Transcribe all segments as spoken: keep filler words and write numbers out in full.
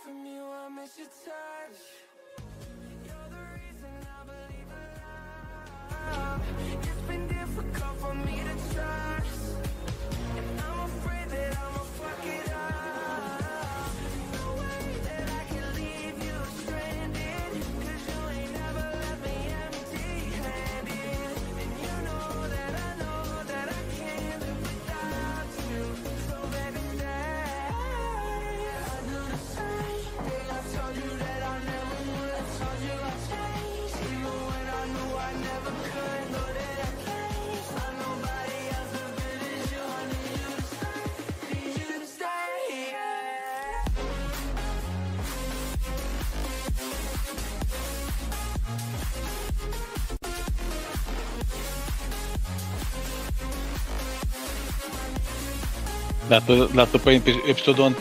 Dar tu, dar tu pe episodul ăsta.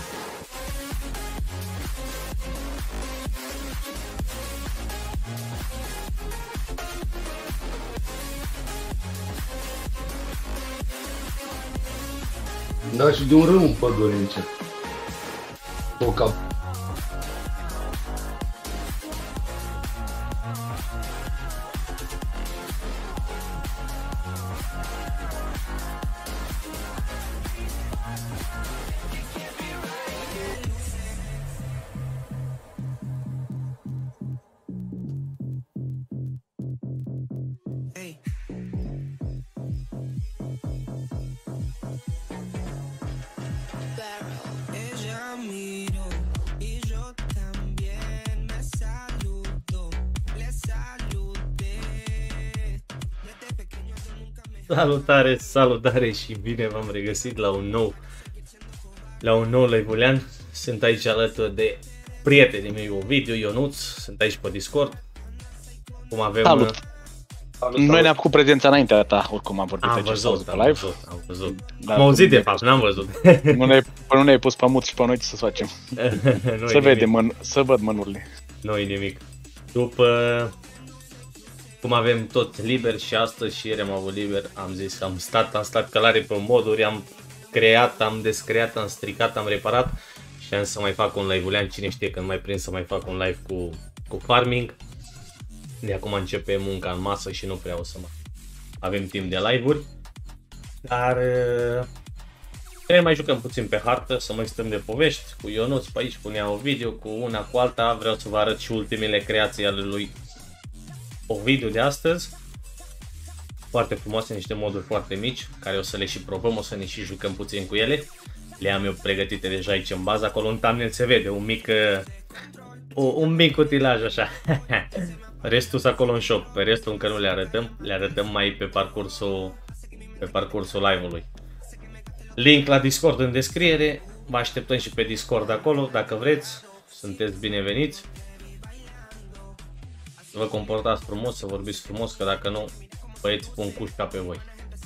Da, și de un râu în pădure încep. O cap. Salutare, salutare și bine v-am regăsit la un nou la un nou live-ulean. Sunt aici alături de prietenii mei Ovidiu, Ionuț, sunt aici pe Discord. Cum avem... Salut! Salut, Noi salut. Ne-am făcut prezența înaintea ta, oricum am vorbit am aici văzut, pe am live. Văzut, am văzut. Am auzit de fapt, n-am văzut. Nu ne-ai, nu ne-ai pus pe mut și pe noi ce să facem. Să vedem, mân, să văd mânurile. Nu-i nimic. După... Cum avem tot liber și astăzi și ieri am avut liber, am zis că am stat, am stat călare pe moduri, am creat, am descreat, am stricat, am reparat și am să mai fac un live-ulean, cine știe când mai prind să mai fac un live cu, cu farming. De acum începe munca în masă și nu prea o să mai avem timp de live-uri, dar ne mai jucăm puțin pe hartă, să mai stăm de povești cu Ionuț pe aici, punea o video cu una cu alta, vreau să vă arăt și ultimele creații ale lui Ovidiu de astăzi, foarte frumoase, niște moduri foarte mici, care o să le și probăm, o să ne și jucăm puțin cu ele. Le am eu pregătite deja aici în bază, acolo în thumbnail se vede un mic, un mic utilaj așa. Restul sunt acolo în shop, pe restul încă nu le arătăm, le arătăm mai pe parcursul, pe parcursul live-ului. Link la Discord în descriere, vă așteptăm și pe Discord acolo, dacă vreți, sunteți bineveniți. Să vă comportați frumos, să vorbiți frumos, că dacă nu, băieți pun cușca pe voi.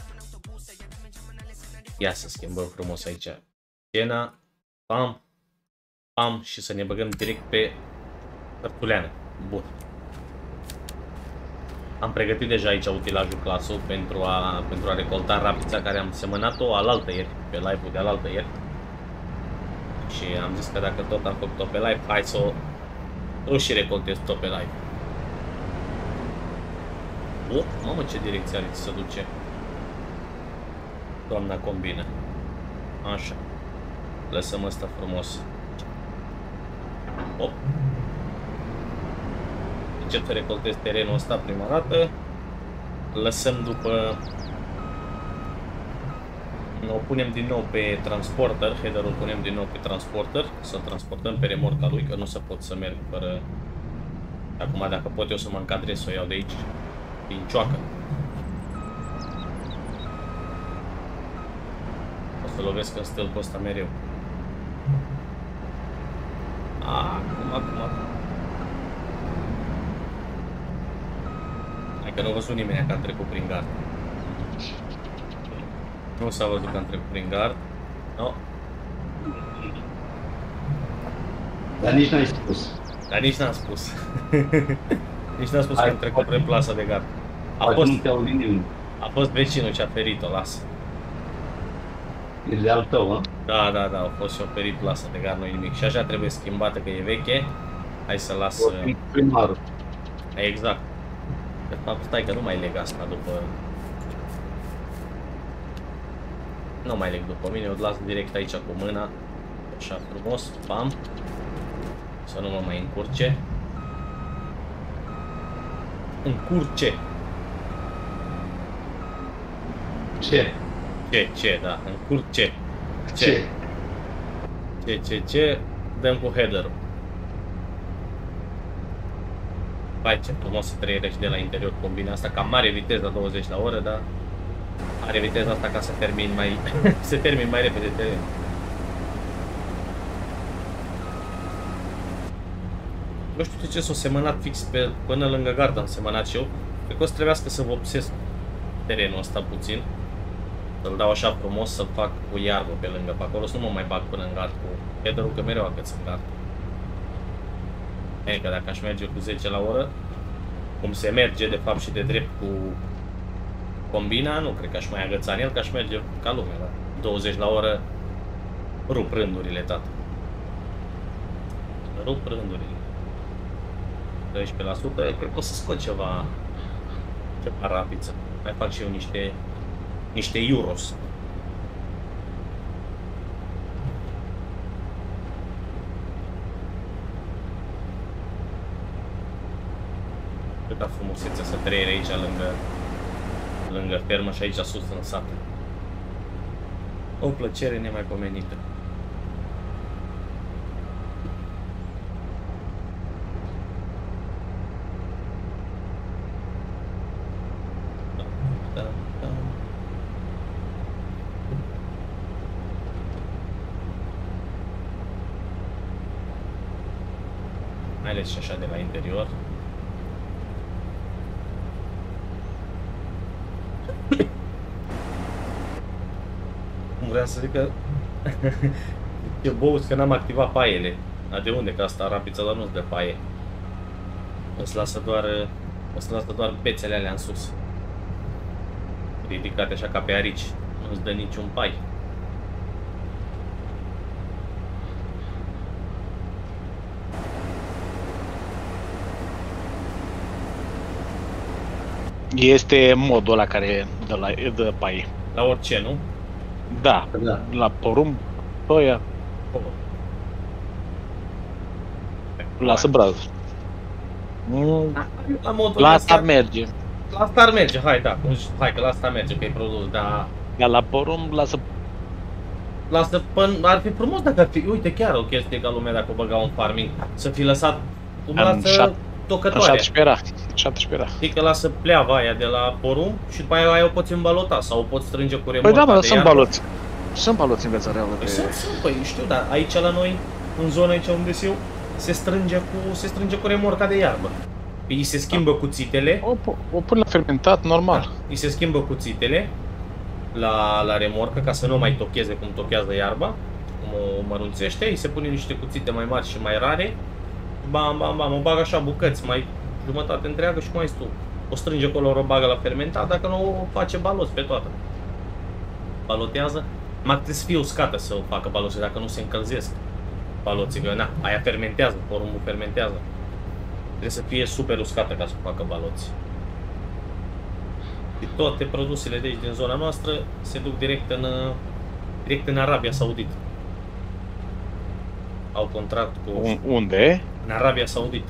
Ia să schimbăm frumos aici scena, pam, pam și să ne băgăm direct pe hărtuleană. Bun. Am pregătit deja aici utilajul clasul pentru a, pentru a recolta rapița care am semănat-o alaltă ieri, pe live-ul de alaltă ieri. Și am zis că dacă tot am făcut-o pe live, hai să o, o și recoltez tot pe live. Oh, mamă, ce direcție are să duce doamna combină. Așa. Lăsăm asta frumos. Hop. Încep să recoltez terenul ăsta prima dată. Lăsăm după... O punem din nou pe transporter. Header-ul punem din nou pe transporter. Să-l transportăm pe remorca lui, că nu se pot să merg fără... Acum dacă pot eu să mă încadrez, să o iau de aici. Din cioacă. O să lovesc în stâlpul ăsta mereu. Acum, acum, acum. Hai că nu a văzut nimeni că am trecut prin gard. Nu s-a văzut că am trecut prin gard. No. Dar nici n-ai spus. Dar nici n-am spus. Nici n-am spus Hai, că am trecut prin plasa de gard. A fost, a fost vecinul ce a ferit-o, lasă. E de al tău, a? Da, da, da, a fost și o periplasă de gar, nu nimic. Și așa trebuie schimbată, că e veche. Hai să las... Primarul. Exact. De fapt, stai că nu mai leg asta după... Nu mai leg după mine, o las direct aici cu mâna. Așa frumos, pam. Să nu mă mai încurce. Încurce. Ce? Ce, ce, da, încurce. Ce? Ce, ce, ce, dăm cu header-ul. Hai, ce frumos să trăiești de la interior combina asta, cam mare viteză, douăzeci la oră, dar are viteza asta ca să termin mai, să termin mai repede teren. Nu știu de ce s-o semănat fix pe, până lângă gard am semănat și eu. Cred că o să trebuiască să vopsesc terenul ăsta puțin. Să-l dau așa frumos, să-l fac cu iarbă pe lângă, pe acolo, să nu mă mai bag până în gard cu header-ul, că mereu agăț în gard. E, că dacă aș merge cu zece la oră, cum se merge de fapt și de drept cu combina, nu cred că aș mai agăța în el, că aș merge ca lumea, da? douăzeci la oră, rup rândurile, tată. Rup rândurile. doisprezece la sută, cred că o să scot ceva, ceva rapiță. Mai fac și eu niște, niște euros. Câta frumusețe să trăiere aici lângă, lângă fermă și aici sus în sat. O plăcere nemaipomenită. Da, da. Mai ales și așa de la interior. Cum vreau să zic că e bous că n-am activat paiele. A, de unde? Că asta rapița, dar nu-ți dă paie. Îți lasă doar, îți lasă doar bețele alea în sus, ridicate așa ca pe arici. Nu-ți dă niciun pai. Este modul ăla care dă, la, dă paie. La orice, nu? Da, Da. la porumb, soia, Oh. lasă brază. Nu, La modul la ăsta asta merge. La asta ar merge, hai, da, hai că la asta merge, că e produs, dar Dar la porumb lasă. lasă până, ar fi frumos dacă ar fi, uite, chiar o chestie ca lumea dacă o băga un farming, să fi lăsat, cum În lasă șap- În tocătoarea. șaptesprezece era. șaptesprezece era. Știi că lasă pleava aia de la porumb și după aia, aia o poți îmbalota sau o poți strânge cu remorca Păi da, mă, dar de sunt iarbă. baloți. Sunt baloți în viața reală. Păi De... sunt, sunt, păi știu, dar aici la noi, în zona aici unde sunt eu, se strânge cu, se strânge cu remorca de iarbă. Îi se schimbă cuțitele. O, pu- o pun la fermentat, normal. Da, îi se schimbă cuțitele la, la remorcă ca să nu mai tocheze cum tochează iarba, cum o mărunțește, îi se pune niște cuțite mai mari și mai rare, bam, bam, bam, o bagă așa bucăți, mai jumătate întreagă și cum ai tu. O strânge acolo, o bagă la fermentat, dacă nu o face balos pe toată. Balotează, mai trebuie să fie uscată să o facă baloții, dacă nu se încălzesc baloții, că na, aia fermentează, porumbul fermentează. Trebuie să fie super uscată ca să facă baloți. Și toate produsele de aici din zona noastră se duc direct în, direct în Arabia Saudită. Au contract cu... Un- Unde? În Arabia Saudită.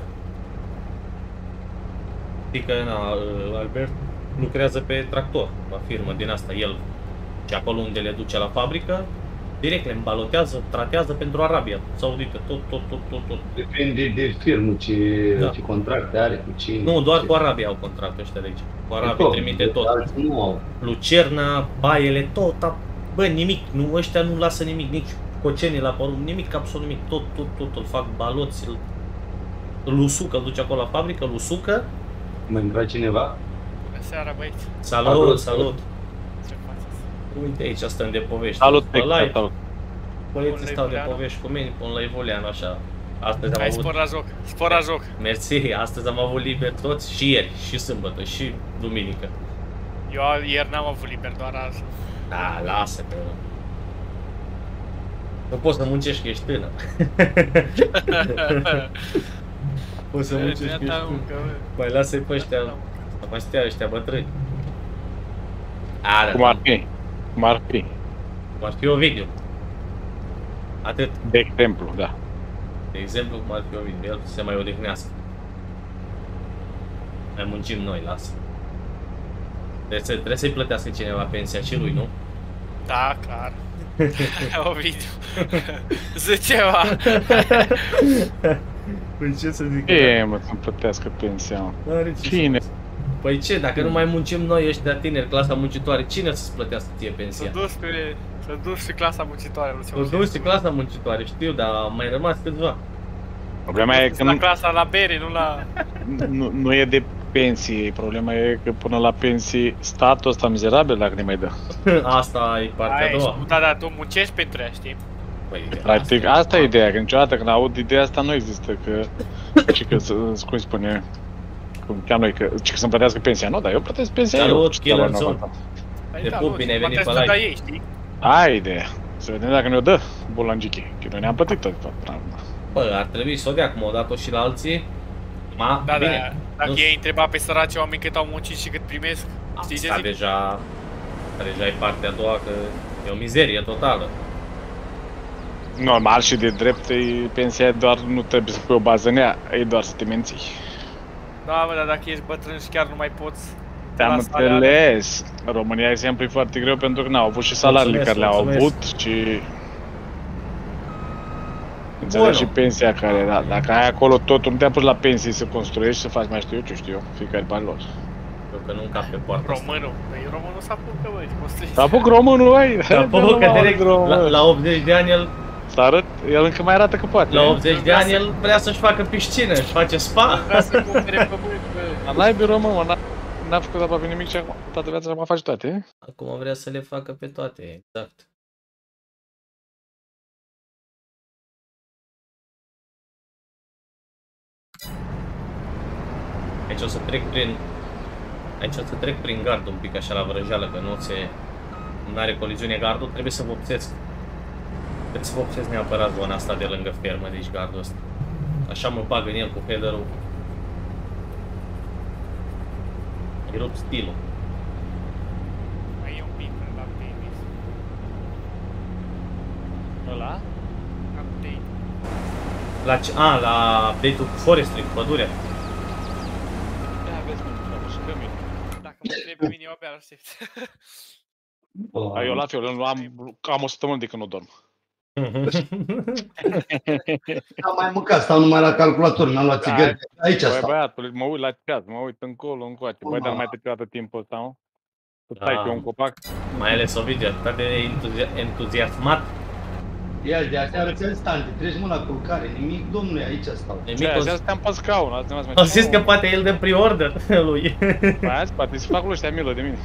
Știi că na, Albert lucrează pe tractor, la firmă din asta, el. Și acolo unde le duce la fabrică, direct le îmbalotează, tratează pentru Arabia Saudită, tot, tot, tot, tot, tot. Depinde de firmă, ce, Da. ce contracte are, cu cine. Nu, doar ce... cu Arabia au contract ăștia de aici. Cu Arabia Tot, trimite tot. alții nu au. Lucerna, baiele, tot, a- bă, nimic, nu, ăștia nu lasă nimic, nici cocenii la porumb, nimic, absolut nimic, tot, tot, tot, îl fac baloți, îl, îl usucă, îl duce acolo la fabrică, îl usucă. Mai intra cineva? Bună seara, băieți. Salut, Salut, salut! Ce faceți? Uite aici stăm de povești. Salut, Pe live, salut. băieții Pun stau de Leivuleanu. povești cu mine, pun la Ivoleanu, așa. Astăzi am Hai, avut... spor la joc. Spor la joc. Mersi, astăzi am avut liber toți și ieri, și sâmbătă, și duminică. Eu ieri n-am avut liber, doar azi. Da, lasă că... Nu poți să muncești că ești tânăr. Poți să muncești că ești tânăr. Mai lasă-i pe ăștia, să mai stea ăștia bătrâni. Cum ar fi? Cum ar fi? Cum ar fi Ovidiu. Atât. De exemplu, da. De exemplu, cum ar fi Ovidiu, el se mai odihnească. Mai muncim noi, lasă. Deci trebuie să-i plătească cineva pensia și lui, nu? Da, clar. Ovidiu. Zice ceva. Păi ce să zic? Ce mă, să-mi plătească pensia? Cine? Păi ce, dacă nu mai muncim noi ăștia tineri, clasa muncitoare, cine să-ți plătească ție pensia? Să duci pe, să duci și clasa muncitoare. Să duci și clasa muncitoare, știu, dar a mai rămas câțiva. Problema e că la nu... clasa la bere, nu la... Nu, nu e de pensii, problema e că până la pensii statul ăsta mizerabil dacă ne mai dă. Asta e partea a doua. Da, da, tu muncești pentru ea, știi? Păi, practic, asta, asta e ideea, că niciodată când aud ideea asta nu există, că... Și că, cum spune... Cum chiar noi, că, că să-mi plătească pensia, nu, dar eu plătesc pensia eu. Salut, Killer Zone. Te pup, bine ai venit pe live. Ei, știi? Aia e ideea. Să vedem dacă ne-o dă Bulangichi, că noi ne-am plătit tot. Bă, ar trebui să o dea, cum au dat-o și la alții. Ma, da, bine. Da, dacă ei întreba pe săraci oameni cât au muncit și cât primesc, știi ce zic? Deja, deja e partea a doua, că e o mizerie totală. Normal și de drept, pensia doar nu trebuie să pui o bază în ea, e doar să te menții. Da, bă, dar dacă ești bătrân și chiar nu mai poți... Te-am înțeles. România, exemplu, e foarte greu pentru că n-au avut și salariile care le-au avut și... Înțelegi și pensia care, da, dacă ai acolo totul, nu te apuci la pensii să construiești, să faci mai știu eu ce știu eu, fiecare bani lor. Eu că nu încap pe poartă. Românul, păi românul s-apucă, băi, construiești. S-apucă românul, băi! S-apucă că direct la, la optzeci de ani el... Să arăt, el încă mai arată că poate. La optzeci de ani el vrea să-și facă piscină, își face spa. Vrea să cumpere pământ, bă. N-ai român, mă, n-a făcut aproape nimic și acum toată viața acum face toate. Acum vrea să le facă pe toate, exact. Aici o să trec prin... Aici o să trec prin gard un pic așa la vrăjeală, că nu se... Nu are coliziune gardul, trebuie să vopsesc. Trebuie să vopsesc neapărat zona asta de lângă fermă, deci gardul ăsta. Așa mă bag în el cu header-ul. Îi rup stilul. Mai e un pic până la update. Ăla? Update. La ce? A, la update-ul cu forestry, cu pădurea. Da, vezi, mă, treabă și pe mine. Dacă mă trebuie pe mine, eu abia aștept. Eu la fel, eu am, am o săptămână de când nu dorm. Am mai mâncat, stau numai la calculator, mi-am luat țigări. Aici Băi, stau. băiatul, mă uit la ceas, mă uit încolo, încoace. Băi, dar nu mai trece toată timpul ăsta, nu? Să stai pe un copac. Mai ales Ovidiu, atât de entuzia entuziasmat. Ia de aseară ți-am stante, treci mă la culcare, nimic, domnule, aici stau. Ce, azi stăm pe scaun, azi ne-am mai... Au zis că poate el dă pre-order lui. Păi azi, poate să fac lui ăștia milă de mine.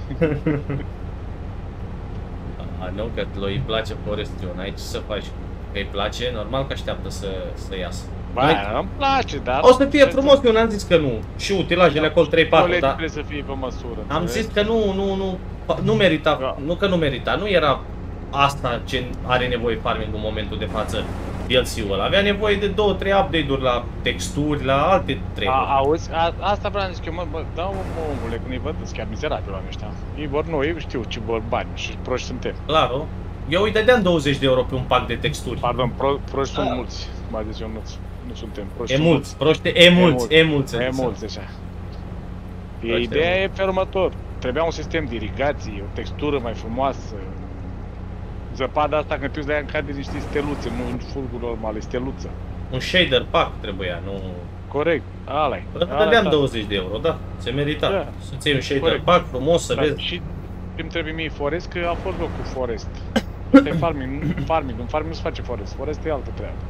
A, nu, că lui îi place forestry-ul, n-ai ce să faci. Că îi place, normal că așteaptă să, să iasă. Băi, îmi place, dar... O să fie frumos, eu n-am zis că nu. Și utilajele acolo trei patru, dar... trebuie să fie pe măsură. Am zis că nu, nu, nu, nu merita, nu că nu merita, nu era asta ce are nevoie farming în momentul de față, D L C-ul ăla. Avea nevoie de două trei update-uri la texturi, la alte treburi. Auzi, a, asta vreau să zic eu, mă, bă, dau mă, omule, când îi văd, sunt chiar mizerabil oamenii ăștia. Ei vor noi, eu știu ce vor bani și proști suntem. Claro. Eu îi dădeam douăzeci de euro pe un pack de texturi. Pardon, pro, proști sunt mulți, m-a zis eu mulți. Nu suntem proști. E mulți, proști, e mulți, e mulți. E mulți, așa. Ideea e pe următor. Trebuia un sistem de irigații, o textură mai frumoasă. Zăpada asta când te uiți la ea cade niște steluțe, nu în fulgul normal, e steluță. Un shader pack trebuia, nu... Corect, ăla-i. Îți dădeam douăzeci de euro, da, se merita. Da. Să-ți iei un shader corect. Pack frumos, să da, vezi. Și îmi trebuie mie forest, că a fost loc cu forest. Asta e farming, farming, în farming nu se face forest, forest e altă treabă.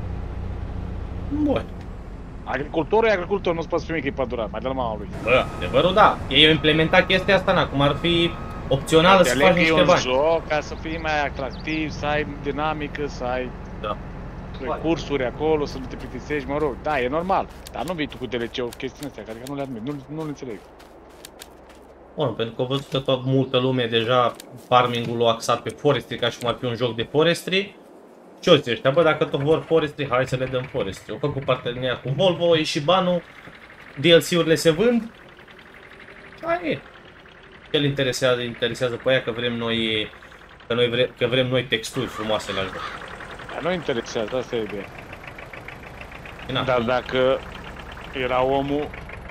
Bun. Agricultorul e agricultor, nu-ți poți primi că e pădurat, mai dă-l mama lui. Bă, adevărul da, ei au implementat chestia asta, na, cum ar fi opțională să faci niște bani. E un joc ca să fii mai atractiv, să ai dinamică, să ai da. Cursuri acolo, să nu te plictisești, mă rog, da, e normal. Dar nu vii tu cu D L C-uri, chestiile astea, care nu le admit, nu, nu le înțeleg. Bun, pentru că au văzut că tot multă lume deja farming-ul l-a axat pe forestry, ca și cum ar fi un joc de forestry. Ce ăștia, bă, dacă tot vor Forestry, hai să le dăm Forestry. Au făcut parteneriat cu Volvo, e și banul, D L C-urile se vând. Hai e. Ce-l interesează, interesează pe aia că vrem noi, că, noi vre, că vrem noi texturi frumoase la joc. Nu interesează, asta e ideea. Na. Dar dacă era omul,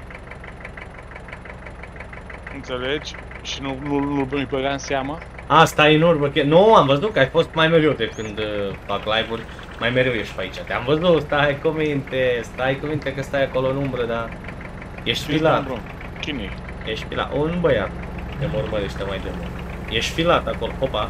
înțelegi, și nu, nu, nu, nu-i băga în seama. Asta e în urmă, că... Nu, am văzut că ai fost mai mereu de când uh, fac live-uri, mai mereu ești pe aici. Te-am văzut, stai cu minte, stai cu minte că stai acolo în umbră, dar ești filat. Cine Ești filat, un băiat te mă urmărește mai de mult. Ești filat acolo, opa.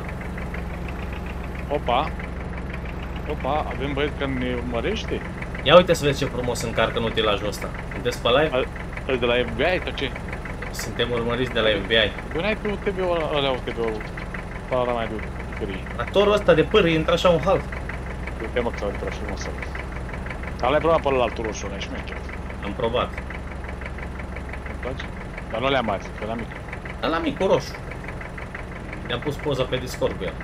Opa. Opa, avem băieți care ne urmărește? Ia uite să vezi ce frumos încarcă în utilajul ăsta. Sunteți pe live? Îl de la F B I sau ce? Suntem urmăriți de la F B I. Bă, n-ai pe U T V-ul ăla, ăla U T V-ul ăla mai de pârâi. Actorul ăsta de pârâi intră așa un halt. Uite mă că s-a intrat frumos ăla. Dar l-ai probat pe ăla altul roșu ăla, e șmecher. Am probat. Îmi place? Dar nu le-am mari, că la mic. Ăla micu roșu. Mi-am pus poza pe Discord cu el.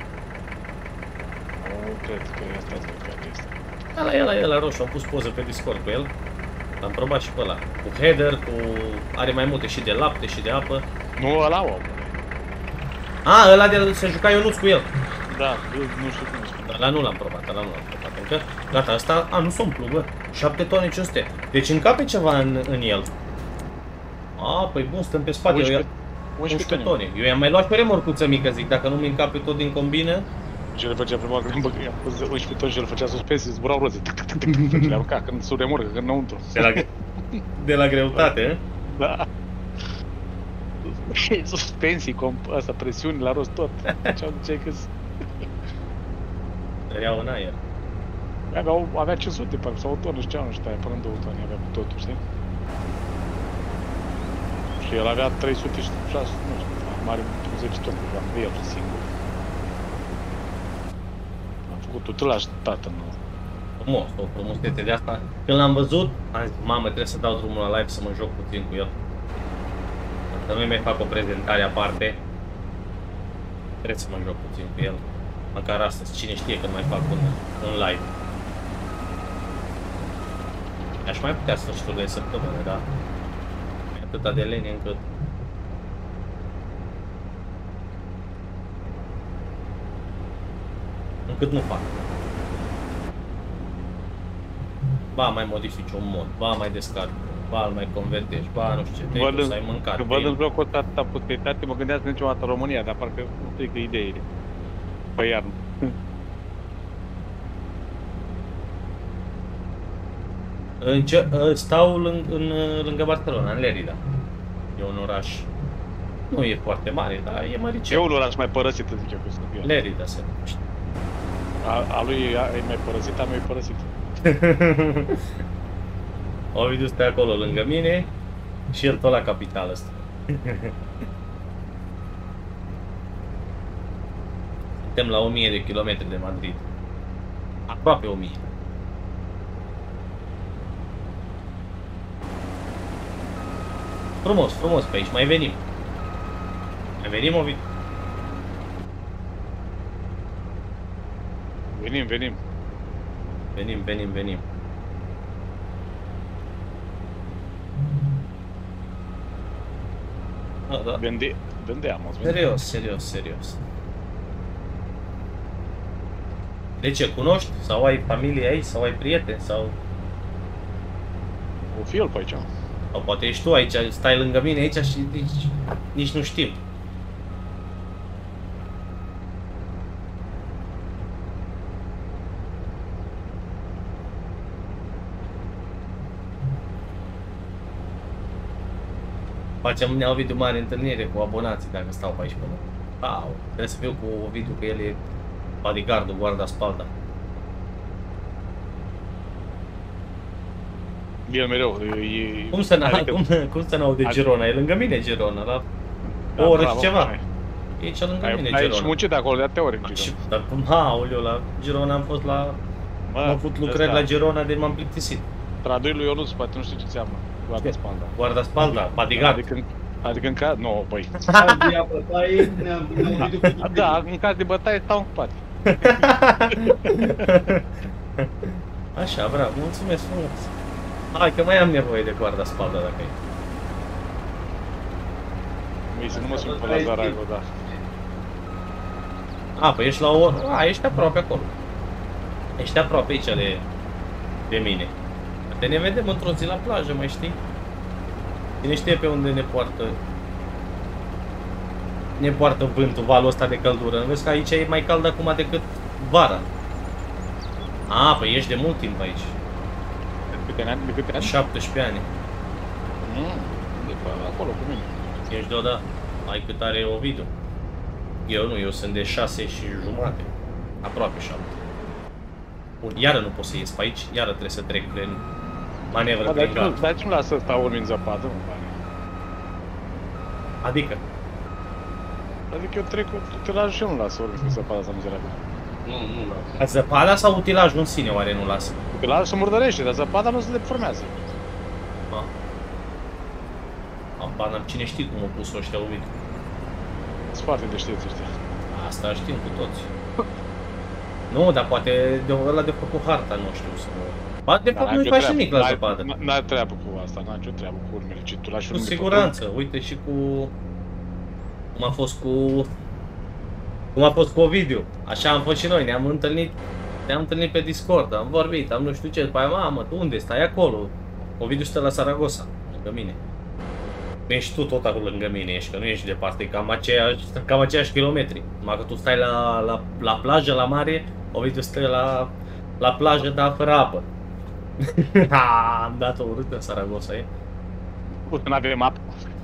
Nu cred că e asta, cred că este. Ăla e ăla, e ăla roșu, am pus poză pe Discord cu el. L-am probat și pe ăla. Cu header, cu... are mai multe și de lapte și de apă. Nu ăla, om. A, ăla de se juca Ionuț cu el. Da, nu știu cum spune. Ăla nu l-am probat, ăla nu l-am probat încă. Gata, asta, a, nu s-o umplu, bă. șapte tone cinci sute. Deci încape ceva în, în el. A, păi bun, stăm pe spate. unsprezece, Eu, unsprezece tone. Eu i-am mai luat pe remorcuță mică, zic, dacă nu mi încape tot din combină. Ce le făcea prima când bă, i-am pus unsprezece toni și el făcea suspensii, zburau roze. Le arunca când sub remorcă, când înăuntru. De la, de la greutate, Da. Suspensii, asta, presiuni la rost tot. Ce-au ziceai că iau în aer. avea, avea cinci sute, parcă, sau o tonă, știam, nu știu, până în două tone avea cu totul, știi? Și el avea trei sute și șase, nu știu, mare, zece tone, aveam de el singur. Am făcut utilaj tată nou. Frumos, o frumusețe de asta. Când l-am văzut, am zis, mamă, trebuie să dau drumul la live să mă joc puțin cu el. Să nu-i mai fac o prezentare aparte. Trebuie să mă joc puțin cu el. Măcar astăzi, cine știe când mai fac un, un live. Aș mai putea sfârșitul de săptămână, dar e atâta de lene încât... încât nu fac. Ba mai modifici un mod, ba mai descarc, ba îl mai convertești, ba nu știu ce, trebuie să ai mâncat. Când văd în jocul ăsta atâta posteritate, mă gândeam să niciodată în România, dar parcă nu strică ideile. Pe iarnă. În ce, stau lâng, în, lângă Barcelona, în Lerida. E un oraș, nu e foarte mare, dar e măricel. E un oraș mai părăsit, zic eu, că sunt eu. Lerida se numește. A, a lui e mai părăsit, a mea e părăsit. Ovidiu stă acolo lângă mine și el tot la capitală ăsta. Suntem la o mie de kilometri de Madrid. Aproape o mie. Frumos, frumos pe aici, mai venim. Mai venim, Ovidiu? Venim, venim. Venim, venim, venim. Ah, da. Vende, vendeam, Serios, serios, serios. De ce, cunoști? Sau ai familie aici? Sau ai prieteni? Sau... O fi el pe aici. Sau poate ești tu aici, stai lângă mine aici și nici, nici nu știm. Facem un video mare întâlnire cu abonații dacă stau pe aici până. Au, trebuie să fiu cu Ovidiu că el e bodyguardul, guardaspalda. El mereu, e... Cum să n-au adică, cum, cum să n-au de Girona? E lângă mine Girona, la da, o oră bravo, și ceva. Ai, E aici lângă ai, mine ai Girona. și muncit acolo de atâtea ori în Și, Girona. dar cum, aoleu, la Girona am fost la... Bă, am avut lucrări la Girona de m-am plictisit. Tradui lui Ionuț, poate nu știu ce înseamnă. Guardaspalda. Guardaspalda, bodyguard. Adică, adică în caz... Nu, băi. Caz de bătaie, ne-am Da, în caz de bătaie stau în spate. Așa, bravo, mulțumesc frumos. Hai că mai am nevoie de coarda spalda dacă e. Măi, să nu mă sun pe la Zarago, da. A, păi ești la o oră. A, ești aproape acolo. Ești aproape aici de, de mine. Te ne vedem într-o zi la plajă, mai știi? Cine știe pe unde ne poartă ne poartă vântul, valul ăsta de căldură. Vezi că aici e mai cald acum decât vara. A, păi ești de mult timp aici. De câte ani? De câte ani? șaptesprezece ani. Mm, de pe acolo cu mine. Ești deodată. Ai cât are Ovidiu. Eu nu, eu sunt de șase și jumate. Aproape șapte. Bun, iară nu pot să ies pe aici, iară trebuie să trec prin manevră prin gard. Dar ce nu lasă ăsta urmi în zăpadă, mă pare? Adică? Adică eu trec cu utilajul și eu nu lasă urmi în zăpadă asta mizerabilă. Nu, nu lasă. Zăpada sau utilajul în sine oare nu lasă? Utilajul se murdărește, dar zăpada nu se deformează. Ah. Aba, n-am cine știe cum au pus-o ăștia Ovidiu. Sunt foarte deștepți ăștia. Asta știm cu toți. Nu, dar poate de ăla de făcut harta, nu știu să... Ba, de fapt nu-i faci nimic la zăpadă. N-ai treabă cu asta, n-ai nicio treabă cu urmele, ci tu lași Cu siguranță, uite și cu... Cum a fost cu... Cum a fost cu Ovidiu. Așa am fost și noi, ne-am întâlnit, ne-am întâlnit pe Discord, am vorbit, am nu știu ce, după aia, mamă, tu unde stai acolo? Ovidiu stă la Saragossa, lângă mine. Nu ești tu tot acolo lângă mine, ești, că nu ești departe, e cam aceeași, cam aceiași kilometri. Numai că tu stai la, la, la plajă, la mare, Ovidiu stă la, la plajă, dar fără apă. Ha, am dat-o urâtă în Saragossa, e? Uite, n-avem apă.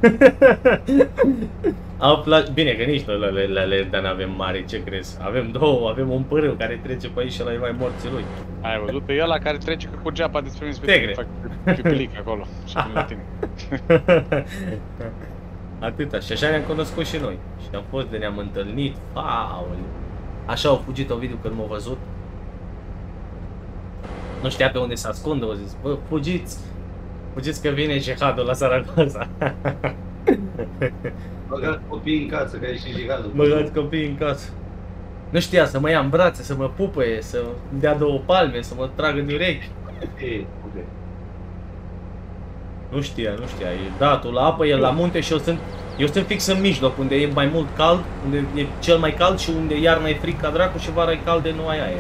Au plaj... Bine, că nici noi le, le, le, dar n-avem mare, ce crezi? Avem două, avem un pârâu care trece pe aici și ăla e mai morții lui. Ai văzut pe ăla care trece cu geapa despre mine Tegre. fac pipilic acolo și vine la tine. Atâta, și așa ne-am cunoscut și noi. Și am fost de ne-am întâlnit, aoleu. Așa au fugit Ovidiu când m-a văzut. Nu știa pe unde să ascundă, au zis, bă, fugiți! Fugiți că vine jihadul la Saragossa. Băgați copiii în casă, că e și jihadul. Băgați copiii în casă. Nu știa să mă ia în brațe, să mă pupăie, să îmi dea două palme, să mă tragă de urechi. E, ok. Nu știa, nu știa. E datul la apă, el la munte și eu sunt, eu sunt fix în mijloc, unde e mai mult cald, unde e cel mai cald și unde iarna e fric ca dracu și vara e cald de nu ai aer.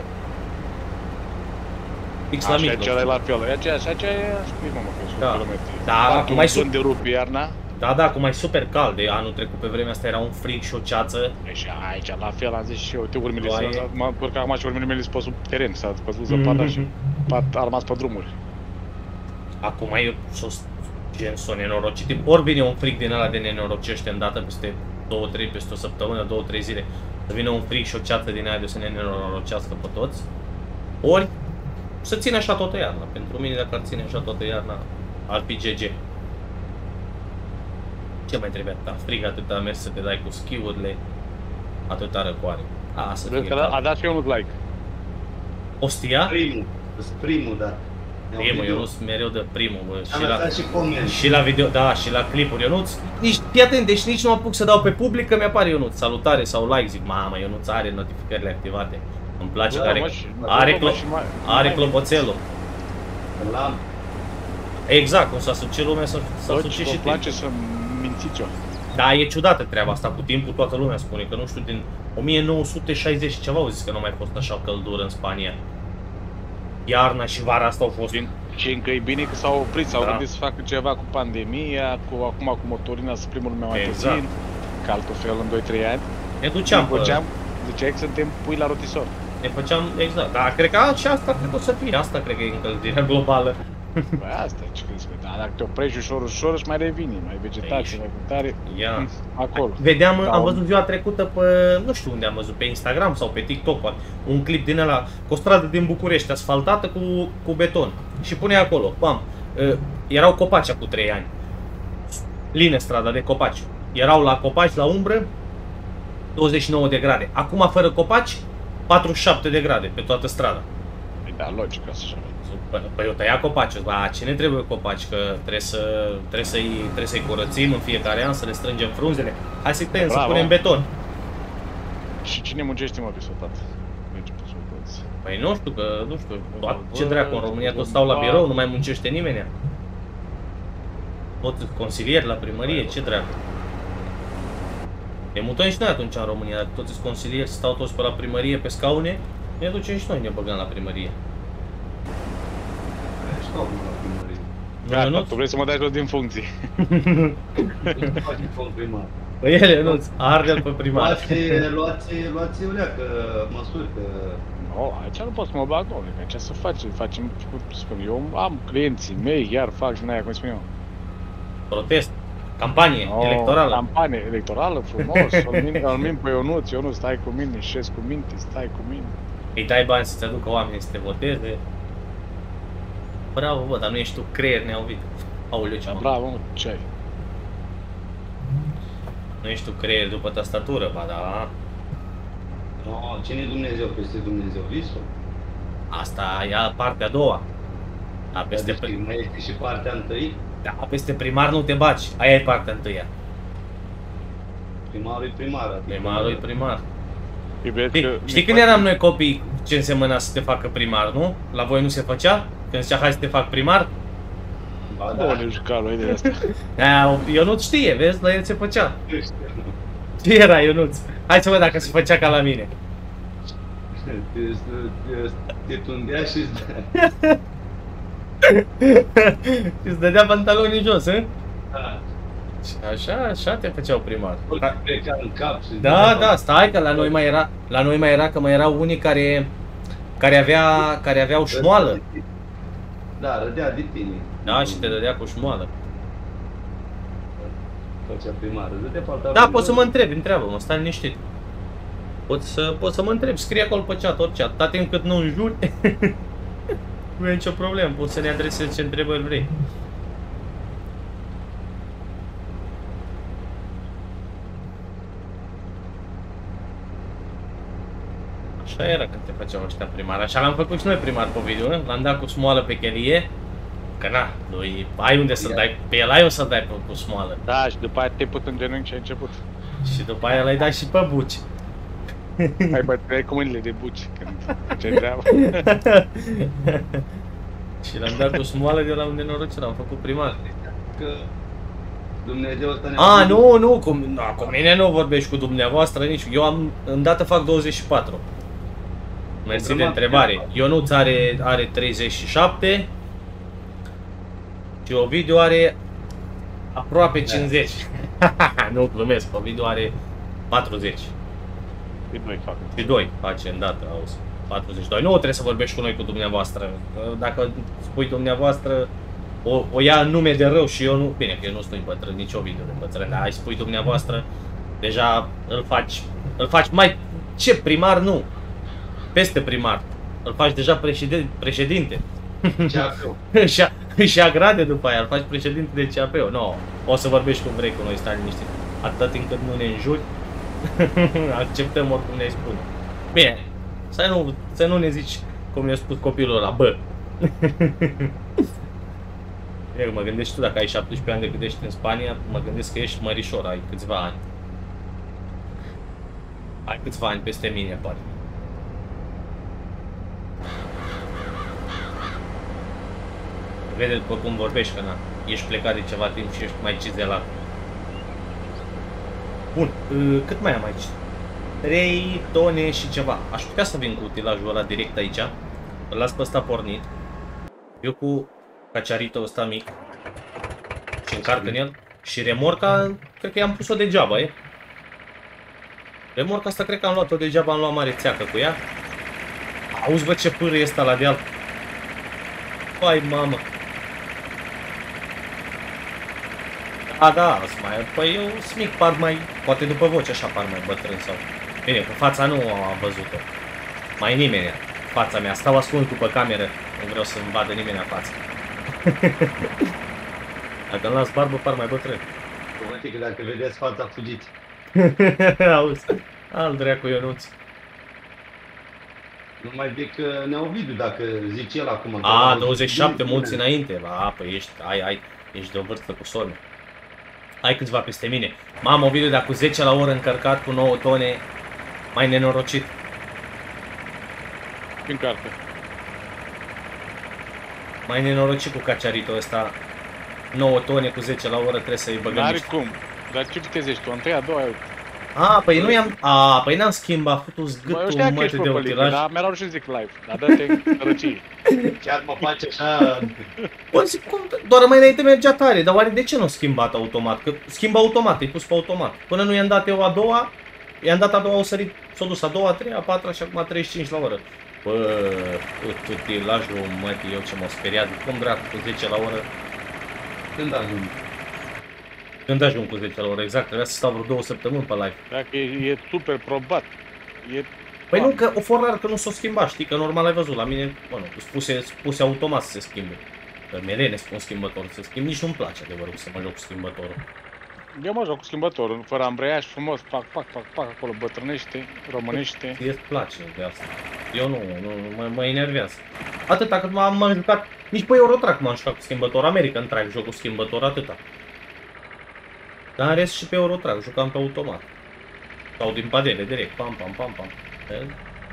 Fix la mijloc. Așa, cea la fel, e aceeași, aceea e, știi mă, că sunt Da. kilometri. Da, acum mai sub... de rupi iarna. Da, da, acum e super cald, de anul trecut pe vremea asta era un frig și o ceață. Și aici, la fel, am zis și eu, uite, urmele, Doaie. m-am încurcat acum și urmele mele sunt pe sub teren, s-a văzut zăpada și a rămas pe drumuri. Acum e sos, gen s-o nenorocit, ori vine un frig din ăla de nenorocește îndată peste două trei, peste o săptămână, două trei zile, să vină un frig și o ceață din aia de o să ne nenorocească pe toți, ori să ține așa toată iarna. Pentru mine, dacă ar ține așa toată iarna, ar fi G G. Ce mai trebuie atâta frig, atâta mers să te dai cu schiurile, atâta răcoare. A, să fie Vezi că a dat și eu un like. Ostia? Primul, sunt primul, da. Primul, eu nu sunt mereu de primul, bă. Am Și la, lăsat și coment. și la video, da, și la clipuri, Ionuț. Nici, fii atent, deci nici nu mă apuc să dau pe public că mi-apare Ionuț, salutare sau like, zic, mamă, Ionuț are notificările activate. Îmi place Da, că are, mă, și- are, mă, clo și mai- are mai- clopoțelul. L-am. Exact, cum s-a sucit lumea, s-a s-a Bă, sucit ce și îmi place timpul. să mințiți eu. Da, e ciudată treaba asta cu timpul, toată lumea spune că nu știu, din o mie nouă sute șaizeci și ceva au zis că nu a mai fost așa căldură în Spania. Iarna și vara asta au fost. Din ce încă e bine că s-au oprit, s-au Da. gândit să facă ceva cu pandemia, cu acum cu motorina să primul lumea mai Exact. puțin, că altfel în doi trei ani. Ne duceam, Ne pe, făceam, ziceai că suntem pui la rotisor. ne făceam, exact, dar cred că și asta trebuie să fie, asta cred că e încălzirea globală. Băi, asta e ce crezi că da, dacă te oprești ușor, ușor, își mai revine, mai vegetație, Aici. mai tare, Ia. acolo. Vedeam, Da, am un- văzut ziua trecută pe, nu știu unde am văzut, pe Instagram sau pe TikTok, poate, un clip din ăla, cu o stradă din București asfaltată cu, cu beton. Și pune acolo, pam, uh, erau copaci cu trei ani. Lină strada de copaci. Erau la copaci, la umbră, douăzeci și nouă de grade. Acum, fără copaci, patruzeci și șapte de grade pe toată strada. Păi da, logic, așa. Păi eu tăia copaci, ba, cine trebuie copaci? Că trebuie să trebuie să-i trebuie să-i curățim în fiecare an, să le strângem frunzele. Hai să-i tăiem, să Bravo. punem beton. Și cine muncește, mă, pe sotat? Păi nu știu, că nu știu, ce dracu, în România toți stau la birou, nu mai muncește nimeni. Toți consilieri la primărie, ce dracu. Ne mutăm și noi atunci în România, dacă toți sunt consilieri, stau toți pe la primărie, pe scaune, ne ducem și noi, ne băgăm la primărie. Stau la primărie. Gata, nu, tu vrei să mă dai jos din funcții. Nu faci un primar. Păi ele, nu, arde-l pe primar. Luați, luați, luați o leacă măsuri, că... Nu, aici nu pot să mă bag, domnule, că ce să facem? Facem, spun, eu am clienții mei, iar fac din aia, cum spun eu. Protest, campanie No, electorală. Campanie electorală, frumos, îl min pe Ionuț, Ionuț, stai cu mine, șezi cu minte, stai cu mine. Îi dai bani să-ți aducă oamenii să te voteze. Bravo, bă, dar nu ești tu creier neauvit. Aoleu, ce-am. Bravo, mă, ce ai? Nu ești tu creier după tastatură, ba da. No, cine e Dumnezeu peste Dumnezeu? Visul? Asta e partea a doua. Da, peste, Deci, pri... mai este și partea întâi. da, peste primar nu te baci. Aia e partea întâia. Primarul e primar. Adică Primarul e primar. Știi, Știi, știi când eram noi copii ce însemna să te facă primar, nu? La voi nu se făcea? Când zicea hai să te fac primar? Ba, da, da. ne juca lui de asta. Aia, Ionuț știe, vezi? La el se făcea. Ce era Ionuț? Hai să văd dacă se făcea ca la mine. Te, te, te tundea și îți dea. Îți dădea pantalonii jos, hă? Da. Și așa, așa te făceau primar. Tot pleca în cap și... Da, da, stai că la noi mai era, la noi mai era că mai erau unii care care avea care aveau șmoală. Da, rădea de tine. Da, și te dădea cu șmoală. Făcea primară, dă-te falta. Da, poți să mă întrebi, întreabă-mă, stai liniștit. Poți să, poți să mă întrebi, scrie acolo pe chat orice, atâta timp cât nu înjuri, nu e nicio problemă, poți să ne adresezi ce întrebări vrei. Așa era când te făceau ăștia primar, așa l-am făcut și noi primar pe video, l-am dat cu smoală pe chelie, că na, lui, ai unde să-l dai, pe el ai o să-l dai pe, cu smoală. Da, și după aia te-ai pus în genunchi și ai început. Și după aia l-ai dat și pe buci. Ai bătăi cu mâinile de buci când ce treabă. Și l-am dat cu smoală de la unde nenorocit, l-am făcut primar. Că Dumnezeu ăsta ne-a... A, nu, nu, cu, na, cu mine nu vorbești cu dumneavoastră nici. Eu am, îndată fac douăzeci și patru. Mersi de întrebare. Ionuț are, are treizeci și șapte. Și Ovidiu are aproape cincizeci. Nu, glumesc, Ovidiu are patruzeci. Și noi fac. Și doi face îndată, auzi. patruzeci și doi. Nu trebuie să vorbești cu noi cu dumneavoastră. Dacă spui dumneavoastră, o, o ia în nume de rău și eu nu... Bine, că eu nu sunt bătrân, nici Ovidiu de bătrân, dar ai spui dumneavoastră, deja îl faci, îl faci mai... Ce, primar? Nu. Peste primar. Îl faci deja președinte. președinte. C A P-ul. și, și agrade după aia, îl faci președinte de C A P-ul. Nu, o să vorbești cum vrei cu noi, stai liniștit. Atât timp cât nu ne înjuri, acceptăm oricum ne-ai spune. Bine, să nu, să nu ne zici cum i-a spus copilul ăla, bă. Eu mă gândesc tu, dacă ai șaptesprezece ani de cât ești în Spania, mă gândesc că ești mărișor, ai câțiva ani. Ai câțiva ani peste mine, poate. Vede după cum vorbești, că na, ești plecat de ceva timp și ești mai cizelat. Bun, cât mai am aici? trei tone și ceva. Aș putea să vin cu utilajul ăla direct aici. Îl las pe ăsta pornit. Eu cu caciaritul ăsta mic. Și încarc în el. Și remorca, cred că i-am pus-o degeaba, e? Remorca asta cred că am luat-o degeaba, am luat mare țeacă cu ea. Auzi, bă, ce pârâ e ăsta la deal. Vai, mamă. A, da, mai, păi eu sunt mic, par mai, poate după voce așa par mai bătrân sau... Bine, cu fața nu am văzut-o. Mai nimeni, fața mea, stau ascuns după cameră, nu vreau să-mi vadă nimeni fața. Dacă îmi las barbă, par mai bătrân. Cuvântii că dacă vedeți fața, fugiți. Auzi, al dracu Ionuț. Numai de că Neovidiu, dacă zice el acum... A, douăzeci și șapte, mulți înainte. A, păi ești, ai, ai, ești de o vârstă cu sorme. Ai câțiva peste mine. Mamă, Ovidiu, dar cu zece la oră încărcat cu nouă tone, mai nenorocit. prin carte. Mai nenorocit cu caciaritul ăsta. nouă tone cu zece la oră, trebuie să-i băgăm N-are niște. cum. Dar ce viteză ești tu? Întâia, a doua? A, păi nu i-am... A, păi n-am schimbat, futu-ți Bă, eu gâtul știam că mătii ești de pe pălică, utilaj. dar mi-era rușine să zic live. Dar dă-te răcii. Chiar mă face așa... Bă, zic, cum, doar mai înainte mergea tare, dar oare de ce nu a schimbat automat? Că schimbă automat, e pus pe automat. Până nu i-am dat eu a doua, i-am dat a doua, o sărit, s-a dus a doua, a treia, a patra și acum treizeci și cinci la oră. Bă, utilajul, mătii, eu ce m-a speriat, cum dracu cu zece la oră? Când ajung? Când ajung cu zece la oră, exact, trebuia să stau vreo două săptămâni pe live. Dacă e, e super probat. E... Păi nu, că o forrar că nu s-o schimba, știi, că normal ai văzut, la mine, bă, nu, spuse, spuse automat să se schimbe. Că mereu ne spun schimbătorul să schimb, nici nu-mi place adevărul să mă joc cu schimbătorul. Eu mă joc cu schimbătorul, fără ambreiaj, frumos, pac, pac, pac, pac, acolo, bătrânește, românește. Ție îți place de asta. Eu nu, nu mă, mă enervează. Atâta cât m-am m-am jucat, nici pe Eurotrack m-am jucat cu schimbător, American Track joc cu schimbător, atâta. Dar în rest și pe Eurotrack, jucam pe automat. Sau din padele, direct, pam, pam, pam, pam. E?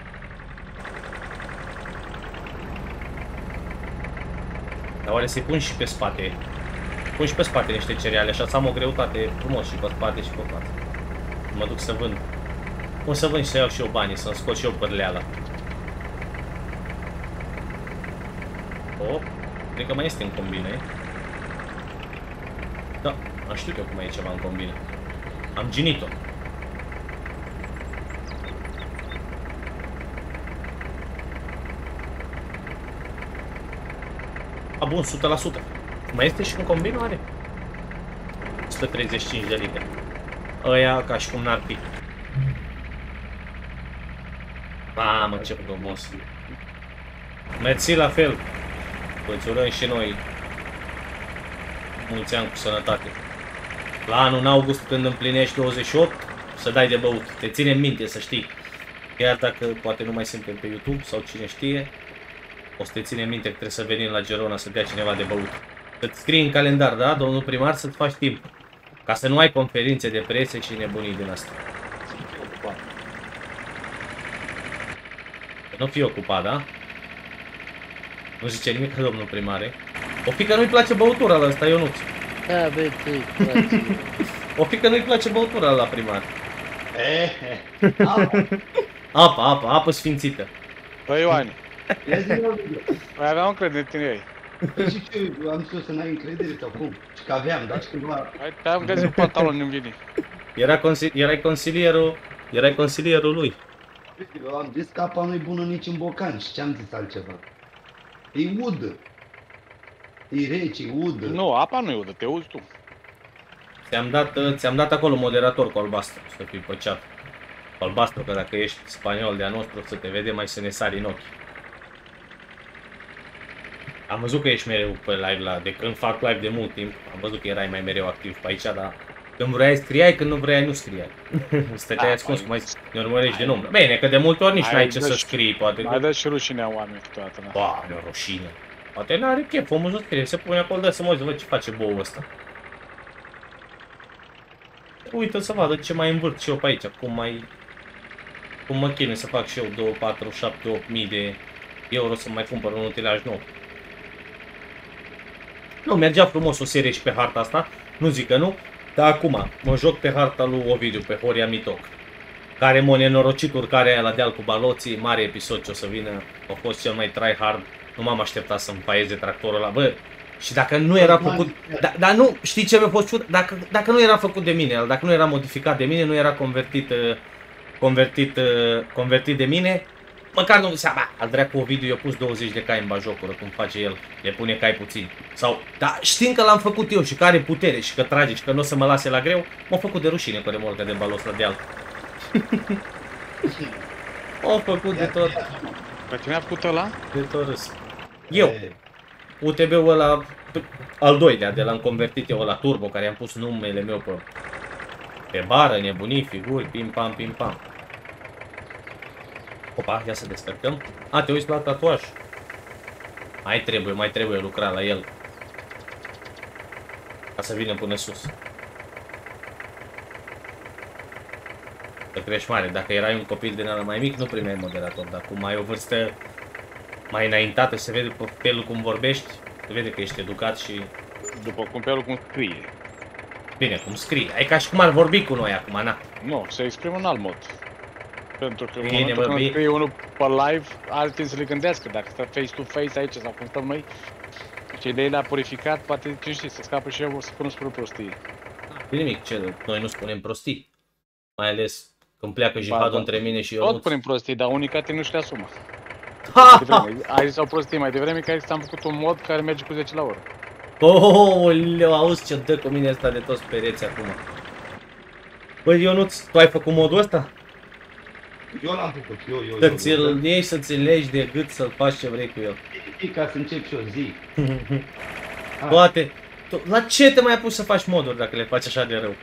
Dar oare să-i pun și pe spate? Pun și pe spate niște cereale, așa să am o greutate frumos și pe spate și pe față. Mă duc să vând. O să vând și să iau și eu banii, să-mi scot și eu părleala. Oh, cred că mai este în combine. Da, am știut eu cum e ceva în combine. Am ginit-o. A, bun, o sută la sută. Mai este și în combine, are? o sută treizeci și cinci de litri. Ăia ca și cum n-ar fi. Mamă, ce frumos. Mersi la fel. Îți urăm și noi mulți ani cu sănătate. La anul în august, când împlinești douăzeci și opt, să dai de băut. Te ținem minte, să știi. Chiar dacă poate nu mai suntem pe YouTube sau cine știe, o să te ținem minte că trebuie să venim la Gerona să dea cineva de băut. Să-ți scrii în calendar, da, domnul primar, să-ți faci timp. Ca să nu ai conferințe de presă și nebunii din asta. Nu fii ocupat, da? Nu zice nimic, domnul primare. O fi că nu-i place băutura la ăsta, Ionuț. Da, bă, tu-i place. O fi că nu-i place băutura la primar. Eh, apa. Apa, apă, apă sfințită. Bă, Ioane, Ia zi la video. mai aveam încredere în tine ei. Păi și ce, am zis eu să n-ai încredere sau cum? Și că aveam, da? Și cândva... Hai, te-am găsit pantaloni în vini. Era consi erai consilierul, erai consilierul lui. Eu am zis că apa nu-i bună nici în bocan și ce-am zis altceva? E udă. E rece, e udă. Nu, apa nu e udă, te uzi tu. Ți-am dat, ți-am dat acolo moderator cu albastru, să fii pe chat. Cu albastru, că dacă ești spaniol de-a nostru, să te vede mai să ne sari în ochi. Am văzut că ești mereu pe live, la, de când fac live de mult timp, am văzut că erai mai mereu activ pe aici, dar când vrei scriai, când nu vrei nu scriai. Stăteai Da, ascuns, cum mai- mai ne urmărești din umbră. Bine, că de multe ori nici Hai, n-ai ce dă să și- scrii, poate Mai că... dă și rușinea oamenii câteodată, na. Doamne, o rușine. Poate n-are chef, omul nu scrie, se pune acolo, dă să mă uit, să văd ce face boul ăsta. Uită să vadă ce mai învârt și eu pe aici, cum mai... Cum mă chinui să fac și eu două, patru, șapte, opt mii de euro să mai cumpăr un utilaj nou. Nu, mergea frumos o serie și pe harta asta, nu zic că nu, dar acum mă joc pe harta lui Ovidiu, pe Horia Mitoc, care m-a nenorocit urcarea aia la deal cu baloții, mare episod ce o să vină, a fost cel mai tryhard, nu m-am așteptat să-mi paieze tractorul ăla, bă, și dacă nu era făcut, da, dar nu, știi ce mi-a fost ciudat? Dacă, dacă nu era făcut de mine, dacă nu era modificat de mine, nu era convertit, uh, convertit, uh, convertit de mine, măcar nu seama, al dracu Ovidiu i-a pus douăzeci de cai în bajocură, cum face el, le pune cai puțin. Sau, da, știind că l-am făcut eu și că are putere și că trage și că nu o să mă lase la greu, m-a făcut de rușine pe remorca de balos la deal. M-a făcut de tot, Pe cine a făcut ăla? de tot râs. Eu, U T B-ul ăla, al doilea, de l-am convertit eu la turbo, care am pus numele meu pe, pe bară, nebunii, figuri, pim pam, pim pam. Opa, ia să descărcăm. A, te uiți la tatuaj. Mai trebuie, mai trebuie lucra la el. Ca să vină până sus. Să crești mare. Dacă erai un copil din ala mai mic, nu primeai moderator. Dar cum ai o vârstă mai înaintată, se vede pe felul cum vorbești, se vede că ești educat și... După cum felul cum scrie. Bine, cum scrie. E ca și cum ar vorbi cu noi acum, na. Nu, se exprimă în alt mod. Pentru că în Bine, momentul bă, când bine. scrie unul pe live, are timp să le gândească. Dacă stă face-to-face aici sau cum stăm noi, și ideea le-a purificat, poate, ce știi, să scapă și eu să nu spun prostii. Bine, nimic, ce, noi nu spunem prostii. Mai ales când pleacă jihadul da. între mine și eu. Tot spunem prostii, dar unii cate nu-și le asumă. Ha, Mai ha! devreme, ai zis o prostie mai devreme, că am făcut un mod care merge cu zece la oră. Oh, leu, auzi ce dă cu mine asta de toți pereți acum. Băi, Ionuț, tu ai făcut modul ăsta? Eu l-am făcut, eu, eu, Să eu. ți-l iei, să-ți legi de gât, să-l faci ce vrei cu el. E ca să încep și o zi. Toate. To- La ce te mai pus să faci moduri dacă le faci așa de rău?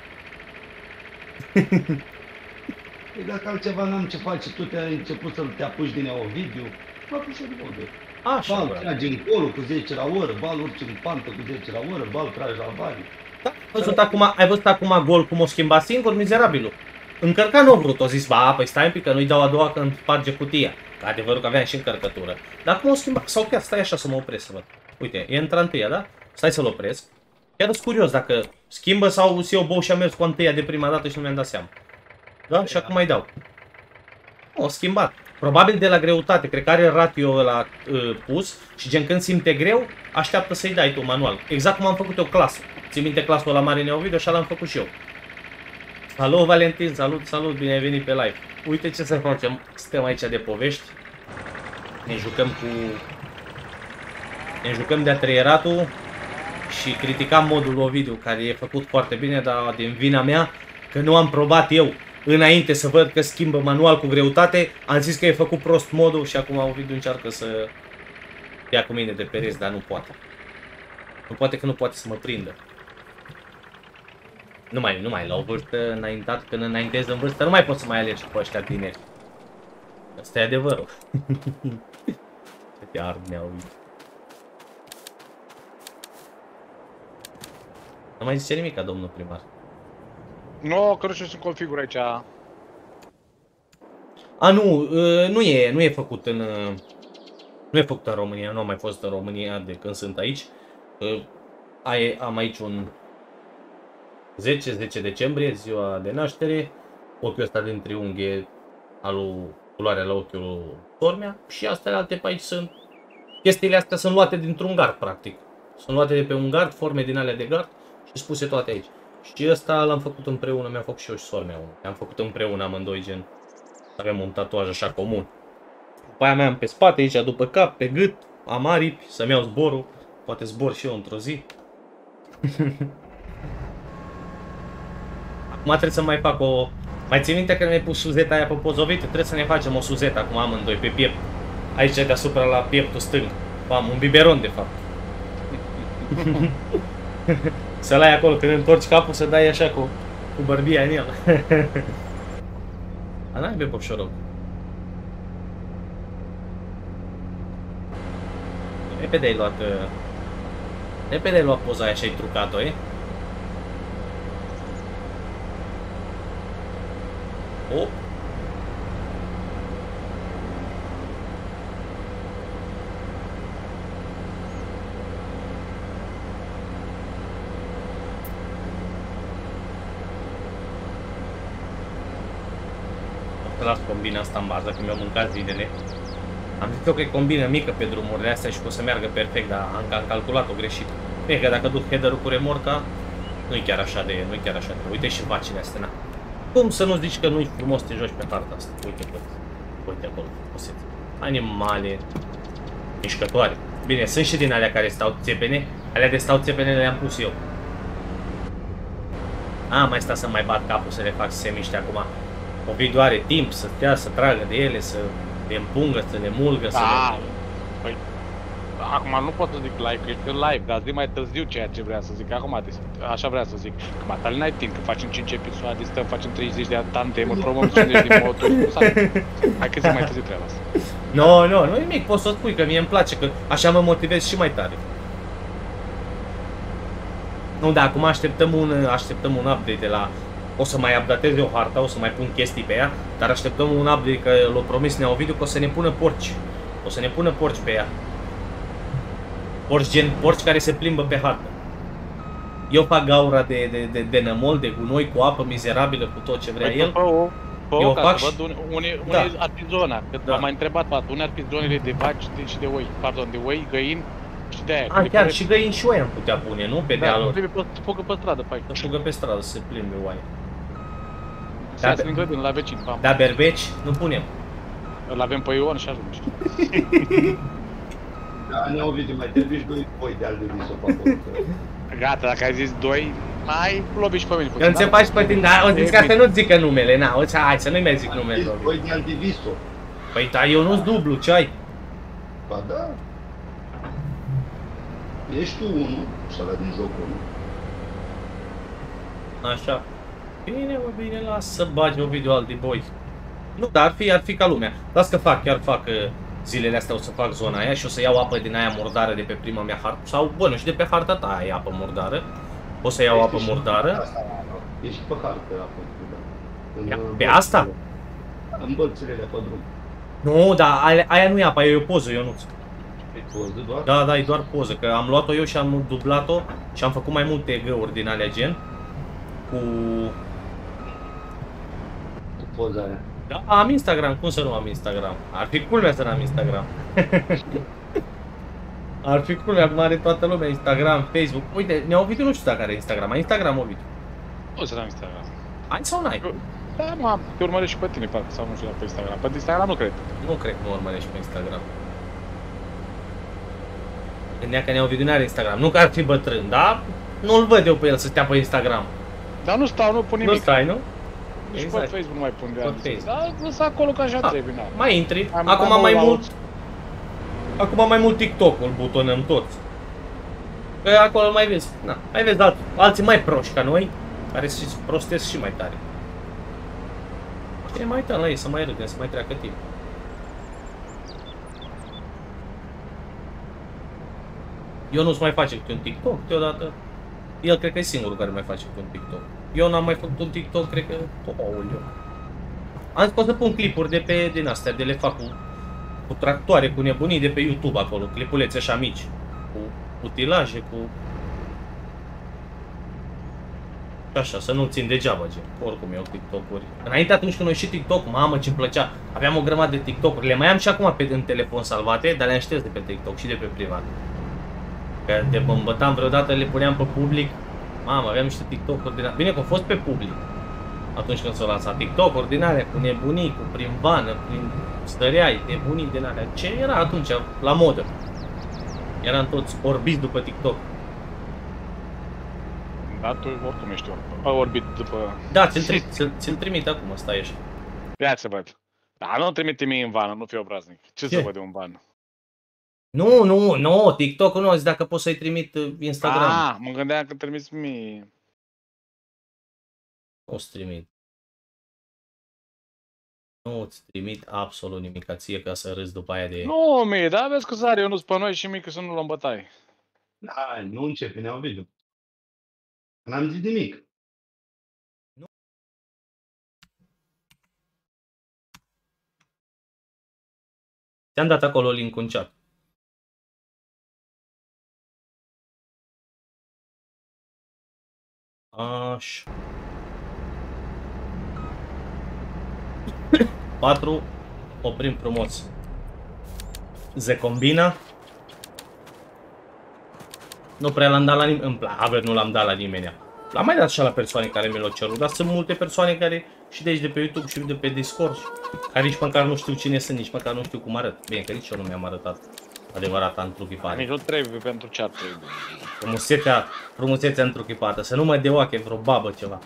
Păi dacă altceva n-am ce face, tu te-ai început să te apuci din Ovidiu, mă apuci și de modul. Așa, Bal bă. trage încolo cu zece la oră, bal urci în pantă cu zece la oră, bal tragi la bani. Da, ai văzut acum, ai văzut acum gol cum o schimba singur, mizerabilul. Încărca nu a vrut, a zis, ba, păi stai un pic că nu-i dau a doua când sparge cutia. Că adevărul că aveam și încărcătură. Dar cum o schimba? Sau chiar stai așa să mă opresc să văd. Uite, e într-a întâia, da? Stai să-l opresc. Chiar sunt curios dacă schimbă sau se eu bou și am mers cu întâia de prima dată și nu mi-am dat seama. Da? Și acum mai dau. O schimbat. Probabil de la greutate, cred că are ratio ăla uh, pus și gen când simte greu, așteaptă să-i dai tu manual. Exact cum am făcut eu clasă. Ții minte clasul la Mare Neovidiu, așa l-am făcut și eu. Salut Valentin, salut, salut, bine ai venit pe live. Uite ce să facem, stăm aici de povești. Ne jucăm cu... Ne jucăm de-a treieratul și criticam modul Ovidiu, care e făcut foarte bine, dar din vina mea, că nu am probat eu înainte să văd că schimbă manual cu greutate, am zis că e făcut prost modul și acum Ovidiu încearcă să ia cu mine de pereți, dar nu poate. Nu poate că nu poate să mă prindă. Nu mai, nu mai, la o vârstă înaintat, când înaintezi în vârstă, nu mai poți să mai alergi cu ăștia tineri. Asta e adevărul. Ce te ard ne-au uit. Nu mai zice nimic, domnul primar. Nu, că nu știu să configură aici. A, nu, nu e, nu e făcut în... Nu e făcut în România, nu am mai fost în România de când sunt aici. Ai, am aici un zece, zece decembrie, ziua de naștere. Ochiul ăsta din triunghi al culoarea la ochiul Tormea. Și astea alte pe aici sunt... Chestiile astea sunt luate dintr-un gard, practic. Sunt luate de pe un gard, forme din alea de gard și spuse toate aici. Și ăsta l-am făcut împreună, mi-am făcut și eu și sora mea unul. Am făcut împreună amândoi, gen. Avem un tatuaj așa comun. După aia mai am pe spate aici, după cap, pe gât, am aripi, să-mi iau zborul. Poate zbor și eu într-o zi. Acum trebuie să mai fac o... Mai ții minte că mi-ai pus suzeta aia pe pozovit? Trebuie să ne facem o suzetă acum amândoi pe piept. Aici deasupra la pieptul stâng. Am un biberon de fapt. Să-l ai acolo, când întorci capul să dai așa cu, cu bărbia în el. A, n-ai bea popșoroc. Repede ai luat... Repede ai luat poza aia și ai trucat-o, e? O. Las combina asta în bază, că mi-au mâncat zilele. Am zis eu că e combină mică pe drumurile astea și că o să meargă perfect, dar am, am calculat-o greșit. E că dacă duc header-ul cu remorca, nu-i chiar așa de, nu-i chiar așa de. Uite și vacile astea, na. Cum să nu zici că nu-i frumos să te joci pe harta asta? Uite, bă. Uite acolo, poseți. Animale mișcătoare. Bine, sunt și din alea care stau țepene. Alea de stau țepene le-am pus eu. A, mai sta să mai bat capul să le fac să se miște acum. Ovidiu are timp să stea, să tragă de ele, să le împungă, să le mulgă, Da, să le... păi, acum nu pot să zic live, că ești în live, dar zi mai târziu ceea ce vrea să zic. Acum, așa vrea să zic. Că Matale n-ai timp, că facem cinci episoade, stăm, facem treizeci de tandemuri, probăm cincizeci de moturi. Hai că zic mai târziu treaba asta. Nu, no, nu, no, nu nimic, poți să spui că mie îmi place, că așa mă motivez și mai tare. Nu, da, acum așteptăm un, așteptăm un update de la... O să mai updatez eu harta, o să mai pun chestii pe ea, dar așteptăm un update, că l-a promis Neovidiu că o să ne pună porci O să ne pună porci pe ea. Porci gen porci care se plimbă pe hartă. Eu fac gaura de, de, de, de nămol, de gunoi, cu apă mizerabilă, cu tot ce vrea Păi, el. Pe o, pe Eu o, ca fac să și- văd unde, unde, Da. unde ar fi zona. Că Da. am mai întrebat pe unde ar fi zonele de vaci de, și de oi. Pardon, de oi, găini și de aia. A, chiar și găini și oi am putea pune, nu? Pe Da, dealuri. trebuie pe, să fugă pe stradă, pe aici. Să fugă pe stradă, să se plimbe oaie. Să iasă din grădină, la vecin, pam. Dar berbeci nu punem. Îl avem pe Ion și ajunge. Da, ne-au văzut, mai trebuie și doi boi de al de viso pe acolo. Gata, dacă ai zis doi, mai lobi și pe mine puțin. Eu înțeleg și pe tine, dar o zis E ca să bine. nu zică numele, na, o, hai să nu-i mai zic numele. Robi. Boi de al de viso. Păi da, eu nu-s dublu, ce ai? Ba da. Ești tu unul și ăla din jocul unu. Așa. Bine, mă, bine, lasă să bagi o video al de boi. Nu, dar ar fi, ar fi ca lumea. Las că fac, chiar fac uh, zilele astea, o să fac zona aia și o să iau apă din aia murdară de pe prima mea hartă. Sau, bă, nu știu, de pe harta ta ai apă murdară. O să iau apă Ești și murdară. pe asta, ești pe hartă acolo, da. În, Ia, uh, pe bălțile. asta? În bălțile pe drum. Nu, dar aia, aia nu e apa, aia e o poză, eu nu. Pe poză doar? Da, da, e doar poză, că am luat-o eu și am dublat-o și am făcut mai multe găuri din alea gen. Cu... Cu poza aia. Da, am Instagram, cum să nu am Instagram? Ar fi culmea să n-am Instagram. Ar fi culmea, acum are toată lumea Instagram, Facebook. Uite, Neovidiu nu știu dacă are Instagram, ai Instagram, Ovidiu? O să am Instagram. Ai sau n-ai? Da, mă, am, te urmăresc și pe tine, parcă, sau nu știu, pe Instagram. Pe Instagram nu cred. Nu cred că mă urmărești pe Instagram. Gândea că Neovidiu nu are Instagram, nu că ar fi bătrân, dar nu-l văd eu pe el să stea pe Instagram. Dar nu stau, nu pun Nu nimic. stai, nu? Nici Exact. pe Facebook nu mai pun de Pe ani. Facebook. Dar lăsa acolo ca așa Ah, trebuie, na. Mai intri, Am- acum am mai la mult, acum mai mult TikTok-ul butonăm toți. Că acolo mai vezi, na, mai vezi alt, alții mai proști ca noi, care se prostesc și mai tare. E mai uităm la ei, să mai râdem, să mai treacă timp. Eu nu-ți mai face câte un TikTok, deodată. El cred că e singurul care mai face câte un TikTok. Eu n-am mai făcut un TikTok, cred că... Aoleu. Am zis că o să pun clipuri de pe din astea, de le fac cu, cu tractoare, cu nebunii de pe YouTube acolo, clipulețe așa mici, cu utilaje, cu... Și așa, să nu țin degeaba, gen. Oricum eu TikTok-uri. Înainte, atunci când noi și TikTok, mamă ce-mi plăcea, aveam o grămadă de TikTok-uri. Le mai am și acum pe în telefon salvate, dar le-am șters de pe TikTok și de pe privat. Că de mă îmbătam vreodată, le puneam pe public. Mamă, aveam niște TikTok-uri din alea. Bine că au fost pe public. Atunci când s-au lansat TikTok-uri din alea, cu nebunii, cu prin vană, prin stăreai, nebunii din alea. Ce era atunci, la modă? Eram toți orbiți după TikTok. Dar tu oricum ești or- orbit după... Da, ți-l tri ți ți trimit acum, stai așa. Ia să văd. Dar nu trimite mie în vană, nu fi obraznic. Ce, Ce? să văd eu în vană? Nu, nu, nu, TikTok-ul nu, zic dacă poți să-i trimit uh, Instagram. Ah, mă gândeam că trimis mie. Nu-ți trimit. Nu-ți trimit absolut nimic ție ca să râzi după aia de... Nu, mie, dar vezi că sare eu nu-s pe noi și mică să nu luăm bătaie. Da, nu începe, ne-au video. N-am zis nimic. Ți-am dat acolo link-ul în chat. Așa. patru. Oprim frumos. Se combina. Nu prea l-am dat la nimeni. Îmi place, nu l-am dat la nimeni. L-am mai dat așa la persoane care mi l-au cerut, dar sunt multe persoane care și de aici de pe YouTube și de pe Discord, care nici măcar nu știu cine sunt, nici măcar nu știu cum arăt. Bine, că nici eu nu mi-am arătat adevărata întruchipare. Nici nu trebuie pentru ce ar trebui. Frumusețea, frumusețea întruchipată, să nu mă deoache vreo babă ceva.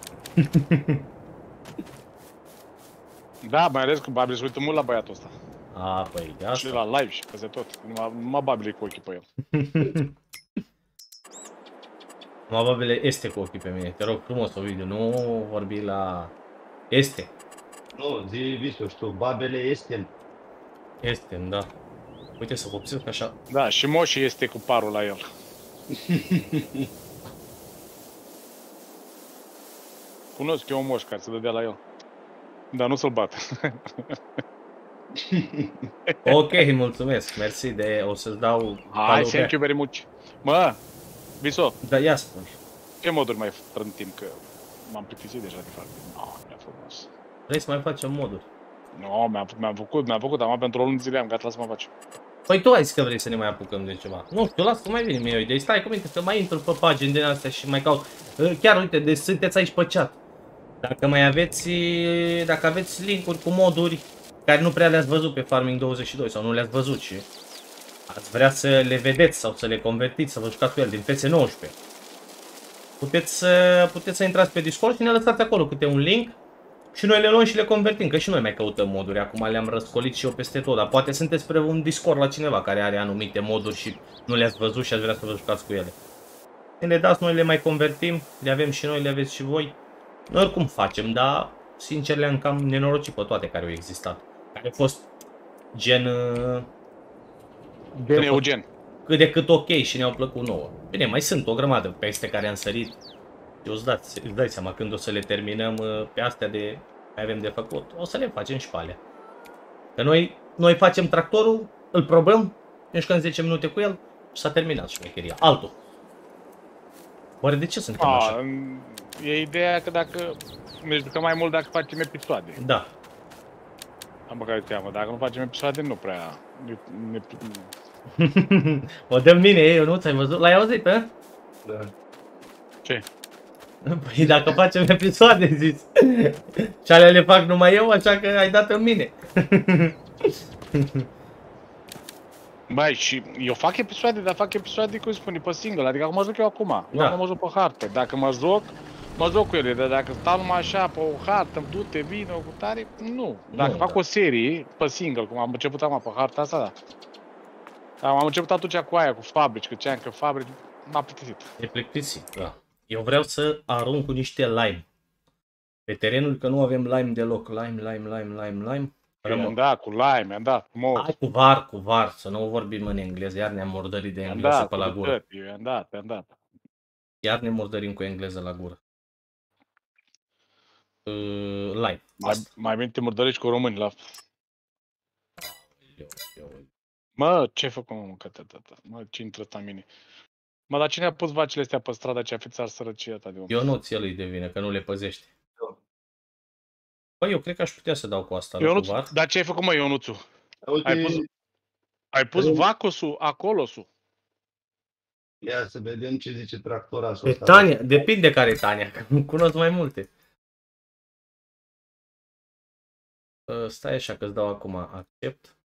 Da, mai ales că Babli se uită mult la băiatul ăsta. A, păi, de Și asta. la live și peste tot. Numai, numai Babli cu ochii pe el. Mă, babele, este cu ochii pe mine, te rog frumos, Ovidiu, nu vorbi la... Este. Nu, zi visul, știu, babele este. Este, da. Uite să vopsesc așa. Da, și Moși este cu parul la el. Cunosc eu un moș care se dădea la el. Dar nu să-l bată. Ok, mulțumesc, mersi de... O să-ți dau... Hai, thank you very much. Mă, Viso, Da, ia spune. ce moduri mai trântim, că m-am plictisit deja de fapt. No, mi-a frumos. Vrei să mai facem moduri? Nu, mi-am mi făcut, mi-am făcut, am pentru o lună de zile, am gata să mă fac. Păi tu ai zis că vrei să ne mai apucăm de ceva. Nu știu, las că mai vine mie o idee. Stai cu minte să mai intru pe pagini din astea și mai caut. Chiar uite, deci sunteți aici pe chat. Dacă mai aveți, dacă aveți linkuri cu moduri care nu prea le-ați văzut pe Farming douăzeci și doi sau nu le-ați văzut și ați vrea să le vedeți sau să le convertiți, să vă jucați cu el din P S nouăsprezece. Puteți să, puteți să intrați pe Discord și ne lăsați acolo câte un link și noi le luăm și le convertim, că și noi mai căutăm moduri. Acum le-am răscolit și eu peste tot, dar poate sunteți spre un Discord la cineva care are anumite moduri și nu le-ați văzut și ați vrea să vă jucați cu ele. Când le dați, noi le mai convertim, le avem și noi, le aveți și voi. Noi oricum facem, dar sincer le-am cam nenorocit pe toate care au existat. Care au fost gen... Gen Eugen. Cât de cât ok și ne-au plăcut nouă. Bine, mai sunt o grămadă peste care am sărit. Eu îți, dați, îți dai seama când o să le terminăm pe astea de mai avem de făcut, o să le facem și pe alea. Că noi, noi facem tractorul, îl probăm, ne jucăm zece minute cu el și s-a terminat șmecheria. Altul. Oare de ce suntem A, așa? E ideea că dacă ne jucăm mai mult dacă facem episoade. Da. Am băgat seama, dacă nu facem episoade nu prea... Ne, ne, O dăm mine, eu nu ți-ai văzut? L-ai auzit, pe? Da. Ce? Păi dacă facem episoade, zis. Și alea le fac numai eu, așa că ai dat în mine. Băi, și eu fac episoade, dar fac episoade, cum spune, pe single, adică mă joc eu acum, Da. eu mă joc pe hartă. Dacă mă joc, mă joc cu ele, dar dacă stau numai așa pe o hartă, du-te, vină, cu tare, nu. Dacă Nu, fac da. o serie, pe single, cum am început acum pe harta asta, da. Dar am început atunci cu aia, cu fabrici, că ceam că fabrici, m-a plictisit. E plictisit, da. Eu vreau să arunc cu niște lime. Pe terenul, că nu avem lime deloc. Lime, lime, lime, lime, lime. I-am dat cu lime, mi-am dat cu mod, Hai cu var, cu var, să nu vorbim în engleză. Iar ne-am murdărit de mi-am engleză dat pe cu la gură. bucăți, i-am dat, i-am dat. Iar ne murdărim cu engleză la gură. Uh, lime. Mai, Asta. mai bine te murdărești cu români la... Eu, eu. Mă, ce-ai făcut, mă, mâncă tata? Mă, ce intră ăsta în mine? Mă, dar cine a pus vacile astea pe strada ce a fițar sărăcia ta de om? Eu nu ți el îi devine, că nu le păzește. Păi eu cred că aș putea să dau cu asta. Eu cu nu, var. dar ce ai făcut, mă, Ionuțu? Uite, Ai pus, ai pus vacosul acolo, su. ia să vedem ce zice tractorașul E ăsta. Tania, depinde care e Tania, că nu cunosc mai multe. Uh, Stai așa că îți dau acum accept.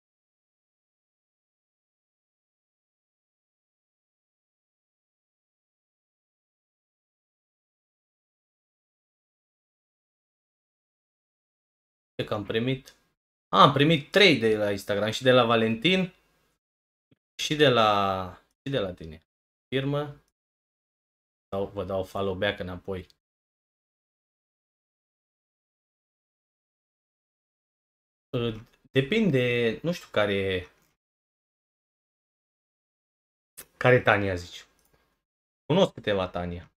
Ce că am primit? A, am primit trei de la Instagram, și de la Valentin și de la și de la tine. Firmă. Dau, vă dau follow back înapoi. Uh, Depinde, nu știu care care Tania zici. Cunosc câteva Tania.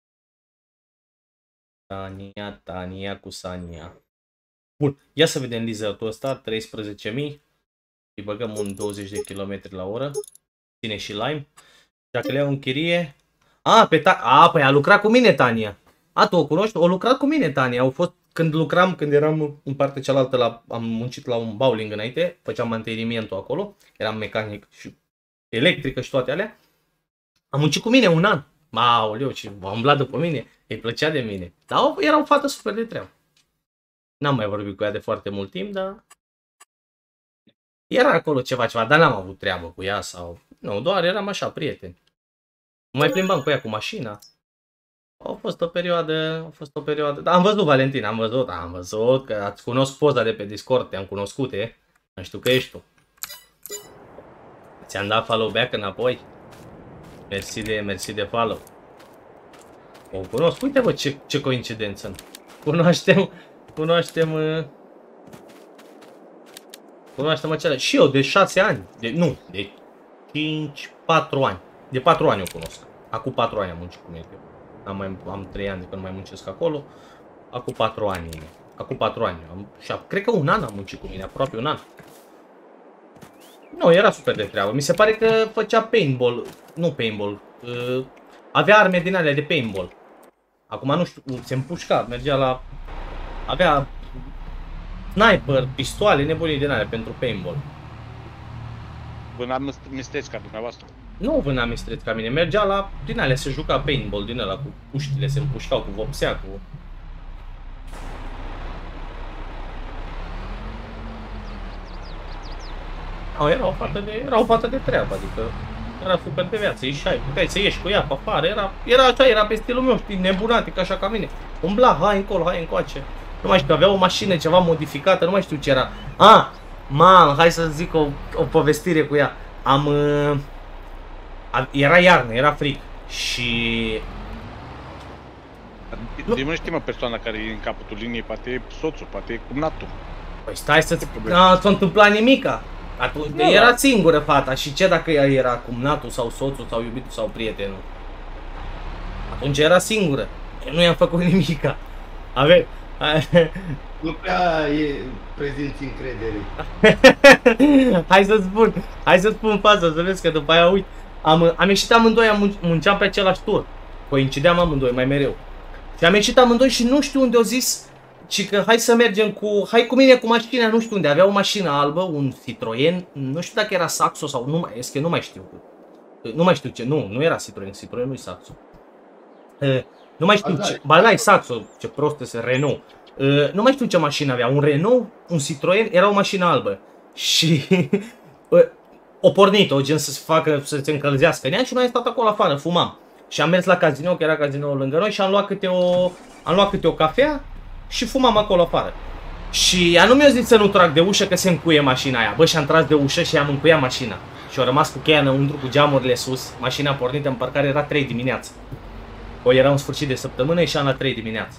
Tania, Tania cu Sania. Bun, ia să vedem lizatul ăsta, treisprezece mii. Îi băgăm un douăzeci de kilometri la oră. Ține și lime. Dacă le iau în chirie... A, pe ta... A, păi a lucrat cu mine Tania. A, tu o cunoști? O lucrat cu mine Tania. Au fost... Când lucram, când eram în partea cealaltă, la... am muncit la un bowling înainte, făceam mantenimientul acolo, eram mecanic și electrică și toate alea. Am muncit cu mine un an. Aoleu, și m-a umblat după mine, îi plăcea de mine. Dar era o fată super de treabă. N-am mai vorbit cu ea de foarte mult timp, dar era acolo ceva, ceva, dar n-am avut treabă cu ea sau... Nu, doar eram așa, prieteni. Mai plimbam cu ea cu mașina. A fost o perioadă, a fost o perioadă... Da, am văzut, Valentin, am văzut, am văzut, că ați cunoscut poza de pe Discord, te-am cunoscut, e? Nu știu că ești tu. Ți-am dat follow back înapoi. Mersi de, mersi de follow. O cunosc, uite bă, ce, ce coincidență. Cunoaștem, cunoaștem... Uh... Cunoaștem acela. Și eu, de șase ani, de, nu, de cinci, patru ani. De patru ani o cunosc. Acum patru ani am muncit cu mine. Am, mai, am trei ani de când mai muncesc acolo. Acum patru ani. Acum patru ani. Am, și cred că un an am muncit cu mine, aproape un an. Nu, era super de treabă. Mi se pare că făcea paintball. Nu paintball. Uh, avea arme din alea de paintball. Acum nu știu, se împușca, mergea la... Avea sniper, pistoale, nebunii din alea pentru paintball. Vâna mistreți ca dumneavoastră. Nu vâna mistreți ca mine, mergea la... Din alea se juca paintball din ăla cu puștile, se împușcau cu vopsea, cu... No, era o fată de, era o fată de treabă, adică era super de viață, ieșai, puteai să ieși cu ea pe afară, era, era așa, era pe stilul meu, știi, nebunatic, așa ca mine. Umbla, hai încolo, hai încoace. Nu mai știu, avea o mașină ceva modificată, nu mai știu ce era. Ah, mamă, hai să zic o, o povestire cu ea. Am... Uh, era iarnă, era frig și... De nu știm o persoană care e în capătul liniei, poate e soțul, poate e cumnatul. Păi stai să-ți... Nu s-a întâmplat nimica. Atunci nu, era singură fata și ce dacă ea era cumnatul sau soțul sau iubitul sau prietenul? Atunci era singură. Eu nu i-am făcut nimica. Ave... Nu prea e prezenți încredere. Hai să spun, hai să spun față, să vezi că după aia uit. Am, am ieșit amândoi, am munceam pe același tur. Coincideam amândoi mai mereu. Și am ieșit amândoi și nu știu unde au zis, ci că hai să mergem cu, hai cu mine cu mașina, nu știu unde, avea o mașină albă, un Citroen, nu știu dacă era Saxo sau nu mai, este că nu mai știu. Nu mai știu ce, nu, nu era Citroen, Citroen nu-i Saxo. Uh, nu mai știu ce, ba da, e Saxo, ce prost este, Renault. Uh, nu mai știu ce mașină avea, un Renault, un Citroen, era o mașină albă. Și uh, o pornit-o, gen să se facă, să se încălzească în ea și noi am stat acolo afară, fumam. Și am mers la cazinou, că era cazinoul lângă noi și am luat câte o, am luat câte o cafea și fumam acolo afară. Și ea nu mi-a zis să nu trag de ușă că se încuie mașina aia. Bă, și am tras de ușă și am încuiat mașina. Și au rămas cu cheia înăuntru, cu geamurile sus, mașina pornită în parcare, era trei dimineața. O era un sfârșit de săptămână, ieșeam la trei dimineața.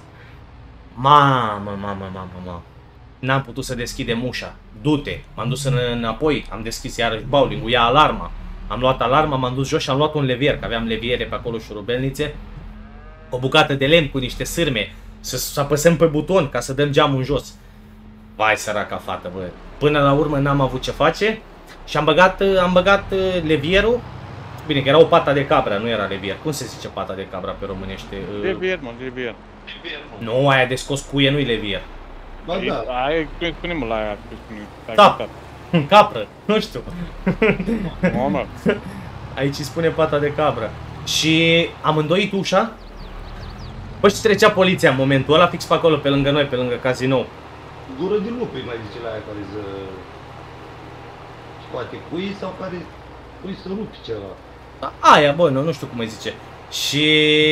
Mamă, mamă, mamă, mamă. N-am putut să deschidem ușa. Du-te. M-am dus înapoi, am deschis iarăși bowling-ul, ia alarma. Am luat alarma, m-am dus jos și am luat un levier, că aveam leviere pe acolo, șurubelnițe. O bucată de lemn cu niște sârme, să, să apăsăm pe buton ca să dăm geamul în jos. Vai, săraca fată, bă. Până la urmă n-am avut ce face și am băgat, am băgat levierul. Bine, că era o pata de cabra, nu era levier. Cum se zice pata de cabra pe românește? Levier, mă, levier. Nu, aia de scos cuie, nu-i levier. Ba da. Aia, cum spunem la aia? Da. Capră, nu știu. Mamă. Aici îi spune pata de cabră. Și am îndoit ușa. Păi și trecea poliția în momentul ăla, fix pe acolo, pe lângă noi, pe lângă cazinou. Gură de lup îi mai zice la aia care să scoate cui sau care cui să rupi ceva. Aia, bă, nu, nu știu cum îi zice. Și...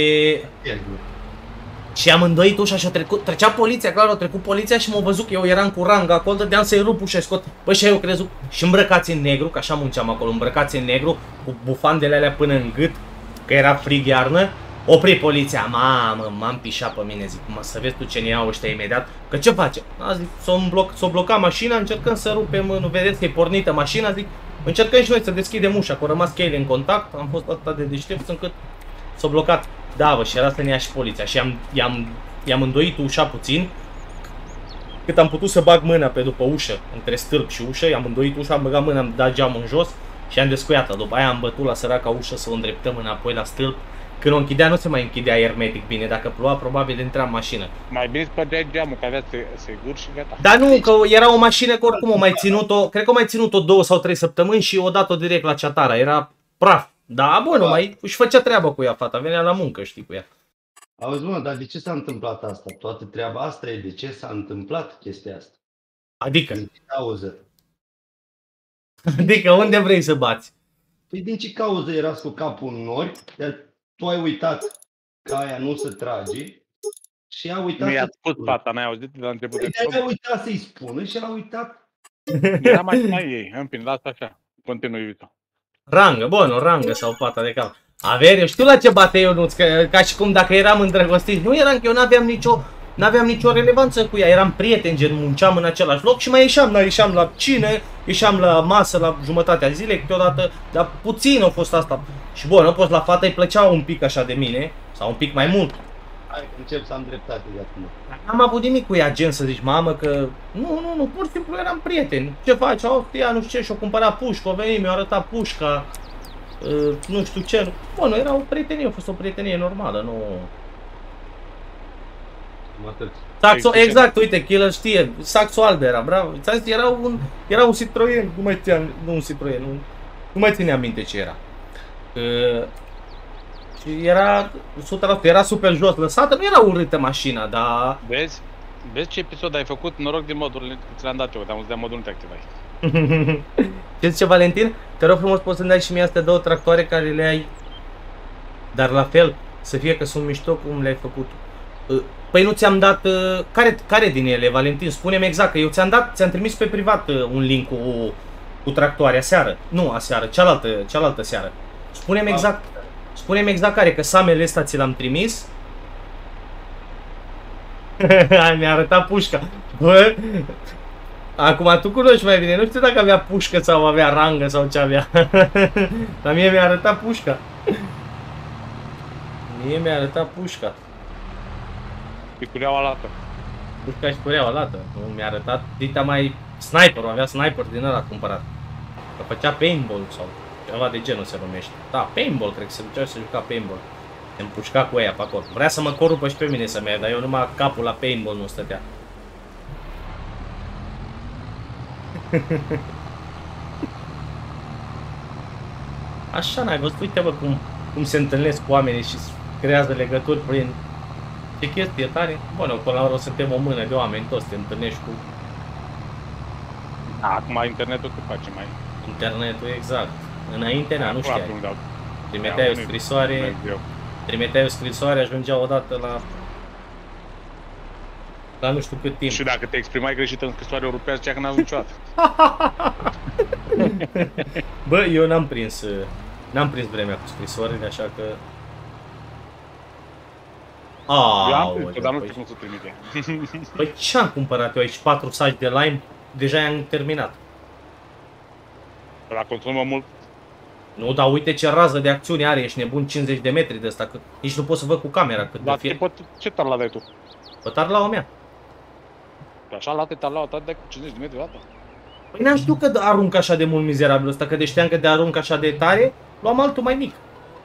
Și am îndoit ușa și a trecut, trecea poliția, clar, a trecut poliția și m-a văzut că eu eram cu ranga acolo, dădeam să-i rup ușa și scot. Păi și eu crezut, și îmbrăcați în negru, că așa munceam acolo, îmbrăcați în negru, cu bufandele alea până în gât, că era frig iarnă. Opri poliția, mamă, m-am pișat pe mine, zic, mă, să vezi tu ce ne iau ăștia imediat, că ce face? A, zic, s-o bloc, s-o bloca mașina, încercăm să rupem, nu vedeți că e pornită mașina, zic, încercăm și noi să deschidem ușa, că au rămas cheile în contact, am fost atât de deștept încât s-a blocat. Da, bă, și era să ne ia și poliția și i-am, i-am, i-am îndoit ușa puțin, cât am putut să bag mâna pe după ușă, între stâlp și ușă, i-am îndoit ușa, am băgat mâna, am dat geamul în jos și am descuiat-o. După aia am bătut la săraca ușă să o îndreptăm înapoi la stâlp. Când o închidea, nu se mai închidea hermetic bine, dacă ploua, probabil intra în mașină. Mai bine spărgeai geamul, că avea sigur și gata. Dar nu, că era o mașină că oricum o mai ținut-o, cred că o mai ținut-o două sau trei săptămâni și o dat-o direct la ceatara, era praf. Da, bă, nu mai își făcea treaba cu ea, fata, venea la muncă, știi, cu ea. Auzi, mă, dar de ce s-a întâmplat asta? Toată treaba asta e de ce s-a întâmplat chestia asta? Adică? Din ce cauză? Adică unde vrei să bați? Păi din ce cauză erați cu capul în nori, dar tu ai uitat că aia nu se trage și a uitat Nu i-a să spus spună. pata, n-ai auzit de la început de Păi de a uitat să-i spună și a uitat. Era mașina ei, în fine, lasă așa, continui Iuto. Rangă, bun, o rangă sau pata de cap. Avere, știu la ce bate eu, nu că, ca și cum dacă eram îndrăgostit. Nu eram, că eu n-aveam nicio, n-aveam nicio relevanță cu ea, eram prieten, gen munceam în același loc și mai ieșeam, la, ieșeam la cină, ieșeam la masă la jumătatea zilei câteodată, dar puțin a fost asta. Și bun, a fost la fata, îi plăcea un pic așa de mine, sau un pic mai mult. Hai că încep să am dreptate de acum. N-am avut nimic cu ea, gen să zici, mamă, că... Nu, nu, nu, pur și simplu eram prieteni. Ce faci? Au, ea, nu știu ce, și-o cumpărat pușcă, o venit, mi-a arătat pușca. Uh, nu știu ce. Bă, nu, era o prietenie, a fost o prietenie normală, nu... Atât. Saxo, exact, uite, Killer știe, Saxo alb era, bravo. Ți-am zis, era un, era un Citroen, nu mai țineam, nu un Citroen, nu, nu mai țineam minte ce era. Uh, și era, o sută la sută, era super jos lăsată, nu era urâtă mașina, dar... Vezi? Vezi ce episod ai făcut? Noroc din modurile ți le-am dat eu, dar am zis de modul nu te activai. Ce zice Valentin? Te rog frumos, poți să-mi dai și mie astea două tractoare care le ai, dar la fel, să fie că sunt mișto cum le-ai făcut. Uh, Păi nu ți-am dat, uh, care, care din ele, Valentin? Spune-mi exact, că eu ți-am dat, ți-am trimis pe privat uh, un link cu, cu tractoare aseară. Nu aseară, cealaltă, cealaltă seară. Spune-mi exact, spune-mi exact care, că Samele ăsta ți l-am trimis. Mi-a arătat pușca. Bă, acum tu cunoști mai bine, nu știu dacă avea pușcă sau avea rangă sau ce avea. Dar mie mi-a arătat pușca. Mie mi-a arătat pușca. Pe cureaua lată. Pușca și cureaua lată. Nu mi-a arătat dita mai sniperul, avea sniper din ăla cumpărat. Că făcea paintball sau ceva de genul se numește. Da, paintball, cred că se ducea și se juca paintball. Se împușca cu ea pe acolo. Vrea să mă corupă și pe mine să merg, dar eu numai capul la paintball nu stătea. Așa n-ai văzut, uite bă cum, cum se întâlnesc cu oamenii și creează legături prin... Ce chestie tare? Bă, până la urmă suntem o mână de oameni, toți te întâlnești cu... Acum internetul te face mai... Internetul, exact. Înainte, na, nu știai. Trimiteai o scrisoare, trimiteai o scrisoare, ajungea odată la... La nu știu cât timp. Și dacă te exprimai greșit în scrisoare europeană, zicea că n-am niciodată. Bă, eu n-am prins... N-am prins vremea cu scrisoarele, așa că... Eu am Aoleu, prins, dar nu știu păi... cum să trimite. Păi ce-am cumpărat eu aici? patru saci de lime? Deja i-am terminat. La consumă mult. Nu, dar uite ce rază de acțiune are, ești nebun, cincizeci de metri de asta, că nici nu pot să văd cu camera cât de Dar fie. pot, ce tarla dai tu? Pe tarlaua mea. Așa late tarlaua ta dai cu cincizeci de metri dată? Păi n-am știut că arunc așa de mult mizerabil ăsta, că de știam că de arunc așa de tare, luam altul mai mic.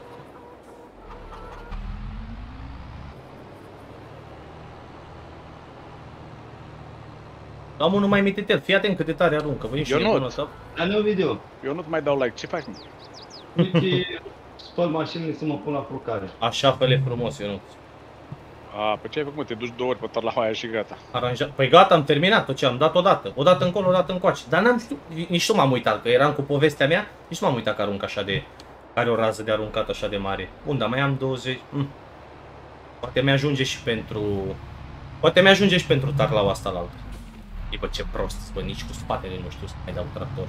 Luam unul mai mititel, fii atent cât de tare aruncă, vă și nebunul ăsta. Dar nu video. Eu nu-ți mai dau like, ce faci mă? Uite, spăl mașinile să mă pun la frucare. Așa fă-le frumos, eu nu. A, pe ce ai făcut? Te duci două ori pe tarlaua aia și gata. Aranjat. Păi gata, am terminat tot ce am dat odată. Odată încolo, odată încoace. Dar n-am știut, nici nu m-am uitat, că eram cu povestea mea, nici nu m-am uitat că arunc așa de... Are o rază de aruncat așa de mare. Bun, dar mai am douăzeci... Mm. Poate mi-ajunge și pentru... Poate mi-ajunge și pentru tarlaua asta la altă. E bă, ce prost, bă, nici cu spatele nu știu să mai dau tractor.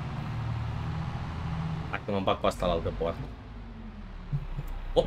Hai că mă bag cu asta la altă poartă. Oh.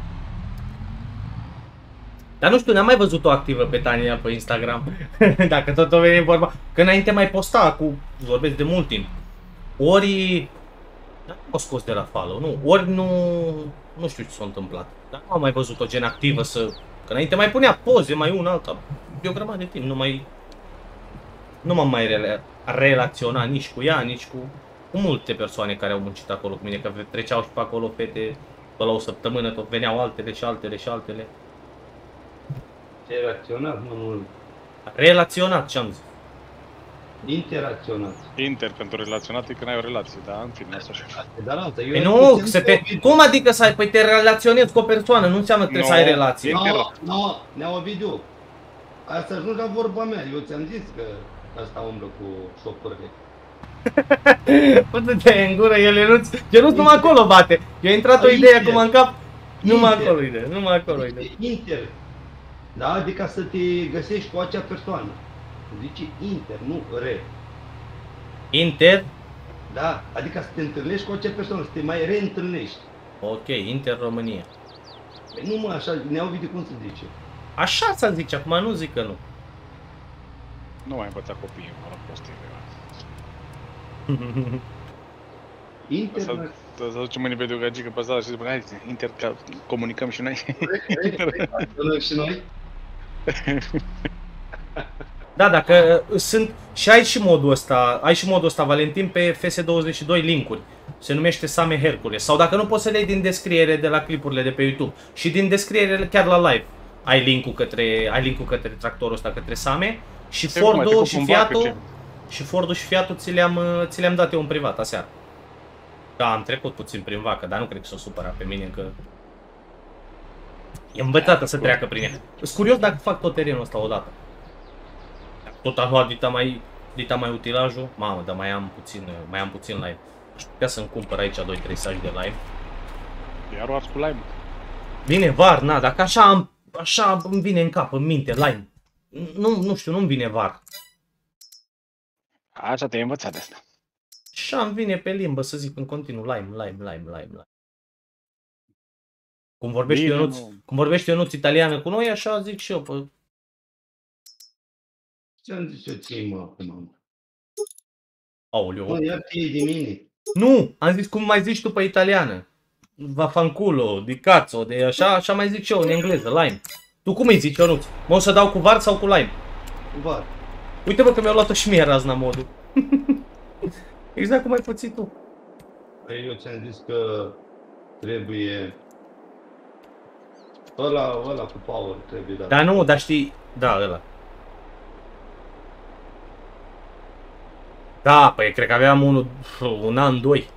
Dar nu știu, n-am mai văzut-o activă pe Tania pe Instagram. Dacă tot o veni vorba. Că înainte mai posta, cu vorbesc de mult timp. Ori... Dar nu o scos de la follow, nu. Ori nu... Nu știu ce s-a întâmplat. Dar nu am mai văzut-o gen activă să... Că înainte mai punea poze, mai una, alta. De o grămadă de timp, nu mai... Nu m-am mai rela relaționat nici cu ea, nici cu... Cu multe persoane care au muncit acolo cu mine. Că treceau și pe acolo fete... Pe la o săptămână tot veneau altele și altele și altele. Ce reacționat, mă, nu... Relaționat, ce-am zis? Interacționat. Inter pentru relaționat e că n-ai o relație, dar în fine, asta așa. Dar alta, eu... Păi nu, să te... Cum adică să ai... Păi te relaționezi cu o persoană, nu înseamnă că trebuie No. să ai relație. Inter. Nu, nu, Neo Video. Ai să ajungi la vorba mea, eu ți-am zis că asta umblă cu șofurile. Pute-te în gură, el Ionuț, Ionuț numai acolo bate. Eu a intrat o idee acum în cap, numai acolo idee, numai acolo idee. Inter. Da, adică să te găsești cu acea persoană. Zice inter, nu re. Inter, Da, adică să te întâlnești cu acea persoană, să te mai reîntâlnești. ok, Inter România. Păi nu mă, așa, ne-au video cum se zice. Așa s-a zice, acum nu zic că nu. Nu mai învăța copiii, mă rog, prostii. Inter... Să, să ducem mâine pe Dugagică pe zara și spune, hai, inter, comunicăm și noi. Să și noi? Da, dacă sunt... Și ai și modul ăsta, ai și modul ăsta, Valentin, pe F S douăzeci și doi linkuri. Se numește Same Hercules. Sau dacă nu poți să le iei din descriere de la clipurile de pe YouTube. Și din descriere chiar la live. Ai linkul către, ai linkul către tractorul ăsta, către Same. Și Fordul și Fiatul... Și Fordul și Fiatul ți le-am ți le-am dat eu în privat aseară. Da, am trecut puțin prin vacă, dar nu cred că s-o supăra pe mine că... E învățată să treacă prin ea. Sunt curios dacă fac tot terenul ăsta odată. Tot a luat dita mai, dita mai utilajul. Mamă, dar mai am puțin, mai am puțin live. Aș putea să-mi cumpăr aici doi trei saci de live. Iar o ars cu lime. Bine, var, na, dacă așa, am, așa îmi vine în cap, în minte, lime. Nu, nu știu, nu-mi vine var. Așa te-ai învățat de asta. Așa îmi vine pe limbă să zic în continuu, lime, lime, lime, lime, lime. Cum vorbește Ionuț, cum vorbește Ionuț italiană cu noi, așa zic și eu. Pă... Ce-am zis eu ție, mă, acum? Aoleu. Mă, ia ție de mine. Nu, am zis cum mai zici tu pe italiană. Vafanculo, di cazzo, de așa, așa mai zic și eu în engleză, lime. Tu cum îi zici, Ionuț? Mă o să dau cu var sau cu lime? Cu var. Uite bă că mi-au luat-o și mie razna modul. Exact cum ai pățit tu. Păi eu ți-am zis că trebuie... Ăla, ăla cu power trebuie, da. Dar nu, dar știi... Da, ăla. Da, păi cred că aveam unul, un an, doi.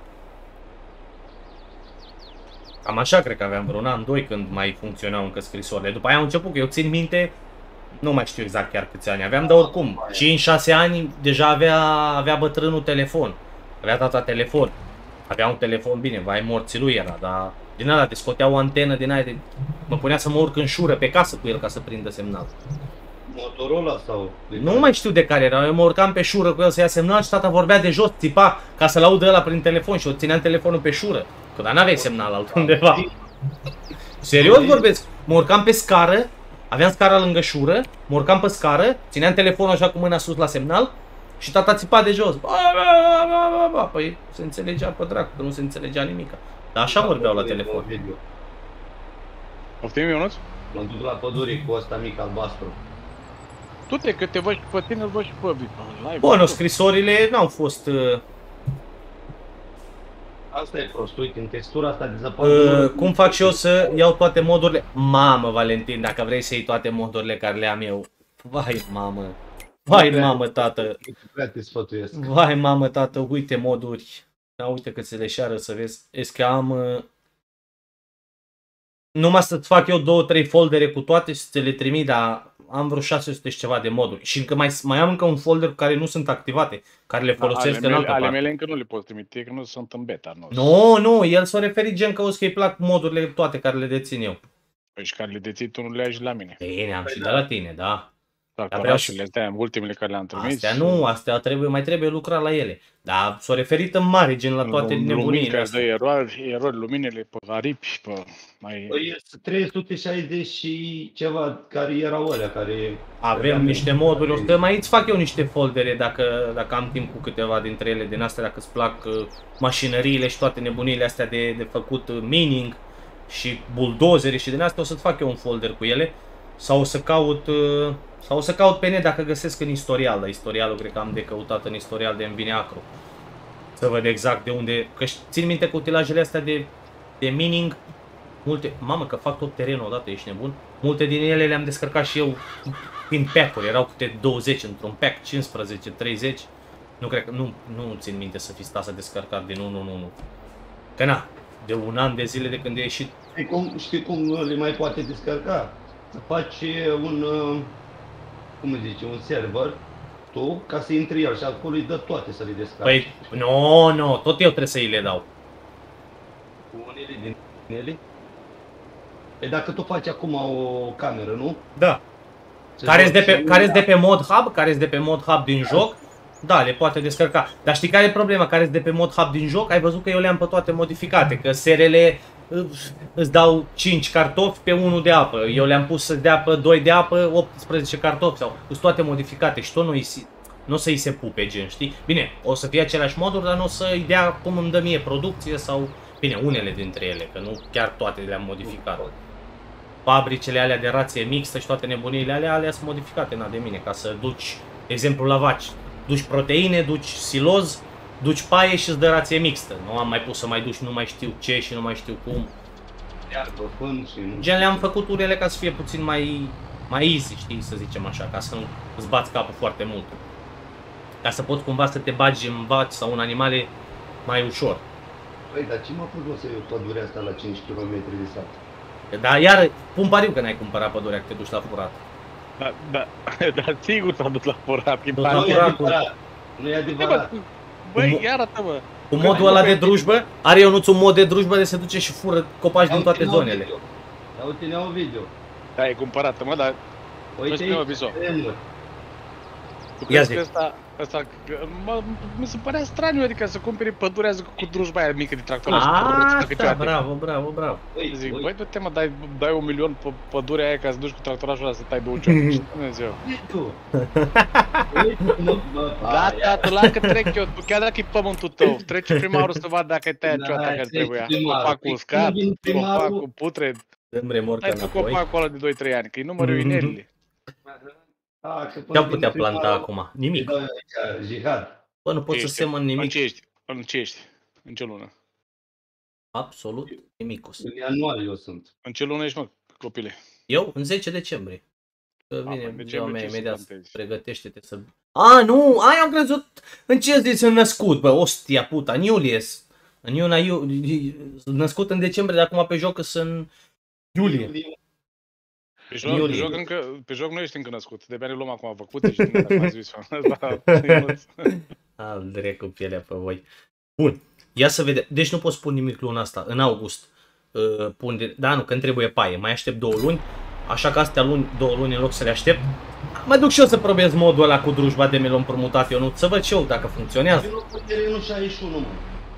Cam așa cred că aveam vreo un an, doi când mai funcționau încă scrisorile. După aia au început, că eu țin minte, nu mai știu exact chiar câți ani aveam, dar oricum, cinci șase ani deja avea, avea bătrânul telefon. Avea tata telefon. Avea un telefon, bine, vai morții lui era, dar din ăla te scotea o antenă din aia de... Mă punea să mă urc în șură pe casă cu el ca să prindă semnal. Motorola sau... Nu mai știu de care era, eu mă urcam pe șură cu el să ia semnal și tata vorbea de jos, țipa, ca să-l audă ăla prin telefon și eu țineam telefonul pe șură. Că dar n-aveai semnal altundeva. Serios vorbesc, mă urcam pe scară, aveam scara lângă șură, mă urcam pe scară, țineam telefonul așa cu mâna sus la semnal și tata țipa de jos. Ba, ba, ba, ba, ba. Păi se înțelegea pe dracu, că nu se înțelegea nimica. Dar așa vorbeau la telefon. Poftim, Ionuț? Mă duc la pădure cu ăsta mic albastru. Du-te că te văd și pe tine, îl văd și pe live. Bun, scrisorile n-au fost... Uh... Asta e prost, uite, în textura asta de zăpadă... Uh, cum fac și eu să iau toate modurile? Mamă, Valentin, dacă vrei să iei toate modurile care le am eu. Vai, mamă. Vai, mamă, tată. Prea te sfătuiesc. Vai, mamă, tată, uite moduri. Da, uite că se leșeară să vezi. Este că am... Uh... Numai să-ți fac eu două, trei foldere cu toate și să le trimit, dar am vreo șase sute și ceva de moduri. Și încă mai, mai am încă un folder cu care nu sunt activate, care le folosesc da, în altă parte. Ale mele încă nu le pot trimite, că nu sunt în beta. Nu, nu, nu, el s-a referit gen că o să-i plac modurile toate care le dețin eu. Păi și care le deții tu nu le ai și la mine. Bine, am păi și da. de la tine, da. Tractorașele astea, ultimele care le-am trimis. Astea nu, astea trebuie, mai trebuie lucrat la ele. Dar s-a referit în mare, gen la toate nebuniile astea. De erori, erori, luminile pe aripi, pe... Mai... Păi trei sute șaizeci și ceva care erau alea, care... Avem niște moduri, o să mai îți fac eu niște foldere dacă, dacă am timp cu câteva dintre ele din astea, dacă îți plac uh, mașinăriile și toate nebunile astea de, de făcut uh, mining și buldozere și din astea, o să-ți fac eu un folder cu ele. Sau o să caut, uh, sau o să caut pe net dacă găsesc în istorial, dar istorialul cred că am de căutat în istorial de îmi vine acru. Să văd exact de unde, că țin minte cu utilajele astea de, de mining, multe, mamă că fac tot terenul odată, ești nebun? Multe din ele le-am descărcat și eu prin pack-uri, erau câte douăzeci într-un pack, cincisprezece, treizeci. Nu cred că, nu, nu țin minte să fi stat să descărcat din unu în unu. Că na, de un an de zile de când e ieșit. Știi cum, știi cum le mai poate descărca? Să faci un, cum îi zice, un server, tu, ca să intri el și acolo îi dă toate să le descarci. Păi, nu, nu, tot eu trebuie să îi le dau. Cu unele din ele? Păi dacă tu faci acum o cameră, nu? Da. Care-s de, pe, care de pe mod hub, care-s de pe mod hub din joc, da, le poate descărca. Dar știi care e problema? Care-s de pe mod hub din joc? Ai văzut că eu le-am pe toate modificate, că serele îți dau cinci cartofi pe unul de apă. Eu le-am pus să dea pe doi de apă, optsprezece cartofi sau sunt toate modificate și tot nu-i nu o să-i se pupe, gen, știi? Bine, o să fie aceleași moduri, dar nu o să-i dea cum îmi dă mie producție sau... Bine, unele dintre ele, că nu chiar toate le-am modificat. Fabricele alea de rație mixtă și toate nebunile alea, alea sunt modificate, na, de mine, ca să duci, de exemplu, la vaci. Duci proteine, duci siloz, duci paie și îți dă rație mixtă. Nu am mai pus să mai duci nu mai știu ce și nu mai știu cum. Gen, le-am făcut unele ca să fie puțin mai, mai easy, știi, să zicem așa, ca să nu îți bați capul foarte mult. Ca să poți cumva să te bagi în vaci sau în animale mai ușor. Păi, dar ce m-a pus să iau pădurea asta la cinci kilometri de sat? Dar iar, pun pariu că n-ai cumpărat pădurea, că te duci la furat. Da, da, dar sigur s-a dus la furat. Nu, nu e adevărat. Nu e adevărat. Băi, ia arată-mă. Cu modul ăla de drujbă, are Ionuț un mod de drujbă de se duce și fură copaci din toate zonele. Dar uite, ne-au un video. Da, e cumpărată, mă, dar... Uite, ia zi. Asta, asta, mă, mi se părea straniu, adică să cumperi pădurea cu drujba aia mică din tractor. Asta, bravo, bravo, bravo. Zic, băi, du-te mă, dai, dai un milion pe pădurea aia ca să duci cu tractorașul ăla să tai două ciori. Dumnezeu. Da, tu la că trec eu, chiar dacă e pământul tău, trece primarul să vadă dacă ai tăiat cioata care trebuia. Copacul uscat, copacul putred. Dăm remorca înapoi. Ai tu copacul ăla de doi trei ani, că-i numărul uinelile. Ce-am putea planta acum? Nimic. Jihad. Bă, nu pot să semăn nimic. În ce ești? În ce ești? În ce lună? Absolut nimicus. În ianuarie eu sunt. În ce lună ești, mă, copile? Eu? În zece decembrie. Că A, vine ziua mea imediat, pregătește-te să... A, nu! Ai, am crezut... În ce zi sunt născut, bă? Ostia puta, în iulie. În iuna, iulie. Născut în decembrie, dar acum pe joc sunt în iulie. Pe joc, pe, joc încă, pe joc nu ești încă născut, de-abia ne luăm acum făcute și din dacă m-ați zis. Al drecu pielea pe voi. Bun, ia să vedem. Deci nu pot spune nimic luna asta, în august. Uh, pun de... Da, nu, că îmi trebuie paie. Mai aștept două luni, așa că astea luni, două luni în loc să le aștept. Mă duc și eu să probez modul ăla cu drujba de mi l-am împrumutat eu, nu? Să văd și eu dacă funcționează. Eu nu terenul șaizeci și unu, mă.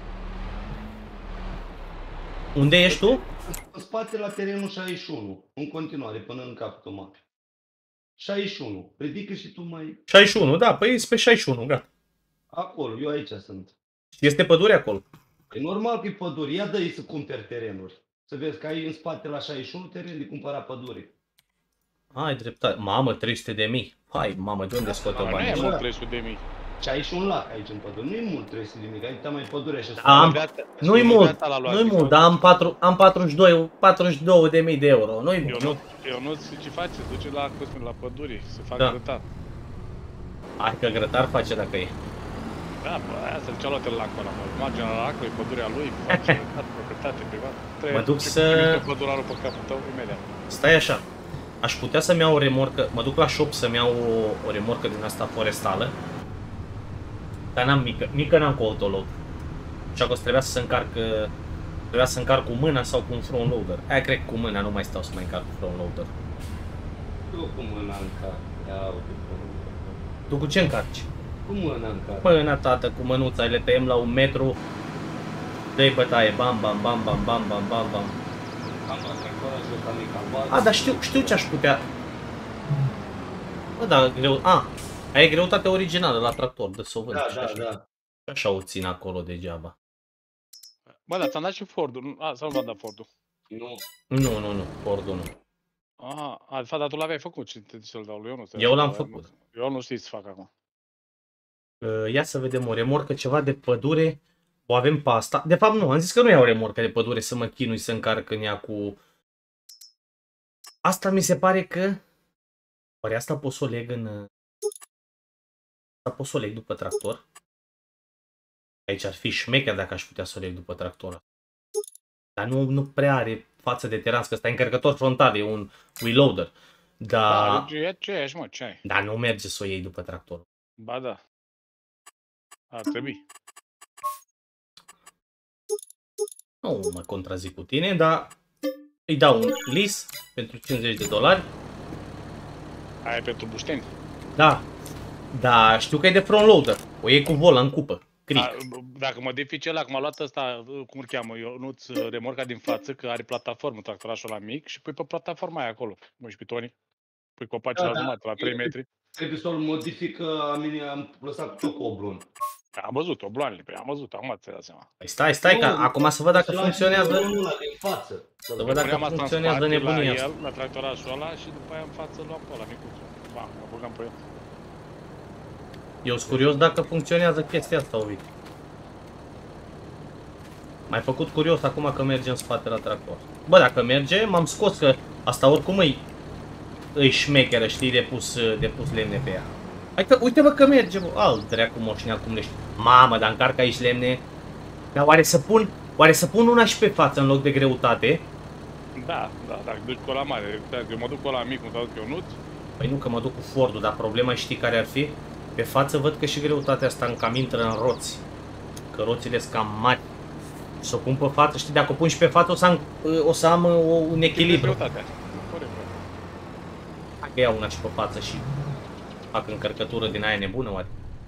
Unde ești tu? În spate la terenul șaizeci și unu, în continuare, până în capătul mapei. șaizeci și unu, ridică și tu mai... șaizeci și unu, da, păi e pe șaizeci și unu, gata. Acolo, eu aici sunt. Este pădure acolo? E normal că e pădure, ia dă-i să cumperi terenuri. Să vezi că ai în spate la șaizeci și unu teren de cumpărat pădure. Ai dreptate, mamă, trei sute de mii. Hai, mamă, de unde scot eu bani? Nu e mult trei sute de mii. șaizeci și unu lac aici în pădure, nu e mult trei sute de mii, ai mai pădure și am, nu-i mult, nu-i mult, dar am, patru, am patruzeci și doi, patruzeci și două de mii de euro, nu-i mult. Eu nu, eu nu ce face, se duce la Cosmin, la păduri, să facă da. grătar. Hai că grătar face dacă e. Da, bă, aia să-l cealaltă lacul ăla, mă, marginea la lacul, e pădurea lui, face proprietate privată. Mă duc să... pădurarul pe capul tău, imediat. Stai așa, aș putea să-mi iau o remorcă, mă duc la shop să-mi iau o, o remorcă din asta forestală. Dar n-am mică, mică n-am cu autoload. Așa că o să trebuia să încarc, trebuia să încarc cu mâna sau cu un front loader. Aia cred că cu mâna, nu mai stau să mai încarc cu front loader. Eu cu mâna încarc, ia uite. Tu cu ce încarci? Cu mâna încarc. Mâna, tată, cu mânuța, le tăiem la un metru. Dă-i bătaie, bam, bam, bam, bam, bam, bam, bam, bam. A, dar știu, știu ce aș putea. Bă, da, greu, a, aia e greutatea originală la tractor, de să o vând. Da, și da, așa. da. Așa o țin acolo degeaba. Bă, dar ți-am dat și Ford-ul, a, sau nu v-am dat Ford-ul? Nu. Nu, nu, nu, Ford-ul nu. Aha, a, de fapt, dar tu l-aveai făcut și te să-l dau lui Ionuț. Eu l-am făcut. Eu nu știu ce să fac acum. Ia să vedem o remorcă, ceva de pădure. O avem pe asta. De fapt nu, am zis că nu iau remorcă de pădure să mă chinui să încarc în ea cu... Asta mi se pare că... Oare asta pot să o leg în... Asta pot să o leg după tractor. Aici ar fi șmecher dacă aș putea să o leg după tractor. Dar nu, nu prea are față de terans, că ăsta e încărcător frontal, e un wheel loader. Dar... Da, e ce ești, mă, ce ai? Dar nu merge să o iei după tractor. Ba da. Ar trebui. Nu mă contrazic cu tine, dar îi dau un lease pentru cincizeci de dolari. Aia e pentru bușteni? Da. Da, știu că e de front loader. O iei cu volan în cupă. A, dacă modifici ăla, cum a luat ăsta, cum îl cheamă, eu nu-ți remorca din față, că are plataformă, tractorașul ăla mic, și pui pe plataforma aia acolo. Mă, și pitonii. Pui copaci da, la da. jumătate, la trei metri. trebuie să-l modific, că mine am lăsat tot cu oblon. Am văzut obloanele, pe am văzut, acum ți-ai dat seama. Păi stai, stai, că acum să văd dacă funcționează. Nu, nu, din față. Să văd dacă Puneam asta în funcționează spate, nebunia la asta. el, la tractorașul ăla și după aia în față luam pe ăla micuțul. Bam, mă băgam pe el. Eu sunt curios dacă funcționează chestia asta, Ovid. M-ai făcut curios acum că merge în spate la tractor. Bă, dacă merge, m-am scos că asta oricum îi, îi șmecheră, știi, de pus, de pus lemne pe ea. Hai că, uite bă că merge, bă. Al dracu moșnea cum lești. Mamă, dar încarc aici lemne. Dar oare să pun, oare să pun una și pe față în loc de greutate? Da, da, dacă duci cu ăla mare, dacă eu mă duc cu ăla mic, cum te duc eu nuț. Păi nu, că mă duc cu Fordul, dar problema știi care ar fi? Pe față văd că și greutatea asta în cam intră în roți. Că roțile sunt cam mari. Să o pun pe față, știi, dacă o pun și pe față o să am, o să am un echilibru. Hai că iau una și pe față și fac încărcătură din aia nebună, oare?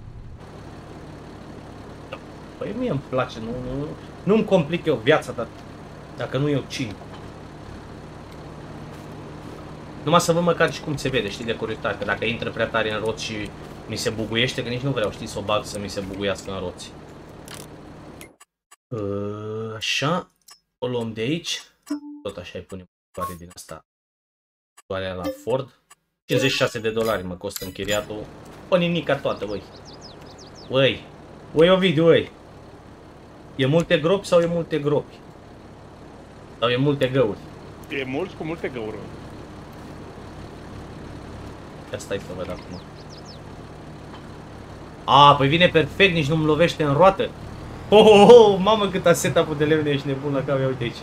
Păi mie îmi place, nu, nu, nu-mi complic eu viața, dar dacă nu eu cine? Numai să văd măcar și cum se vede, știi, de curiozitate, că dacă intră prea tare în roți și mi se buguiește, că nici nu vreau, știi, să o bag să mi se buguiască în roți. Așa, o luăm de aici, tot așa îi punem toare din asta, toarea la Ford. cincizeci și șase de dolari mă costă închiriatul, o nimica toată, băi. Băi, băi Ovidiu, băi, e multe gropi sau e multe gropi? Sau e multe găuri? E mulți cu multe găuri. Ia stai să văd acum. A, păi vine perfect, nici nu-mi lovește în roată. Oh, oh, oh, mamă cât a setup-ul de lemne, ești nebun la cap, ia uite aici.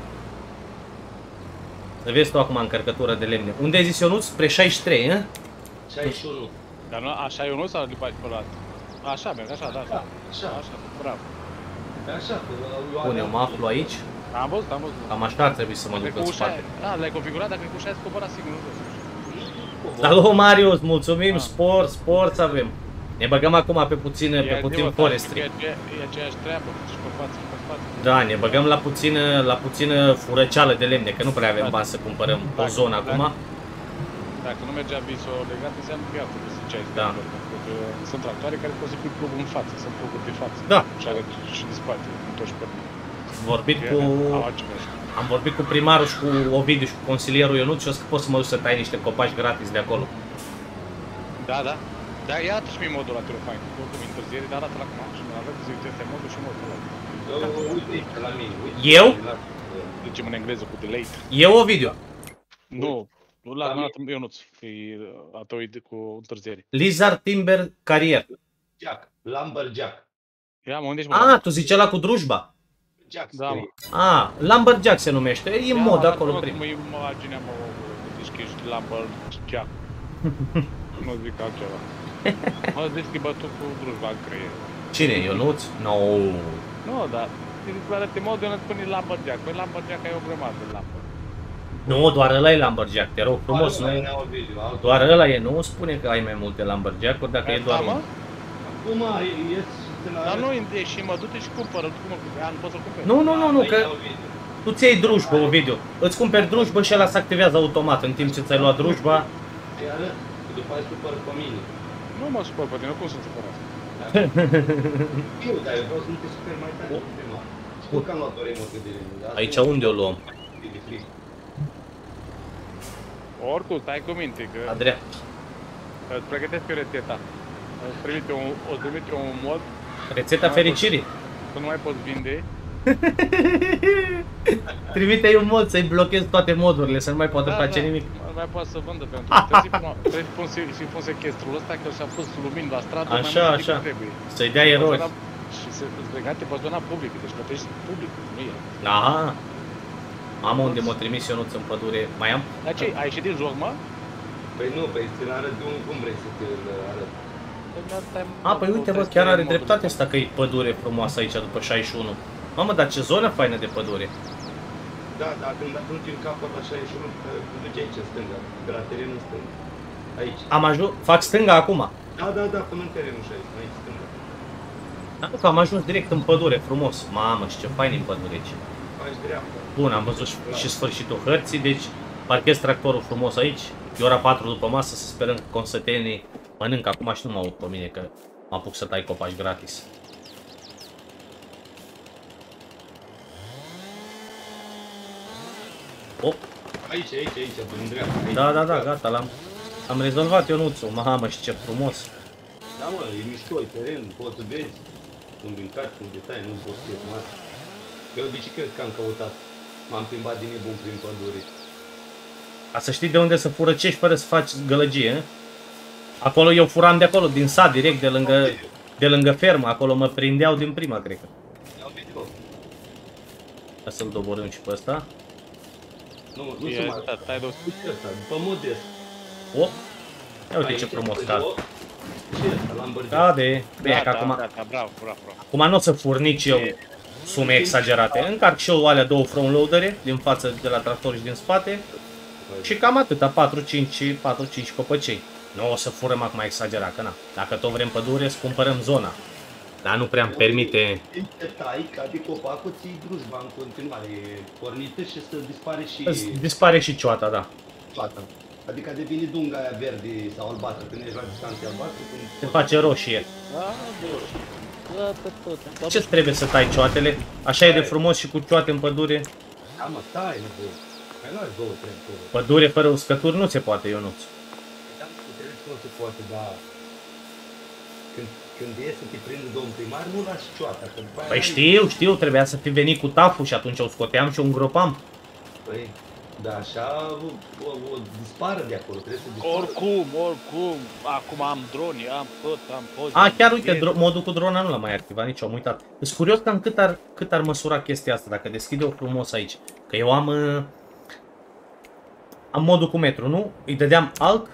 Să vezi tu acum încărcătura de lemne. Unde ai zis Ionuț? Spre șaizeci și trei, hă? șaizeci și unu. Dar nu, așa e unul sau îl faci pe ăla? Așa merg, așa, da, așa. Așa, Așa, bravo. așa. Bun, eu mă aflu aici. Am văzut, am văzut. Cam așa ar trebui să mă duc în spate. Da, l-ai configurat, dacă e cu ușa, ai scoborat sigur, nu știu. Salut Marius, mulțumim, sport, sport avem. Ne băgăm acum pe puțin, pe puțin forestry. E aceeași treabă, și pe față, și pe față. Da, ne băgăm la puțină, la puțină furăceală de lemne, că nu prea avem bani să cumpărăm o zonă acum. Dacă nu mergea bisul legat, înseamnă că iar trebuie să ziceai. Da. Sunt tractoare care pot să pui plugul în față, sunt pluguri de față. Da. Și are și de spate, întorci pe mine. Vorbit cu... Am vorbit cu primarul și cu Ovidiu și cu consilierul Ionuț și o să pot să mă duc să tai niște copaci gratis de acolo. Da, da. Dar ia și mie modul ăla, te rog, fain. Oricum întârziere, dar arată-l acum și mă arăt, zic, este modul și modul ăla. Uite aici, la mine, uite. Eu? Zicem în engleză cu delay. Eu, Ovidiu? Nu, nu l-a arătat Ionuț, e a tău cu întârziere. Lizard Timber Carrier. Jack, Lumberjack. Ia, mă, unde ești, mă? Ah, tu zici ăla cu drujba. Jack, Da, mă. Ah, Lumberjack se numește, e în mod acolo prim. prim. Mă imaginea, mă, zici că ești Lumberjack. Nu zic altceva. Mă zici că e bătut cu drujba în creier. Cine, Ionuț? No. Nu, dar îți arăte modul ăla spune Lumberjack. Păi Lumberjack ai o grămadă de Lumber. Nu, doar ăla e Lumberjack, te rog frumos, nu? Doar ăla e, nu spune că ai mai multe Lumberjack-uri dacă e doar unul. Acum ieși de la... Dar nu, și mă du-te și cumpără, cum nu poți să cumperi. Nu, nu, nu, nu, că tu ți iei drujbă, Ovidiu. Îți cumperi drujbă și ăla se activează automat în timp ce ți-ai luat drujba. Îi arăt, că după aia supăr pe mine. Nu mă supăr pe tine, cum să supărat? Eu, dar eu vreau să nu te superi mai tare cu prima. Știu că am luat o remorcă de lemne, dar... Aici unde o luăm? De frig. Oricum, stai cu minte, că Adrian. îți pregătesc eu rețeta. Îți trimite un, o trimite un mod, Rețeta fericirii. că nu mai poți vinde. Trimite-i un mod să-i blochezi toate modurile, să nu mai poată Da, face da, nimic. Nu mai poate să vândă pentru că trebuie să-i pun- trebuie să-i pun se- să-i pun sechestrul ăsta, că și-a pus lumini la stradă mai Așa, mult așa. decât trebuie. Să-i dea erori. Și se îți legate pe zona publică, deci plătești publicul, nu el. Aha. Mamă, unde m-a trimis Ionuț în pădure. Mai am? Dar ce, ai ieșit din joc, mă? Păi nu, păi ți-l arăt de un cum vrei să ți-l arăt. A, păi uite, bă, chiar are dreptate asta că e pădure frumoasă aici după șaizeci și unu. Mamă, dar ce zonă faină de pădure. Da, dar când ajungi în capăt așa e și unul, te duci aici în stânga, de la terenul în stânga. Aici. Am ajuns, fac stânga acum. Da, da, da, până în terenul și aici, aici stânga. Da, că am ajuns direct în pădure, frumos. Mamă, și ce fain e în pădure aici. Faci dreapta. Bun, am văzut și, și sfârșitul hărții, deci Parchez tractorul frumos aici. E ora patru după masă, să sperăm că consătenii mănâncă. Acum și nu mă aud pe mine că mă apuc să tai copaci gratis. Op. Aici, aici, aici, prin dreapta. Aici. Da, da, da, gata, l-am am rezolvat Ionuțul. Mamă, și ce frumos. Da, mă, e mișto, e teren, poți să vezi. Unde încarci, unde tai, nu poți să fie cum asta. Eu de ce cred că am căutat? M-am plimbat din nebun prin pădure. Ca să știi de unde să furăcești fără să faci gălăgie. Acolo eu furam de acolo, din sat, direct, de lângă, de lângă fermă. Acolo mă prindeau din prima, cred că. Ca să-l doborâm și pe ăsta. Nu, nu se mai... Tai dos. Uite ăsta, după modest. Op. Ia uite ce frumos cad. Ce ăsta, Lamborghini? Cade. Bine, că acum... Gata, bravo, bravo, bravo. Acum nu o să fur nici eu sume exagerate. Încarc și eu alea două front loadere din față, de la tractor și din spate. Și cam atâta, patru cinci copăcei. Nu o să furăm acum exagerat, că na. Dacă tot vrem pădure, să cumpărăm zona. Dar nu prea îmi permite... Te tai, cade copacul, ții drujba în continuare, e pornită și să dispare și... Dispare și cioata, da. Cioata. Adică devine dunga aia verde sau albastră, când ești la distanță albastră, când... Se face roșie. Da, da, pe tot. Ce trebuie să tai cioatele? Așa e de frumos și cu cioate în pădure. Da, mă, tai, nu pot. Mai luați două, trei, două. Pădure fără uscături nu se poate, Ionuț. Da, nu se poate, dar... Când, când e să te prinde domn primar, nu lași cioata, că după aia... Păi știu, știu, trebuia să fi venit cu taful și atunci o scoteam și o îngropam. Păi, da, așa o, o, o dispară de acolo, trebuie să dispară. Oricum, oricum, acum am droni, am tot, am poze. A, chiar uite, modul cu drona nu l-am mai activat, nici am uitat. Sunt curios cam cât ar, cât ar măsura chestia asta, dacă deschid eu frumos aici. Că eu am... Uh, am modul cu metru, nu? Îi dădeam alt?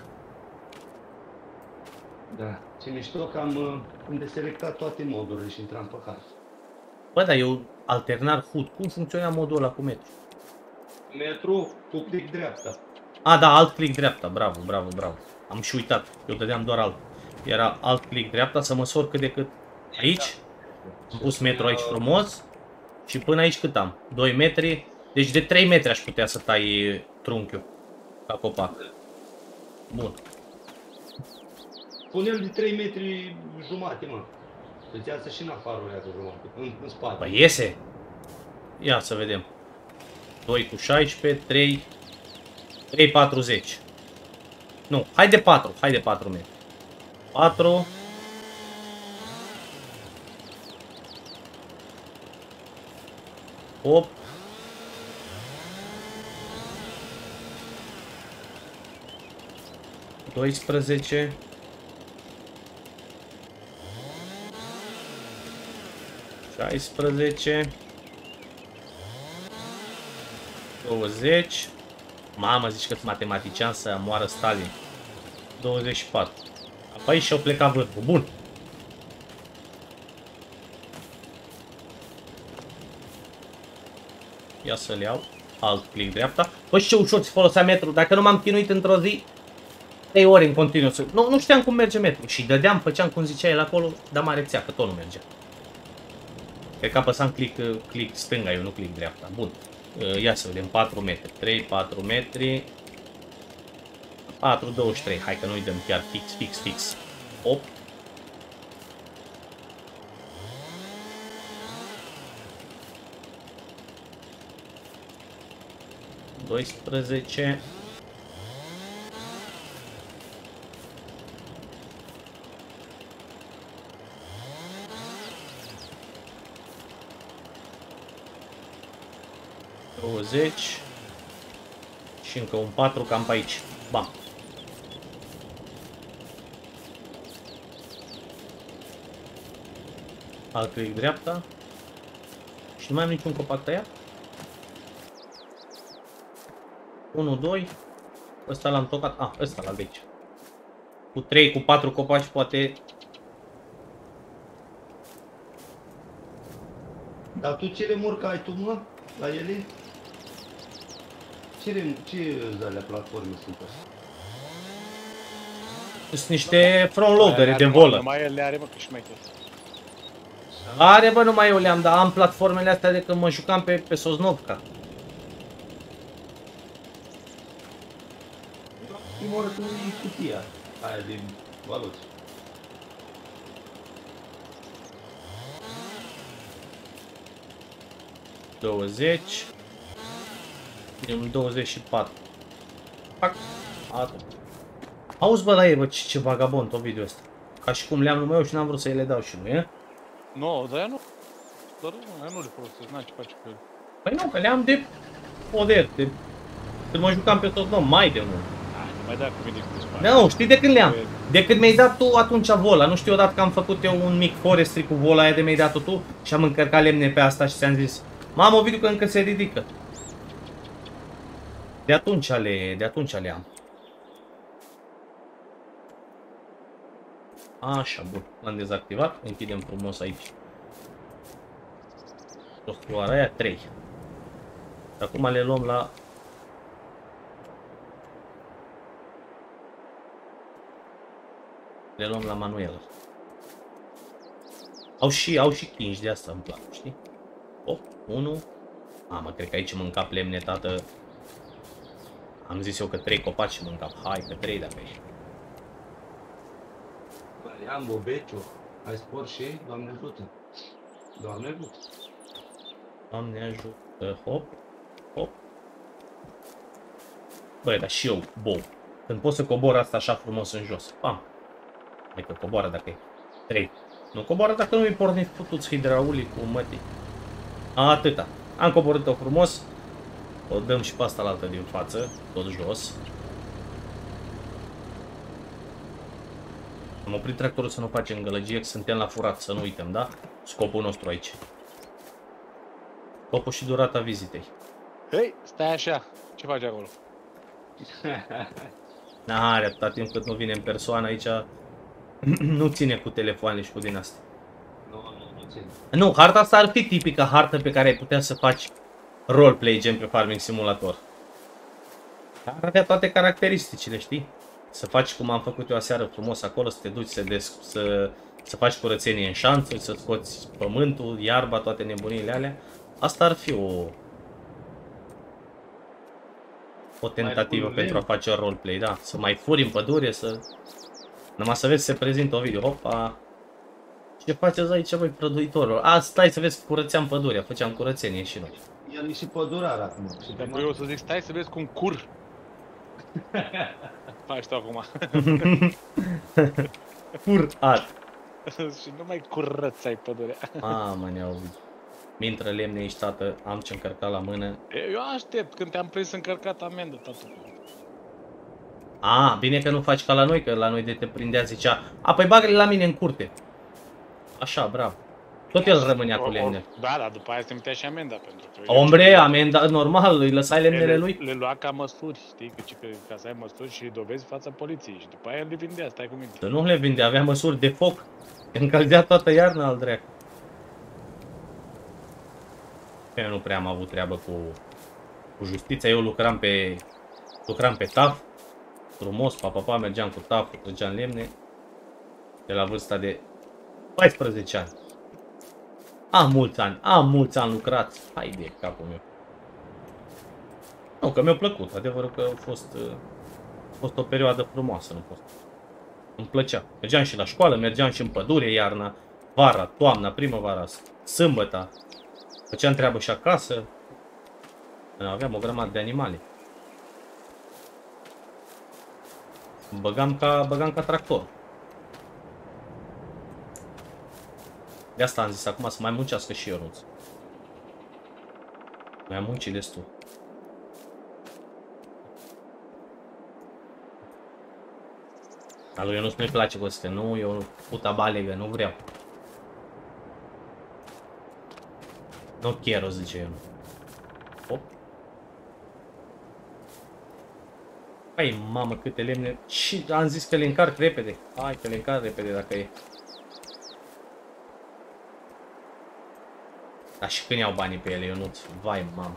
Da, ce mișto că am, am deselectat toate modurile și intram pe hartă. Bă, dar eu alternar H U D, cum funcționa modul ăla cu metru? Metru cu click dreapta. A, da, alt click dreapta, bravo, bravo, bravo. Am și uitat, eu dădeam doar alt. Era alt click dreapta să măsor cât de cât. Aici, am pus metru aici frumos și până aici cât am? doi metri, deci de trei metri aș putea să tai trunchiul ca copac. Bun. Pune-l de trei metri jumate, mă. Să-ți iasă și în afară o leagă jumate, în, în spate. Păi iese. Ia să vedem. doi cu șaisprezece, trei, trei patruzeci. Nu, hai de patru, hai de patru metri. patru. opt. doisprezece. șaisprezece. douăzeci. Mamă, zici că-s matematician să moară Stalin. douăzeci și patru. Apoi și-au plecat vârful. Bun. Ia să-l iau. Alt click dreapta. Bă, și ce ușor ți folosea metru. Dacă nu m-am chinuit într-o zi trei ore în continuu. Nu, nu știam cum merge metru. Și dădeam, făceam cum zicea el acolo, dar mă rețea, că tot nu mergea. Cred că apăsam click, click stânga, eu nu click dreapta. Bun. Ia să vedem, patru metri. trei, patru metri. patru, douăzeci și trei. Hai că nu-i dăm chiar fix, fix, fix. opt. doisprezece. douăzeci. Și încă un patru cam pe aici. Bam. Alt click dreapta. Și nu mai am niciun copac tăiat. unu, doi. Ăsta l-am tocat. Ah, ăsta l-am de aici. Cu trei, cu patru copaci poate. Dar tu ce remorcă ai tu, mă? La ele? Ce, rem... ce alea platforme sunt astea? Sunt niște front loadere de volă. Numai el le are, mă, că și mai tot. Are, bă, numai eu le-am, dar am platformele astea de când mă jucam pe, pe Sosnovka. Prima oară când iei cutia aia de valoți. douăzeci. Minimum douăzeci și patru. Pac. Atât. Auzi, bă, la ei, bă, ce, ce vagabond tot video ăsta. Ca și cum le-am numai eu și n-am vrut să îi le dau și lui, e? Nu, dar ea nu. Doar ea nu le folosesc, n-ai ce face cu ele. Păi nu, că le-am de poder, de... Când mă jucam pe tot, nu, mai de mult. Hai, nu mai da cu mine cu spate. Nu, știi de când le-am? De când mi-ai dat tu atunci vola. Nu știu odată că am făcut eu un mic forestry cu vola aia de mi-ai dat-o tu și am încărcat lemne pe asta și ți-am zis mamă, Ovidiu, că încă se ridică. De atunci le, de atunci le am. Așa, bun. L-am dezactivat. Închidem frumos aici. Software aia trei. Acum le luăm la... Le luăm la Manuela. Au și, au și cinci de asta, îmi plac, știi? opt, unu. Mamă, cred că aici mă încap lemne, tată. Am zis eu că trei copaci și mă încap. Hai, că trei dacă ești. Am bobeciu, ai spor și Doamne ajută. Doamne ajută. Doamne ajută. Hop, hop. Băi, dar și eu, bou. Când pot să cobor asta așa frumos în jos. Pam. Adică coboară dacă e trei. Nu coboară dacă nu-i pornit putuți hidraulicul, mătii. Atâta. Am coborât-o frumos. O dăm și pe asta la altă din față, tot jos. Am oprit tractorul să nu facem gălăgie, că suntem la furat, să nu uităm, da? Scopul nostru aici. Scopul și durata vizitei. Hei, stai așa. Ce faci acolo? N-are atâta timp cât nu vine în persoană aici. Nu ține cu telefoane și cu din asta. Nu, nu, nu ține. Nu, harta asta ar fi tipică hartă pe care ai putea să faci roleplay gen pe Farming Simulator. Ar avea toate caracteristicile, știi? Să faci cum am făcut eu aseară frumos acolo, să te duci să, des, să, să faci curățenie în șanțuri, să scoți pământul, iarba, toate nebunile alea. Asta ar fi o, o tentativă pentru a face roleplay, da. Să mai furi în pădure, să... Numai să vezi, se prezintă Ovidiu, hopa. Ce faceți aici, băi, prăduitorul? A, stai să vezi, curățeam pădurea, făceam curățenie și noi. El e și pădurar acum. Dar eu o să zic, stai să vezi cum cur. Faci tu acum. Curat. Și nu mai curățai pădurea. Mamă, ne-au... Mi-intră lemne aici, tată, am ce încărca la mână. Eu aștept, când te-am prins încărcat amendă, tată. A, bine că nu faci ca la noi, că la noi de te prindea zicea, a, păi bagă-le la mine în curte. Așa, bravo. Tot el rămânea cu lemne. Da, dar după aia se trimitea și amenda pentru că... Ombre, amenda, normal, îi lăsai lemnele lui. Le lua ca măsuri, știi, că, ca să ai măsuri și dovezi fața poliției și după aia le vindea, stai cu mine. Să nu le vinde, avea măsuri de foc. Încălzea toată iarna al dreacu. Eu nu prea am avut treabă cu, cu justiția, eu lucram pe, lucram pe taf. Frumos, pa, pa, pa, mergeam cu taful, trăgeam lemne. De la vârsta de paisprezece ani. Am mulți ani, am mulți ani lucrat. Hai de capul meu. Nu, că mi-a plăcut, adevărul că a fost, a fost o perioadă frumoasă, nu pot. Îmi plăcea. Mergeam și la școală, mergeam și în pădure iarna, vara, toamna, primăvara, sâmbăta. Făceam treabă și acasă. Aveam o grămadă de animale. Băgam ca, băgam ca tractor. De asta am zis acum să mai muncească și Ionuț. Mai am muncit destul. Dar lui Ionuț nu-i place cu astea. Nu, eu puta balegă, nu vreau. Nu chiar o zice Ionuț. Hop. Hai, mamă, câte lemne. Și am zis că le încarc repede. Hai că le încarc repede dacă e. Dar și când iau banii pe ele, Ionuț? Vai, mamă.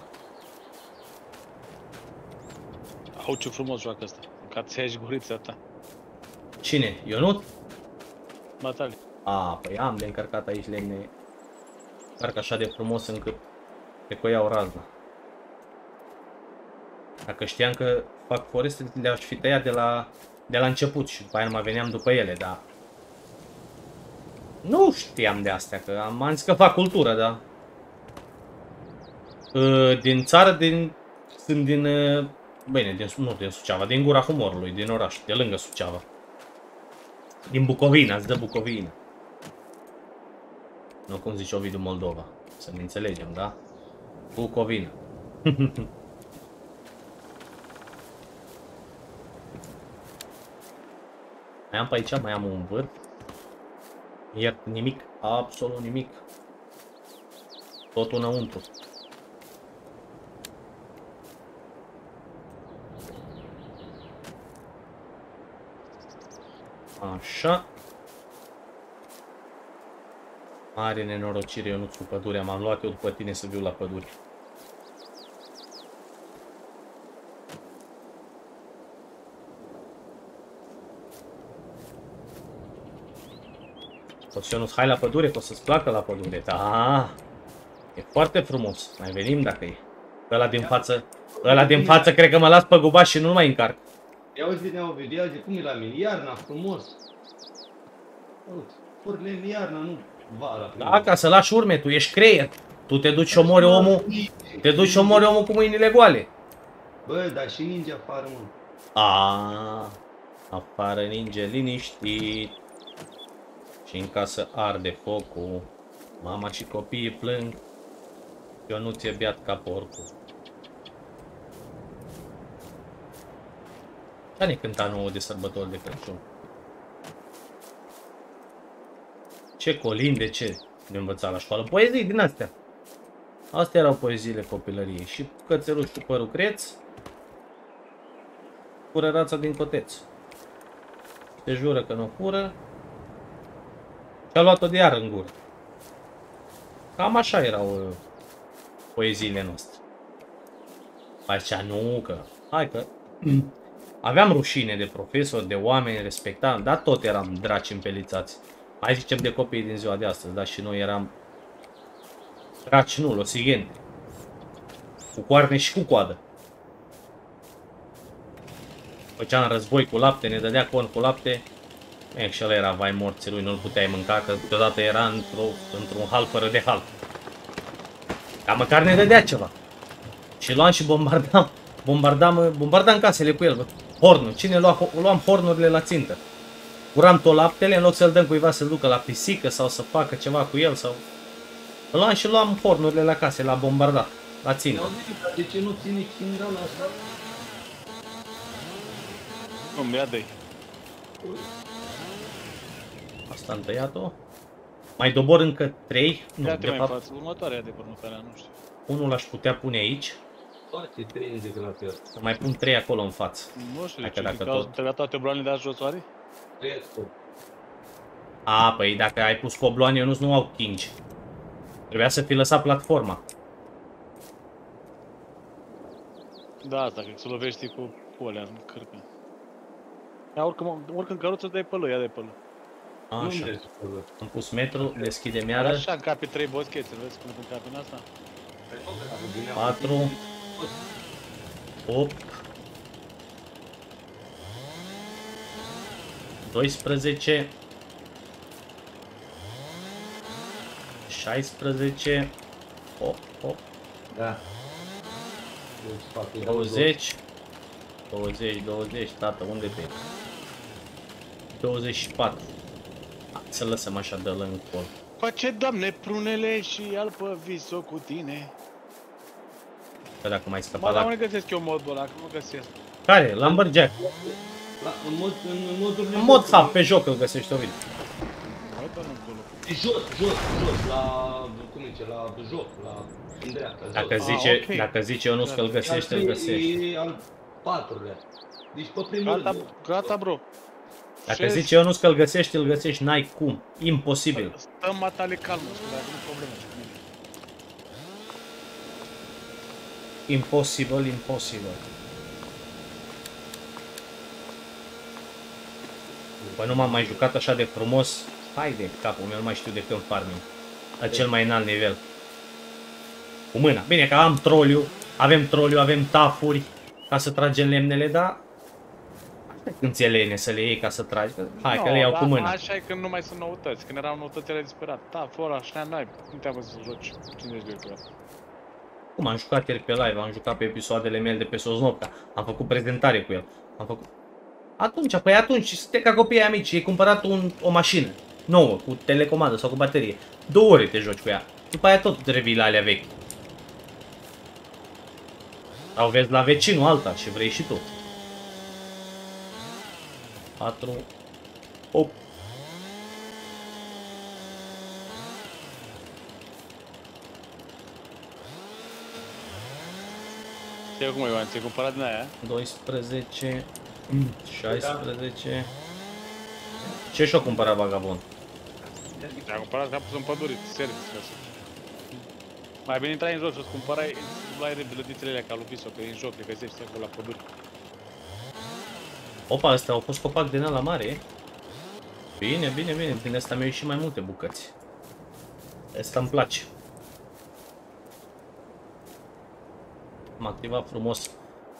Au, ce frumos joacă asta. Ca ți ia și gurița ta. Cine? Ionut? Batali. A, păi am de încărcat aici lemne. Încarc așa de frumos încât cred că o iau razna. Dacă știam că fac foreste, le-aș fi tăiat de la, de la început și după aia nu mai veneam după ele, dar... Nu știam de astea, că am, am zis că fac cultură, dar... Din țară, din... Sunt din... Bine, din, nu din Suceava, din Gura Humorului, din oraș, de lângă Suceava. Din Bucovina, îți dă Bucovina. Nu cum zice Ovidiu Moldova, să ne înțelegem, da? Bucovina. Mai am pe aici, mai am un vârf. Iar nimic, absolut nimic. Totul înăuntru. Așa. Mare nenorocire, Ionuț, cu pădurea. M-am luat eu după tine să viu la pădure. Poți, Ionuț, hai la pădure, că o să-ți placă la pădure. Da, e foarte frumos. Mai venim dacă e. Ăla din față, ăla din față cred că mă las pe gubaș și nu mai încarc. Ia uite, ne-au video, zic, cum e la mine? Iarna, frumos. Uite, purle iarna, nu vara. Da, ca să lași urme, tu ești creier. Tu te duci și omori omul, te duci și omori omul cu mâinile goale. Bă, dar și ninge afară, mă. A, afară ninge liniștit. Și în casă arde focul. Mama și copiii plâng. Eu nu ți-e beat ca porcul. Care ne cânta nouă de sărbători de Crăciun? Ce colinde, ce ne învăța la școală? Poezii din astea. Astea erau poeziile copilăriei. Și cățeluș cu părul creț, fură rața din coteț. Te jură că nu fură și a luat-o de iar în gură. Cam așa erau uh, poeziile noastre. Mai zicea, nu, că... Hai că... Aveam rușine de profesori, de oameni, respectam, dar tot eram draci împelițați. Hai zicem de copiii din ziua de astăzi, dar și noi eram draci, nu, losigeni. Cu coarne și cu coadă. Făceam război cu lapte, ne dădea corn cu lapte. E, și ăla era vai morții lui, nu-l puteai mânca, că deodată era într-un într hal fără de hal. Dar măcar ne dădea ceva. Și luam și bombardam, bombardam, bombardam casele cu el, bă. Hornul. Cine lua, luam hornurile la țintă? Curam tot laptele, în loc să-l dăm cuiva să-l ducă la pisică sau să facă ceva cu el sau... Îl luam și luam hornurile la case, la bombardat, la țintă. De ce nu ține chinda la asta? Nu-mi ia de-i. Asta am tăiat-o. Mai dobor încă trei. Nu, Ia-te de mai fapt, în față, următoarea de următoarea, nu știu. unul l-aș putea pune aici. Toate trei de la fel. Să mai pun trei acolo în față. Nu știu, Hai de că ce, dacă că tot- tăia toate bloanele de jos, oare? Cred că. A, păi dacă ai pus cobloane, Ionuț, nu au kingi. Trebuia să fi lăsat platforma. Da, asta, cred că se lovește cu polea în cârcă. Ia, urcă, urcă în căruță, dai pe lui, ia de pe lui. Așa. Unde? Am pus metru, deschidem Iar iară. așa, încapi trei boschețe, vezi cum încapi în asta? patru, opt, doisprezece, șaisprezece, opt, opt, Da. douăzeci, douăzeci, douăzeci, tată, unde te douăzeci și patru. Să lăsăm așa de lângă col. Face, Doamne, prunele și alpă viso cu tine. Că dacă mai Mă, scăpa dar la... unde găsesc eu modul ăla, că nu găsesc. Care? Lumberjack. La, în mod, în modurile... În mod hub, pe joc îl găsești, Ovidiu. Uite, nu acolo. Jos, jos, jos, la... cum zice, la joc, la... în dreapta, jos. Dacă Ah, zice, ok. dacă zice Ionuț că îl găsește, îl găsești. E al patrulea. Deci pe primul Gata, rând. gata, bro. Dacă Ce- zice Ionuț că îl găsești, îl găsești, n-ai cum. Imposibil. Stăm matale calmă, spune, dacă nu problemă. Impossible, impossible. Păi nu m-am mai jucat așa de frumos. Hai de capul meu, nu mai știu de când farming. La cel mai înalt nivel. Cu mâna. Bine că am troliu, avem troliu, avem tafuri. ca să tragem lemnele, dar când ți-e lene să le iei ca să tragi, hai no, că le iau da, cu mâna. Așa e când nu mai sunt noutăți, când erau noutăți era disperat. Da, fără așa n-ai, nu te-am văzut să joci cincizeci de euro. Cum am jucat ieri pe live, am jucat pe episoadele mele de pe Sosnopca, am făcut prezentare cu el, am făcut... Atunci, păi atunci, suntem ca copiii amici, ai cumpărat un, o mașină nouă, cu telecomandă sau cu baterie, două ore te joci cu ea, după aia tot revii la alea vechi. Sau vezi la vecinul alta și vrei și tu. patru, opt. Știi cum e, Ioan, ți-ai cumpărat din aia? doisprezece, șaisprezece. Ce și-o cumpărat vagabond? Ți-ai cumpărat că a pus în pădure, service ca să... Mai bine intrai în joc să-ți cumpărai, luai rebilădițele alea ca lui Viso, că e în joc, le găsești acolo la pădure. Opa, astea au fost copac din ăla mare. Bine, bine, bine, din asta mi-au ieșit mai multe bucăți. Asta îmi place. Am activat frumos.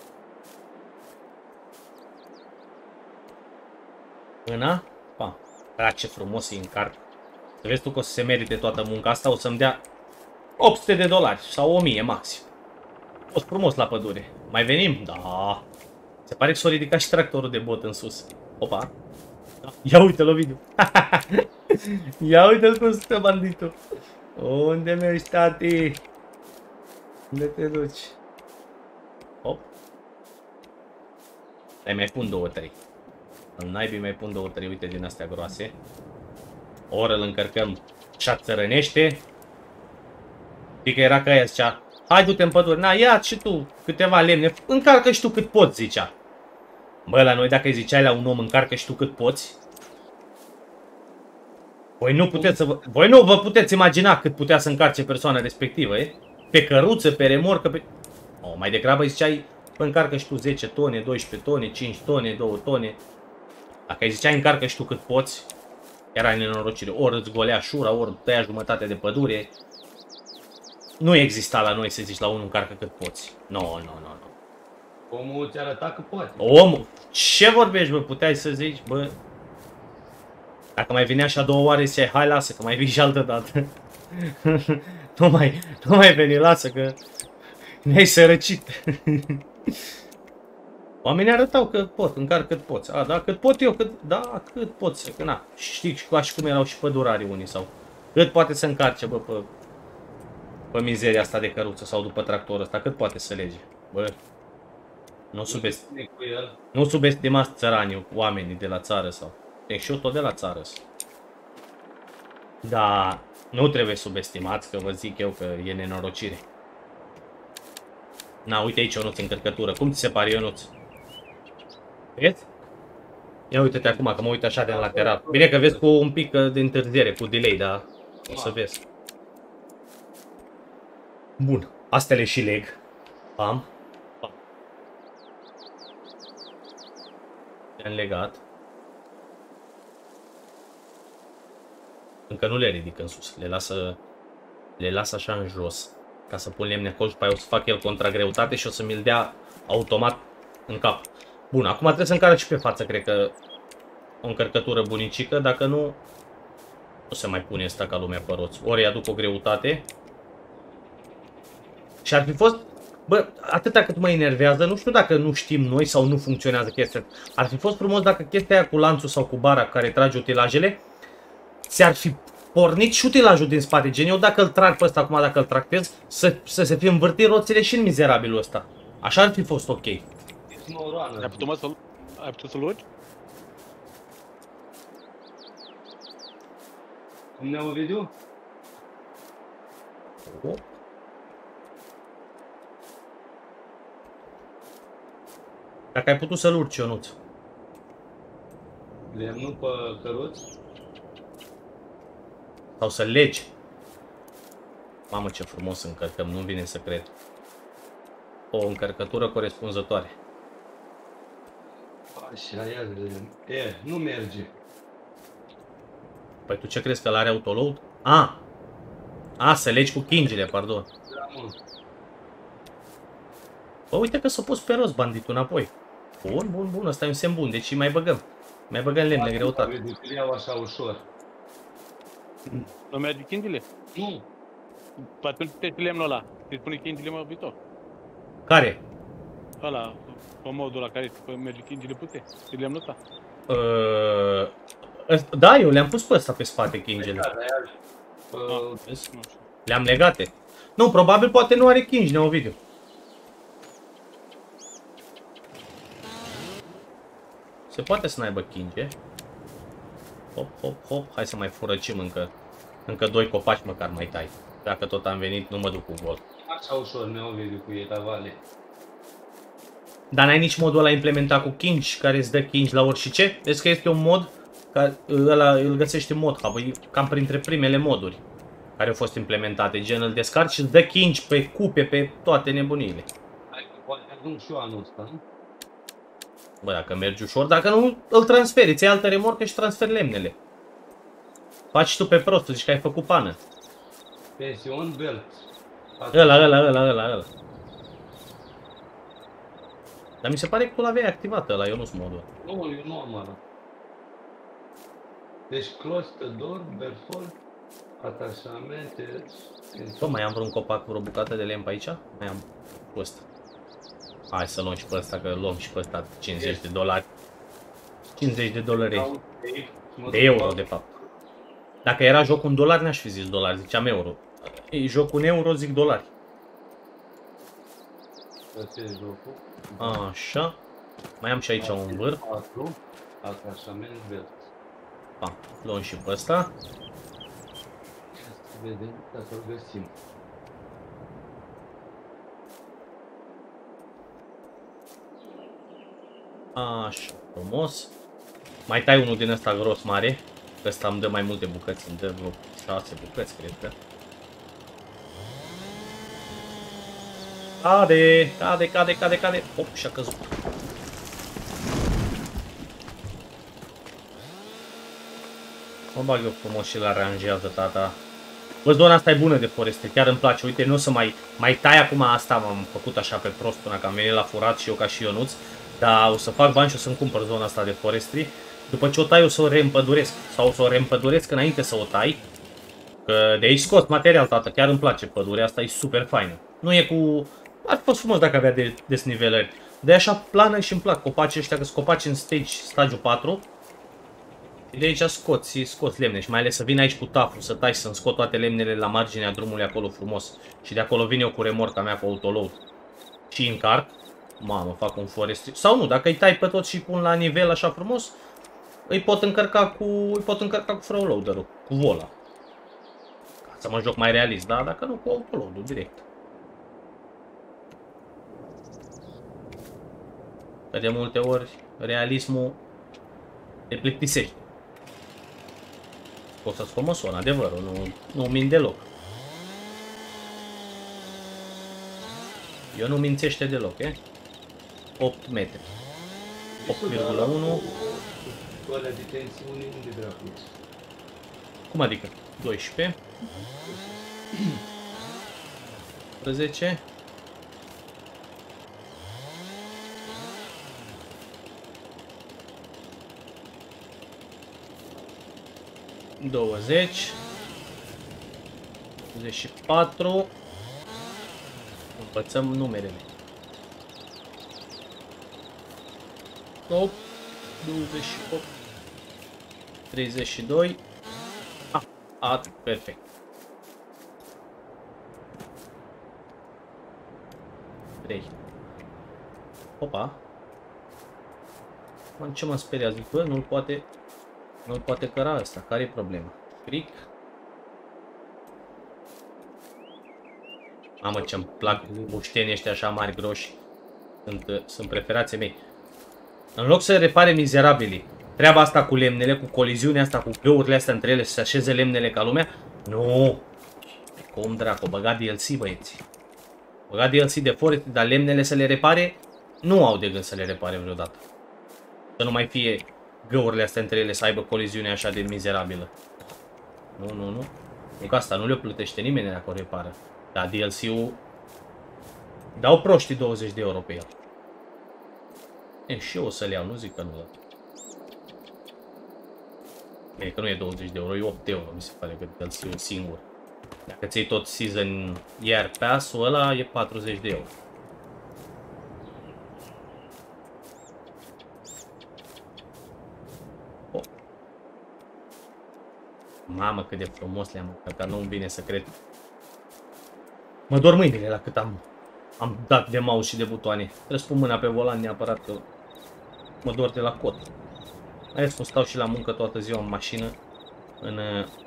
Mâna? Pa. Da, ce frumos îi încarc. Să vezi tu că o să se merite toată munca asta, o să-mi dea opt sute de dolari sau o mie maxim. O fost frumos la pădure. Mai venim? Da. Se pare că s-a ridicat și tractorul de bot în sus. Opa. Ia uite-l, Ovidiu. Ia uite-l cum stă banditul. Unde mergi, tati? Unde te duci? Hop. Dai, mai pun două, trei. În naibii mai pun două, trei, uite din astea groase. O oră îl încărcăm și țărănește. Știi că era ca aia zicea, hai du-te în pădure, na, ia și tu câteva lemne, încarcă și tu cât poți, zicea. Bă, la noi dacă îi ziceai la un om, încarcă și tu cât poți, voi nu puteți să vă, voi nu vă puteți imagina cât putea să încarce persoana respectivă, e? Pe căruță, pe remorcă, pe... O, mai degrabă îi ziceai, bă, încarcă și tu zece tone, doisprezece tone, cinci tone, două tone. Dacă îi ziceai încarcă și tu cât poți, era în nenorocire. Ori îți golea șura, ori tăia jumătate de pădure. Nu exista la noi să zici la unul încarcă cât poți. Nu, no, nu, no, nu, no, nu. Omul ți arăta că poate. Omul, ce vorbești, bă? Puteai să zici, bă... Dacă mai venea și a doua oară, ziceai, hai, lasă, că mai vii și altă dată. nu mai, nu mai veni, lasă, că ne-ai sărăcit. Oamenii arătau că pot, încarc cât poți. A, da, cât pot eu, cât, da, cât pot să, că na. Știi și ca și cum erau și pădurarii unii sau... Cât poate să încarce, bă, pe... Pe mizeria asta de căruță sau după tractorul ăsta, cât poate să lege? Bă, nu, subest... nu subestimați țăranii, oamenii de la țară sau... E și eu tot de la țară. Da, nu trebuie subestimați, că vă zic eu că e nenorocire. Na, uite aici Ionuț, încărcătură. Cum ți se pare, Ionuț? Vezi? Ia uite-te acum, că mă uit așa de în lateral. Bine că vezi cu un pic de întârziere, cu delay, dar o să vezi. Bun, astea le și leg. Pam. Pam. Le-am legat. Încă nu le ridic în sus, le lasă, le las așa în jos. Ca să pun lemne acolo și pe aia o să fac el contragreutate și o să mi-l dea automat în cap. Bun, acum trebuie să încarc și pe față, cred că o încărcătură bunicică, dacă nu, nu se mai pune asta ca lumea pe roți. Ori îi aduc o greutate. Și ar fi fost, bă, atâta cât mă enervează, nu știu dacă nu știm noi sau nu funcționează chestia. Ar fi fost frumos dacă chestia aia cu lanțul sau cu bara care trage utilajele, ți-ar fi pornit și utilajul din spate. Gen, eu dacă îl trag pe ăsta acum, dacă îl tractez, să, să se fi învârtit roțile și în mizerabilul ăsta. Așa ar fi fost ok. Ai putut, mă, să ai putut să-l lugi? Cum ne-au video? Oh. Dacă ai putut să-l urci, Ionuț. Lemnul pe căruț? Sau să legi. Mamă, ce frumos încărcăm, nu vine să cred. O încărcătură corespunzătoare. Așa, ia vedem. E, nu merge. Păi tu ce crezi, că l-are autoload? A! A, să legi cu chingile, pardon. Da, mă. Bă, uite că s-a pus pe rost banditul înapoi. Bun, bun, bun, ăsta e un semn bun, deci mai băgăm. Mai băgăm lemn de greutate. Îl iau așa ușor. Nu merge chindile? Nu. Atunci te lemnul ăla. Te spune chindile mă viitor. Care? Ăla, pe modul ăla care te merge chindile pute. Te lemnul ăsta. Uh, da, eu le-am pus pe ăsta pe spate, chingele. Uh, Le-am legate. Nu, probabil poate nu are chingi, Neovidiu. Se poate să n-aibă chinge. Hop, hop, hop. Hai să mai furăcim încă, încă doi copaci măcar mai tai. Dacă tot am venit, nu mă duc cu gol. Așa ușor, Neovidiu, cu ei la vale. Dar n-ai nici modul ăla implementat cu kingi, care îți dă kingi la orice? Vezi că este un mod, care ăla îl găsești în mod hub, e cam printre primele moduri care au fost implementate. Gen îl descarci și îți dă kingi pe cupe, pe toate nebunile. Hai că poate ajung și eu anul ăsta, nu? Bă, dacă mergi ușor, dacă nu, îl transferi, îți iei altă remorcă și transferi lemnele. Faci tu pe prostul, zici că ai făcut pană. Pension belt. Ăla, ăla, ăla, ăla, ăla. Dar mi se pare că tu l-aveai activat ăla, eu nu sunt modul. Nu, eu nu am ăla. Deci clostădor, berfol, atașamente... Bă, mai am vreun copac, vreo bucată de lemn pe aici? Mai am pe ăsta. Hai să luăm și pe ăsta, că luăm și pe ăsta cincizeci de dolari. cincizeci de dolari. De euro, de fapt. Dacă era joc un dolar, n-aș fi zis dolari, ziceam euro. E joc un euro, zic dolari. Așa. Mai am și aici un vârf. Atașament belt. Pa, luăm și pe ăsta. Să vedem ca să-l găsim. Așa, frumos. Mai tai unul din ăsta gros mare. Că ăsta îmi dă mai multe bucăți, îmi dă vreo șase bucăți, cred că. Cade, cade, cade, cade, cade. Hop, și-a căzut. Mă bag eu frumos și l-aranjează, tata. Bă, zona asta e bună de foreste, chiar îmi place. Uite, nu o să mai, mai tai acum asta, m-am făcut așa pe prost până că am venit la furat și eu ca și Ionuț. Dar o să fac bani și o să-mi cumpăr zona asta de forestry. După ce o tai o să o reîmpăduresc. Sau o să o reîmpăduresc înainte să o tai. Că de aici scot material, tată, chiar îmi place pădurea asta, e super faină. Nu e cu... Ar fi fost frumos dacă avea de desnivelări. De așa plană și îmi plac copacii ăștia, că sunt copaci în stage, stagiul patru. De aici scoți, scoți lemne și mai ales să vin aici cu taful, să tai, să-mi scot toate lemnele la marginea drumului acolo frumos. Și de acolo vin eu cu remorca mea, cu autoload. Și încarc. Mamă, fac un forestry. Sau nu, dacă îi tai pe tot și pun la nivel așa frumos, îi pot încărca cu, îi pot încărca cu front-loader-ul, cu vola. Ca să mă joc mai realist, da? Dacă nu, cu autoload-ul direct. Că de multe ori realismul te plictisește. Pot să-ți spun măsor, adevărul, nu, nu mint deloc. Eu nu mințește deloc, e? opt metri. opt virgulă unu. Alea de tensiune unde dracu? Cum adică? doisprezece. unsprezece. douăzeci. douăzeci și patru. Învățăm numerele. opt, douăzeci și opt, treizeci și doi. Ah, ah, perfect. trei. Opa. Man, ce mă speria, zic, bă, nu-l poate, nu-l poate căra asta. Care e problema? Cric. Mamă, ce-mi plac buștenii ăștia așa mari, groși. Sunt, sunt preferații mei. În loc să repare mizerabilii treaba asta cu lemnele, cu coliziunea asta, cu găurile astea între ele, să se așeze lemnele ca lumea, nu! Cum dracu, băga D L C, băieți. Băga D L C de forest, dar lemnele să le repare, nu au de gând să le repare vreodată. Să nu mai fie găurile astea între ele, să aibă coliziunea așa de mizerabilă. Nu, nu, nu. E că asta nu le plătește nimeni dacă o repară. Dar D L C-ul Dau proștii douăzeci de euro pe el. E, și eu o să-l iau, nu zic că nu. E că nu e douăzeci de euro, e opt euro, mi se pare că îl ții eu singur. Dacă ți iei tot season iar pass-ul ăla, e patruzeci de euro. Oh. Mamă, cât de frumos le-am încărcat, nu-mi vine să cred. Mă dor mâinile la cât am, am dat de mouse și de butoane. Trebuie să pun mâna pe volan neapărat, că mă dor de la cot. Mai spun, stau și la muncă toată ziua în mașină, în,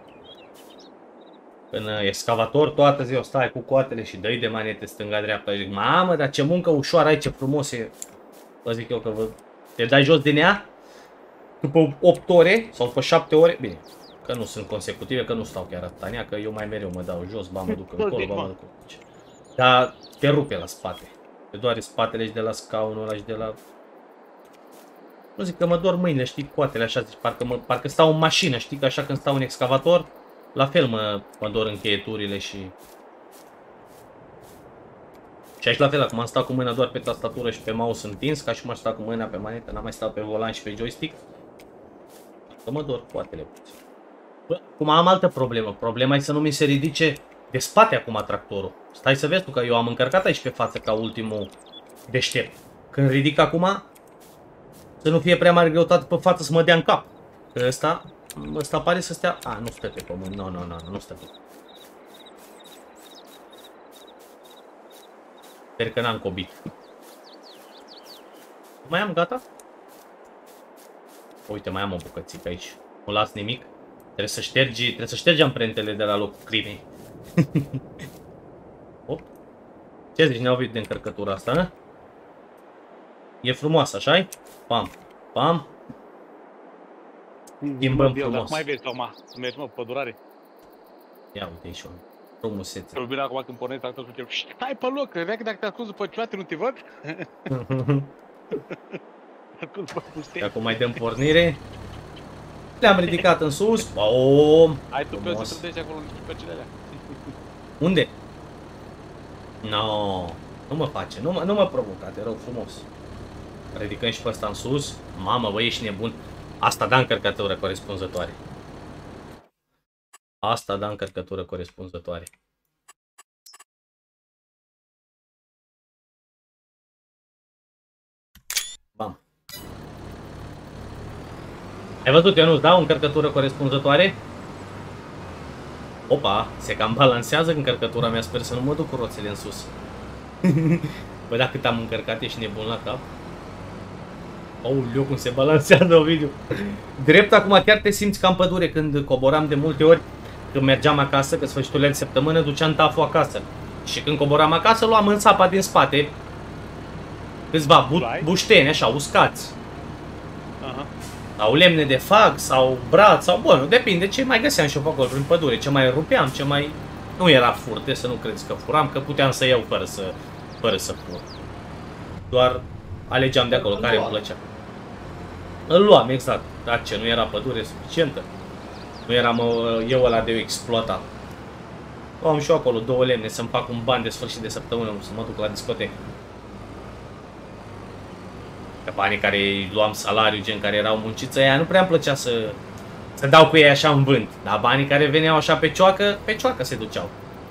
în excavator, toată ziua stai cu coatele și dai de manete stânga-dreapta. Zic, mamă, dar ce muncă ușoară ai, ce frumos e. Vă zic eu că vă... te dai jos din ea după opt ore sau după șapte ore, bine, că nu sunt consecutive, că nu stau chiar atâta în ea, că eu mai mereu mă dau jos, ba mă duc încolo, ba mă duc încolo. Dar te rupe la spate, te doare spatele și de la scaunul ăla și de la... Nu zic că mă dor mâinile, știi, coatele așa, zici, parcă, mă, parcă stau în mașină, știi, că așa când stau în excavator, la fel mă, mă dor încheieturile și... Și aici la fel, acum am stat cu mâna doar pe tastatură și pe mouse întins, ca și cum aș sta cu mâna pe manetă, n-am mai stat pe volan și pe joystick. Că mă dor coatele puțin. Bă, acum am altă problemă, problema e să nu mi se ridice de spate acum tractorul. Stai să vezi tu că eu am încărcat aici pe față ca ultimul deștept. Când ridic acum, să nu fie prea mare greutate pe față să mă dea în cap. Că ăsta, ăsta pare să stea... A, nu stă pe pământ, nu, nu, nu, nu stă pe pământ. Sper că n-am cobit. Mai am gata? Uite, mai am o bucățică aici. Nu las nimic. Trebuie să ștergi, trebuie să ștergi amprentele de la locul crimei. Hop. Ce zici, ne-au văzut de încărcătura asta, ne? E frumoasă, așa-i? Pam, pam. Schimbăm frumos. Mai vezi, Toma, să mergi, mă, pădurare. Ia uite aici, o frumusețe. Să bine acum când pornești tractorul cu ce... Hai pe loc, credea că dacă te ascunzi după cioate nu te văd? Acum mai dăm pornire. Le-am ridicat în sus. Bom! Hai tu pe să trădești acolo niște părcile alea. Unde? No, nu mă face, nu mă, nu mă provoca, te rog frumos. Ridicăm și pe ăsta în sus. Mamă, bă, ești nebun. Asta da încărcătură corespunzătoare. Asta da încărcătură corespunzătoare. Bam. Ai văzut, eu nu-ți dau încărcătură corespunzătoare? Opa, se cam balansează încărcătura mea, sper să nu mă duc cu roțele în sus. Bă, dacă cât am încărcat, ești nebun la cap. Aoleu, cum se balansează Ovidiu. Drept, acum chiar te simți ca în pădure când coboram de multe ori. Când mergeam acasă, că sfârșitul de săptămână, duceam taful acasă. Și când coboram acasă, luam în sapa din spate câțiva bu bușteni, așa, uscați. Aha. Sau lemne de fag, sau braț, sau bă, nu depinde ce mai găseam și eu pe acolo prin pădure, ce mai rupeam, ce mai... Nu era furte, să nu crezi că furam, că puteam să iau fără să, fără să fur. Doar alegeam de acolo care îmi plăcea. Îl luam, exact. Dar ce, nu era pădure suficientă? Nu eram eu ăla de exploatat. Am și eu acolo două lemne să-mi fac un ban de sfârșit de săptămână, să mă duc la discotecă. Că banii care îi luam salariu, gen care erau munciți, aia nu prea îmi plăcea să, să dau cu ei așa în vânt. Dar banii care veneau așa pe cioacă, pe cioacă se duceau.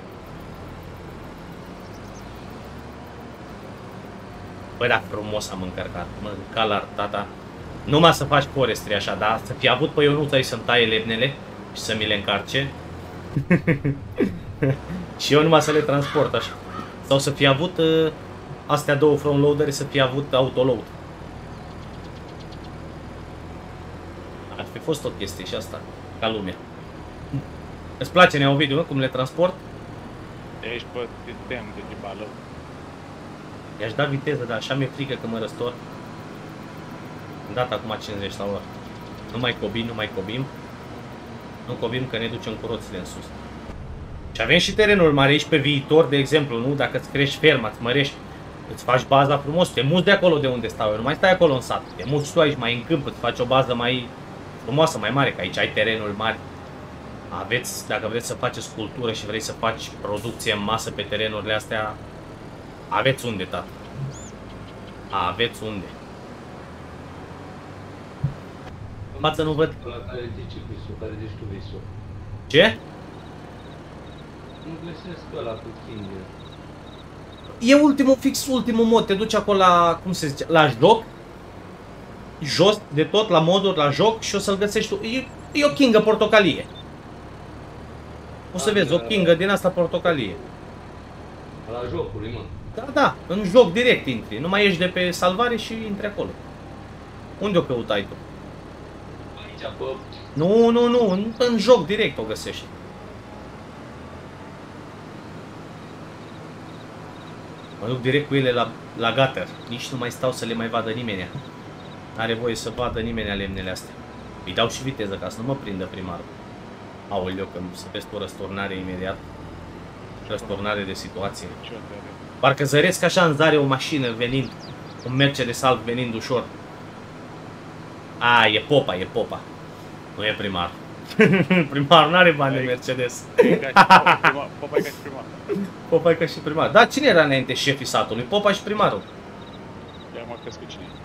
Băi, da, frumos am încărcat, mă, calar, tata. Numai să faci forestry așa, dar să fi avut pe Ionuț aici să-mi taie lemnele și să mi le încarce. Și eu numai să le transport așa. Sau să fi avut uh, astea două front loadere, să fi avut autoload. Ar fi fost o chestie și asta, ca lumea. Îți place, Neovidiu, nu? Cum le transport? Ești pe sistem de gibală. I-aș da viteză, dar așa mi-e frică că mă răstor. Am dat acum cincizeci la oră. Nu mai cobim, nu mai cobim. Nu cobim că ne ducem cu roțile în sus. Și avem și terenuri mari aici pe viitor, de exemplu, nu? Dacă îți crești ferma, îți mărești, îți faci baza frumos, te muți de acolo de unde stau eu, nu mai stai acolo în sat. Te muți tu aici mai în câmp, îți faci o bază mai frumoasă, mai mare, că aici ai terenuri mari. Aveți, dacă vreți să faceți cultură și vrei să faci producție în masă pe terenurile astea, Aveți unde, tată. Aveți unde. Față nu văd. La care zici visul, care zici tu visul. Ce? Nu găsesc ăla cu Kinger. E ultimul, fix ultimul mod. Te duci acolo la, cum se zice, la joc. Jos de tot, la moduri, la joc și o să-l găsești tu. E, e o kingă portocalie. O să vezi, o kingă din asta portocalie. La jocului, mă. Da, da, în joc direct intri. Nu mai ieși de pe salvare și intri acolo. Unde o căutai tu? Aici, pe... Nu, nu, nu, în, în joc direct o găsești. Mă duc direct cu ele la, la gutter. Nici nu mai stau să le mai vadă nimeni. N-are voie să vadă nimeni lemnele astea. Îi dau și viteză ca să nu mă prindă primarul. Aoleu, că să vezi o răsturnare imediat. Răsturnare de situație. Parcă zăresc așa în zare o mașină venind. Un Mercedes alb venind ușor. A, e popa, e popa. Nu e primar. Primarul n-are bani de Mercedes. Popa e ca și primar. Popa e ca și primar. Da, cine era înainte șefii satului? Popa și primarul. Ia mă crezi că cine e.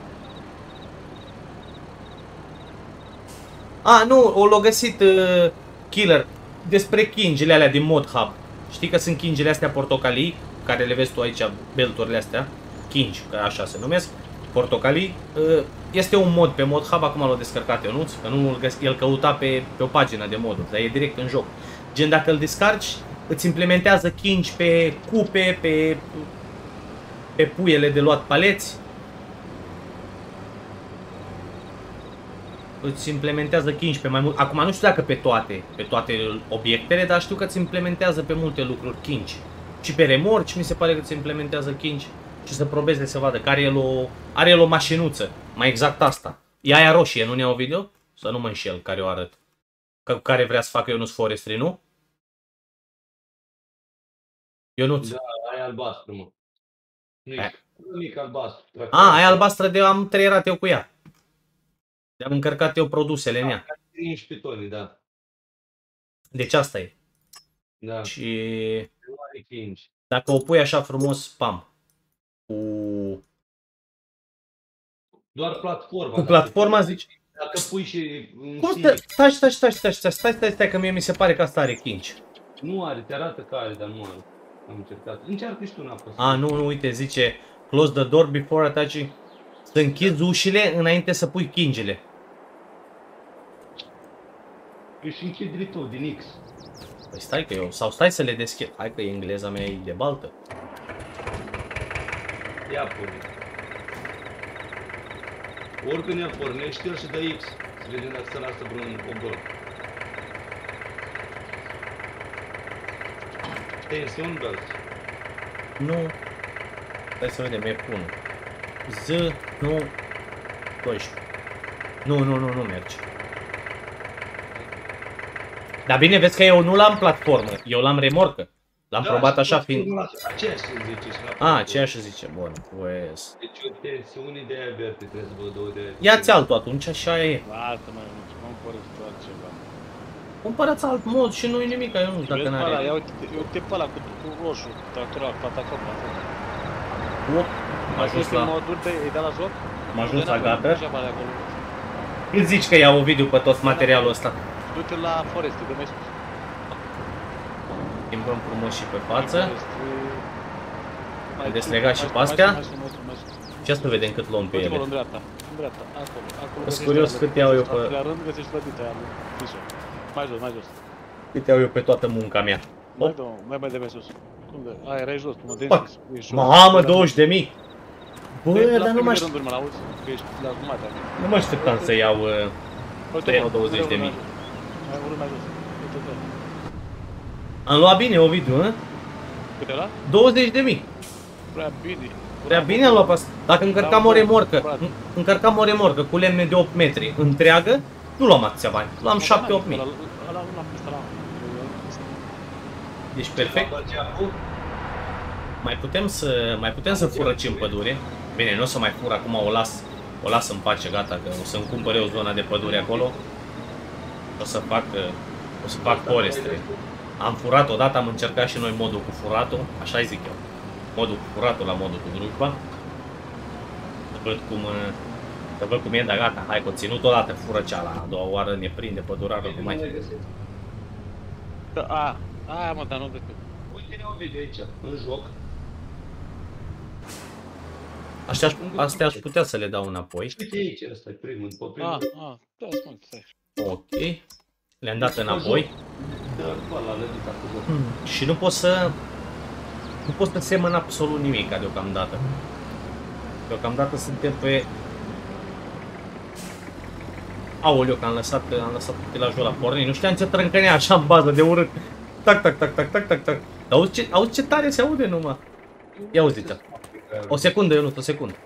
A, nu, o l-a găsit uh, Killer despre chingile alea din mod hub. Știi că sunt chingile astea portocalii, care le vezi tu aici, belturile astea. Kingi, că așa se numesc. Portocalii. Uh, este un mod pe mod hub, acum l-a descărcat Ionuț, că nu el căuta pe, pe o pagină de moduri, dar e direct în joc. Gen, dacă îl descarci, îți implementează kingi pe cupe, pe, pe puiele de luat paleți. Îți implementează kingi pe mai mult. Acum nu știu dacă pe toate, pe toate obiectele, dar știu că îți implementează pe multe lucruri kingi. Și pe remorci mi se pare că îți implementează kingi. Și să probezi să vadă că are el o, are el o mașinuță. Mai exact asta. E aia roșie, nu ne o video? Să nu mă înșel care o arăt. Că care vrea să facă Ionuț Forestry, nu? Ionuț. Da, aia albastru, mă. Mic, mic albastru. A, aia albastră de am trăierat eu cu ea. De-am încărcat eu produsele în ea. treisprezece toni, da. Deci asta e. Da. Și dacă o pui așa frumos, pam. Cu... Doar platforma. Cu platforma zici... Dacă pui și... Cum stai, stai, stai, stai, stai, stai, stai, stai, stai, că mie mi se pare că asta are kingi. Nu are, te arată că are, dar nu are. Am încercat. Încearcă și tu n-a fost. A, nu, nu, uite, zice close the door before attaching. Să închizi ușile înainte să pui kingile. Își închid tu din X. Păi stai că eu, sau stai să le deschid. Hai că engleza mea e de baltă. Ia porni. Oricând el pornește, el și dă X. Să vedem dacă se lasă vreun obor. Tension belt. Nu. Hai să vedem, e pun. Z, nu, doisprezece. Nu, nu, nu, nu merge. Dar bine, vezi că eu nu l-am platformă, eu l-am remorcă. L-am Da, probat așa și fiind... Aceeași se zice și la A, platformă. aceeași zice, bun, pues... Deci o tensiune de aia verde, trebuie să vă două de aia. Ia-ți altul atunci, așa e. Lasă mă, nu știu, nu poresc doar ceva. Cumpărați alt mod și nu-i nimic, eu nu știu dacă Vezi pe ăla, n-are. ia uite, uite pe ăla cu, cu roșu, tractorul ăla, patacop, la fel. Op, am Mai ajuns sus în la... modul de, e de la joc? Am ajuns la De la- gata. Degeaba de acolo. Îți zici că iau Ovidiu pe tot materialul ăsta. Du-te la Forest, de mai sus. Schimbăm frumos și pe față. Forest, mai Vedeți sus, legat mai și sus, pe astea? mai sus, mai sus, mai sus. Ce să vedem cât luăm pe Uite acolo, ele. în dreapta, în dreapta, acolo, acolo. Sunt găsești curios alea, cât iau eu găsești pe- la rând găsești lădita aia lui Criso. Mai jos, mai jos. Cât iau eu pe toată munca mea. Mai dă, mai mai de mai sus. Cum de? Aia erai jos, mă, Bă, densis. ești jos. Mamă, douăzeci de mii! Bă, Păi, la dar nu primele mă aștept, rânduri, mă, l-auzi? Că ești la jumătate. nu mă așteptam să iau... uh, Uite, Să iau mă, douăzeci de mii. Mai urmă mai jos. Uite, uite. Am luat bine Ovidiu, hă? Câte ăla? douăzeci de mii. Prea bine. Prea bine am luat pe asta. Dacă încărcam o remorcă, Bravo. în- încărcam o remorcă cu lemne de opt metri întreagă, nu luam atâția bani. Luam șapte opt mii. Ăla ăla nu l-am pus ăla. Deci perfect. Mai putem să mai putem să furăcim pădure. Bine, nu o să mai fur acum, o las. O las în pace, gata, că o să-mi cumpăr eu zona de pădure acolo. O să fac o să fac forestry. Am furat odată, am încercat și noi modul cu furatul, așa zic eu. modul cu furatul la modul cu drujba. Să văd cum, să văd cum e, dar gata, hai că o ținut o dată, fură ceala, a doua oară ne prinde pădurarul cum mai. A, aia mă, dar nu de tot. Uite-ne o video aici, în joc. Așa, astea aș putea să le dau înapoi. Uite aici, ăsta e primul, după primul. A, a, da, mă, stai. Ok. Le-am dat înapoi. Da, la lădit acolo. Hmm. Și nu pot să... Nu pot să semăn absolut nimic deocamdată. Deocamdată suntem pe... Aoleu, că am lăsat, am lăsat utilajul ăla pornit. Nu știam ce trâncănea așa în bază de urât. Tac, tac, tac, tac, tac, tac, tac. Auzi ce, auzi ce tare se aude numai. Ia auziți-o. O secundă, Ionut, o secundă.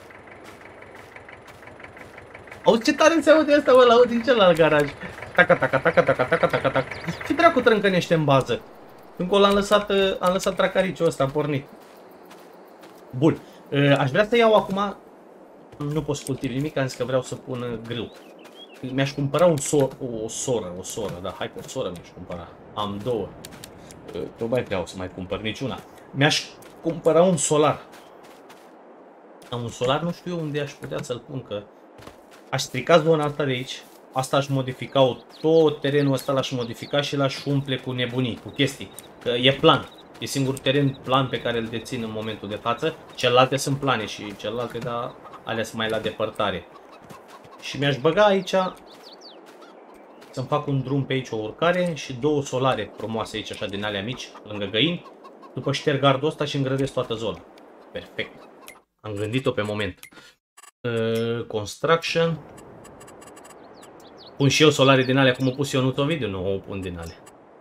Auzi ce tare se aude asta, bă, l-auzi din celălalt garaj. Taca, taca, taca, taca, taca, taca, taca. Ce dracu trâncănește în bază? Încolo am lăsat, am lăsat tracariciul ăsta pornit. Bun. Aș vrea să iau acum... Nu pot să cultiv nimic, am zis că vreau să pun grâu. Mi-aș cumpăra un sor, o soră, o soră, da, hai că o soră mi-aș cumpăra. Am două. Nu mai vreau să mai cumpăr niciuna. Mi-aș cumpăra un solar. Am un solar, nu știu eu unde aș putea să-l pun, că aș strica zona asta de aici. Asta aș modifica tot terenul ăsta, l-aș modifica și l-aș umple cu nebunii, cu chestii. Că e plan. E singurul teren plan pe care îl dețin în momentul de față. Celelalte sunt plane și celelalte, dar alea sunt mai la depărtare. Și mi-aș băga aici să-mi fac un drum pe aici, o urcare și două solare frumoase aici, așa din alea mici, lângă găini. După șterg gardul ăsta și îngrădesc toată zona. Perfect. Am gândit-o pe moment. Uh, construction. Pun și eu solare din alea cum o pus eu în video? Nu, o pun din alea.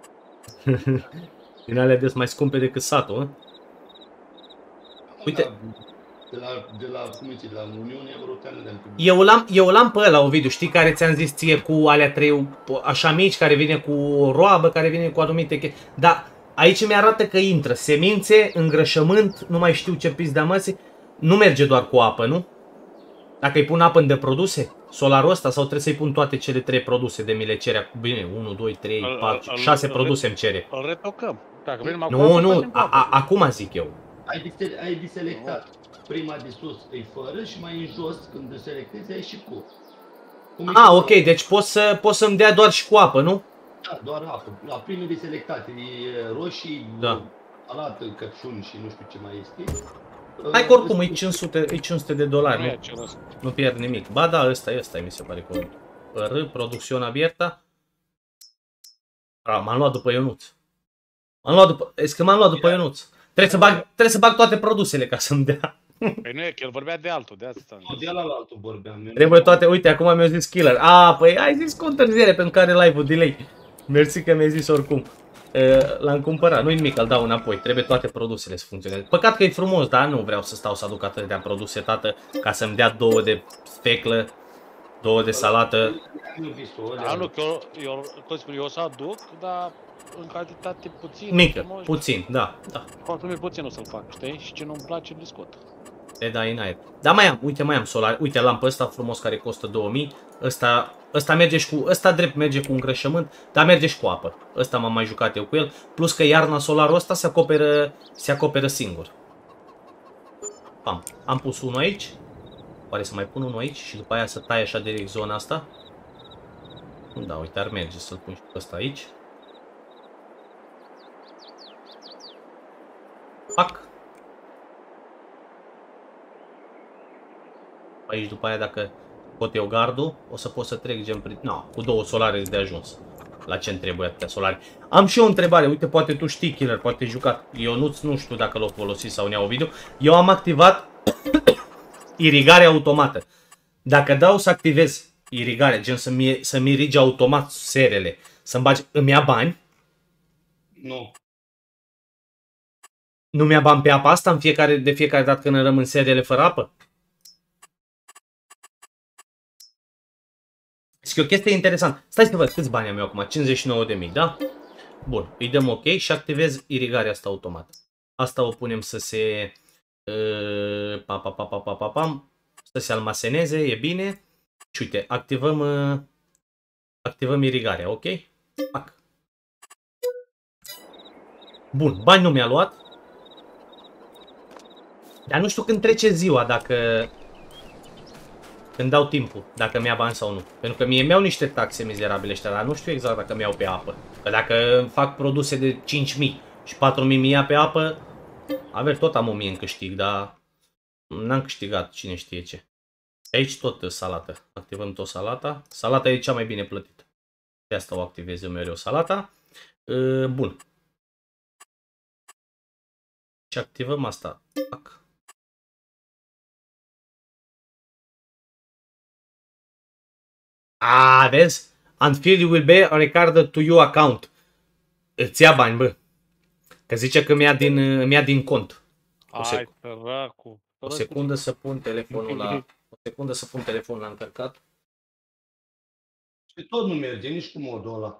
Din alea des mai scumpe decât satul, hă? Uite. De la, de la, cum zice, de la Uniunea Europeană de Antibiotice. Eu l-am, eu l-am pe ăla, Ovidiu, știi, care ți-am zis ție cu alea trei, așa mici, care vine cu o roabă, care vine cu anumite chestii. Dar aici mi-arată că intră semințe, îngrășământ, nu mai știu ce pis de amăsi. Nu merge doar cu apă, nu? Dacă îi pun apă în de produse, solarul ăsta, sau trebuie să-i pun toate cele trei produse de mi le cere? Bine, unu, doi, trei, patru, șase produse îmi cere. Îl retocăm. Dacă venim nu, acolo, nu, a, a, acum zic eu. Ai de, ai de selectat. Prima de sus e fără și mai în jos, când îl selectezi, ai și cu. Cum ah, ok, deci poți să, poți să-mi dea doar și cu apă, nu? Da, doar apă. La primele selectate, e roșii, da. Alată, căpșuni și nu știu ce mai este. Hai că oricum e cinci sute, e cinci sute de dolari, nu, nu, nu pierd nimic. Ba da, ăsta e, ăsta mi se pare că R, producțiune abiertă. M-am luat după Ionuț. M-am luat după, e că m-am luat după Ionuț. Trebuie să bag, trebuie să bag toate produsele ca să-mi dea. Păi nu e, că el vorbea de altul, de asta. Nu, de ala la altul vorbeam. Trebuie toate, uite, acum mi-a zis killer. A, păi ai zis cu întârziere pentru care live-ul delay. Mersi că mi-ai zis oricum. L-am cumpărat, nu-i nimic, îl dau înapoi. Trebuie toate produsele să funcționeze. Păcat că e frumos, dar nu vreau să stau să aduc atâtea produse, tată, ca să-mi dea două de speclă, două de salată. Da, nu, că eu, eu, eu o să aduc, dar în cantitate puțin. Mică, frumos, puțin, da, da. Foarte puțin o să-l fac, știi? Și ce nu-mi place, îl scot. Le dai în aer. Dar mai am, uite, mai am solar. Uite, lampa ăsta frumos care costă două mii. Ăsta, ăsta merge și cu, ăsta drept merge cu îngrășământ, dar merge și cu apă. Ăsta m-am mai jucat eu cu el. Plus că iarna solarul ăsta se acoperă, se acoperă singur. Pam. Am pus unul aici. Pare să mai pun unul aici și după aia să tai așa direct zona asta. Da, uite, ar merge să-l pun și pe ăsta aici. Pac. Aici după aia dacă pot eu gardul, o să pot să trec gen prin... No, cu două solare de ajuns. La ce-mi trebuie atâtea solare? Am și eu o întrebare, uite, poate tu știi, killer, poate ai jucat. Eu nu, nu știu dacă l-o folosit sau ne-au video. Eu am activat irigare automată. Dacă dau să activez irigare, gen să-mi să irige automat serele, să-mi bagi, îmi ia bani? Nu. Nu mi-a bani pe apa asta în fiecare, de fiecare dată când rămân serele fără apă? Și o chestie interesantă. Stai să văd câți bani am eu acum. cincizeci și nouă de mii, da? Bun. Îi dăm OK și activez irigarea asta automat. Asta o punem să se... Uh, pa, pa, pa, pa, pa, pa, pam, să se almaceneze, e bine. Și uite, activăm... Uh, activăm irigarea, OK? Pac. Bun. Bani nu mi-a luat. Dar nu știu când trece ziua, dacă... Când dau timpul, dacă mi-a bani sau nu. Pentru că mie mi-au niște taxe mizerabile ăștia, dar nu știu exact dacă mi-au pe apă. Că dacă fac produse de cinci mii și patru mii mi-ia pe apă, aver tot am o mie în câștig, dar n-am câștigat cine știe ce. Aici tot salată. Activăm tot salata. Salata e cea mai bine plătită. De asta o activez eu mereu salata. Bun. Și activăm asta. Ah, vezi? Until you will be recorded to your account. Îți ia bani, bă. Că zice că mi-a din, mi-a din cont. O, sec Hai, săracu. o secundă să pun telefonul la... O secundă să pun telefonul la încărcat. Și tot nu merge, nici cu modul ăla.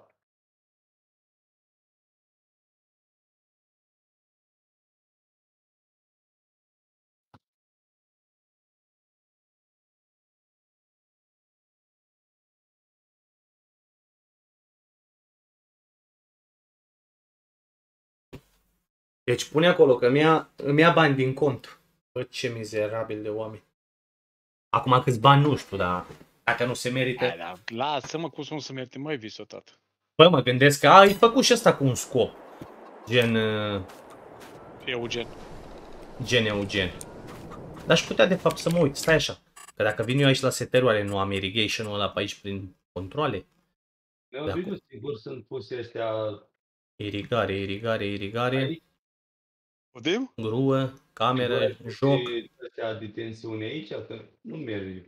Deci pune acolo că mi-a, îmi ia bani din cont. Bă, ce mizerabil de oameni. Acum câți bani nu știu, dar dacă nu se merită... Hai, da, lasă-mă cum să nu se merite, mai visul tată. Bă, mă gândesc că ai făcut și asta cu un scop. Gen... Eugen. Gen Eugen. Dar aș putea de fapt să mă uit, stai așa. Că dacă vin eu aici la seteroare, nu am irrigation-ul ăla pe aici prin controle. Ne-au sigur sunt puse astea... Irigare, irigare, irigare. Putem? Gruă, cameră, joc. Astea de tensiune aici, că nu merge.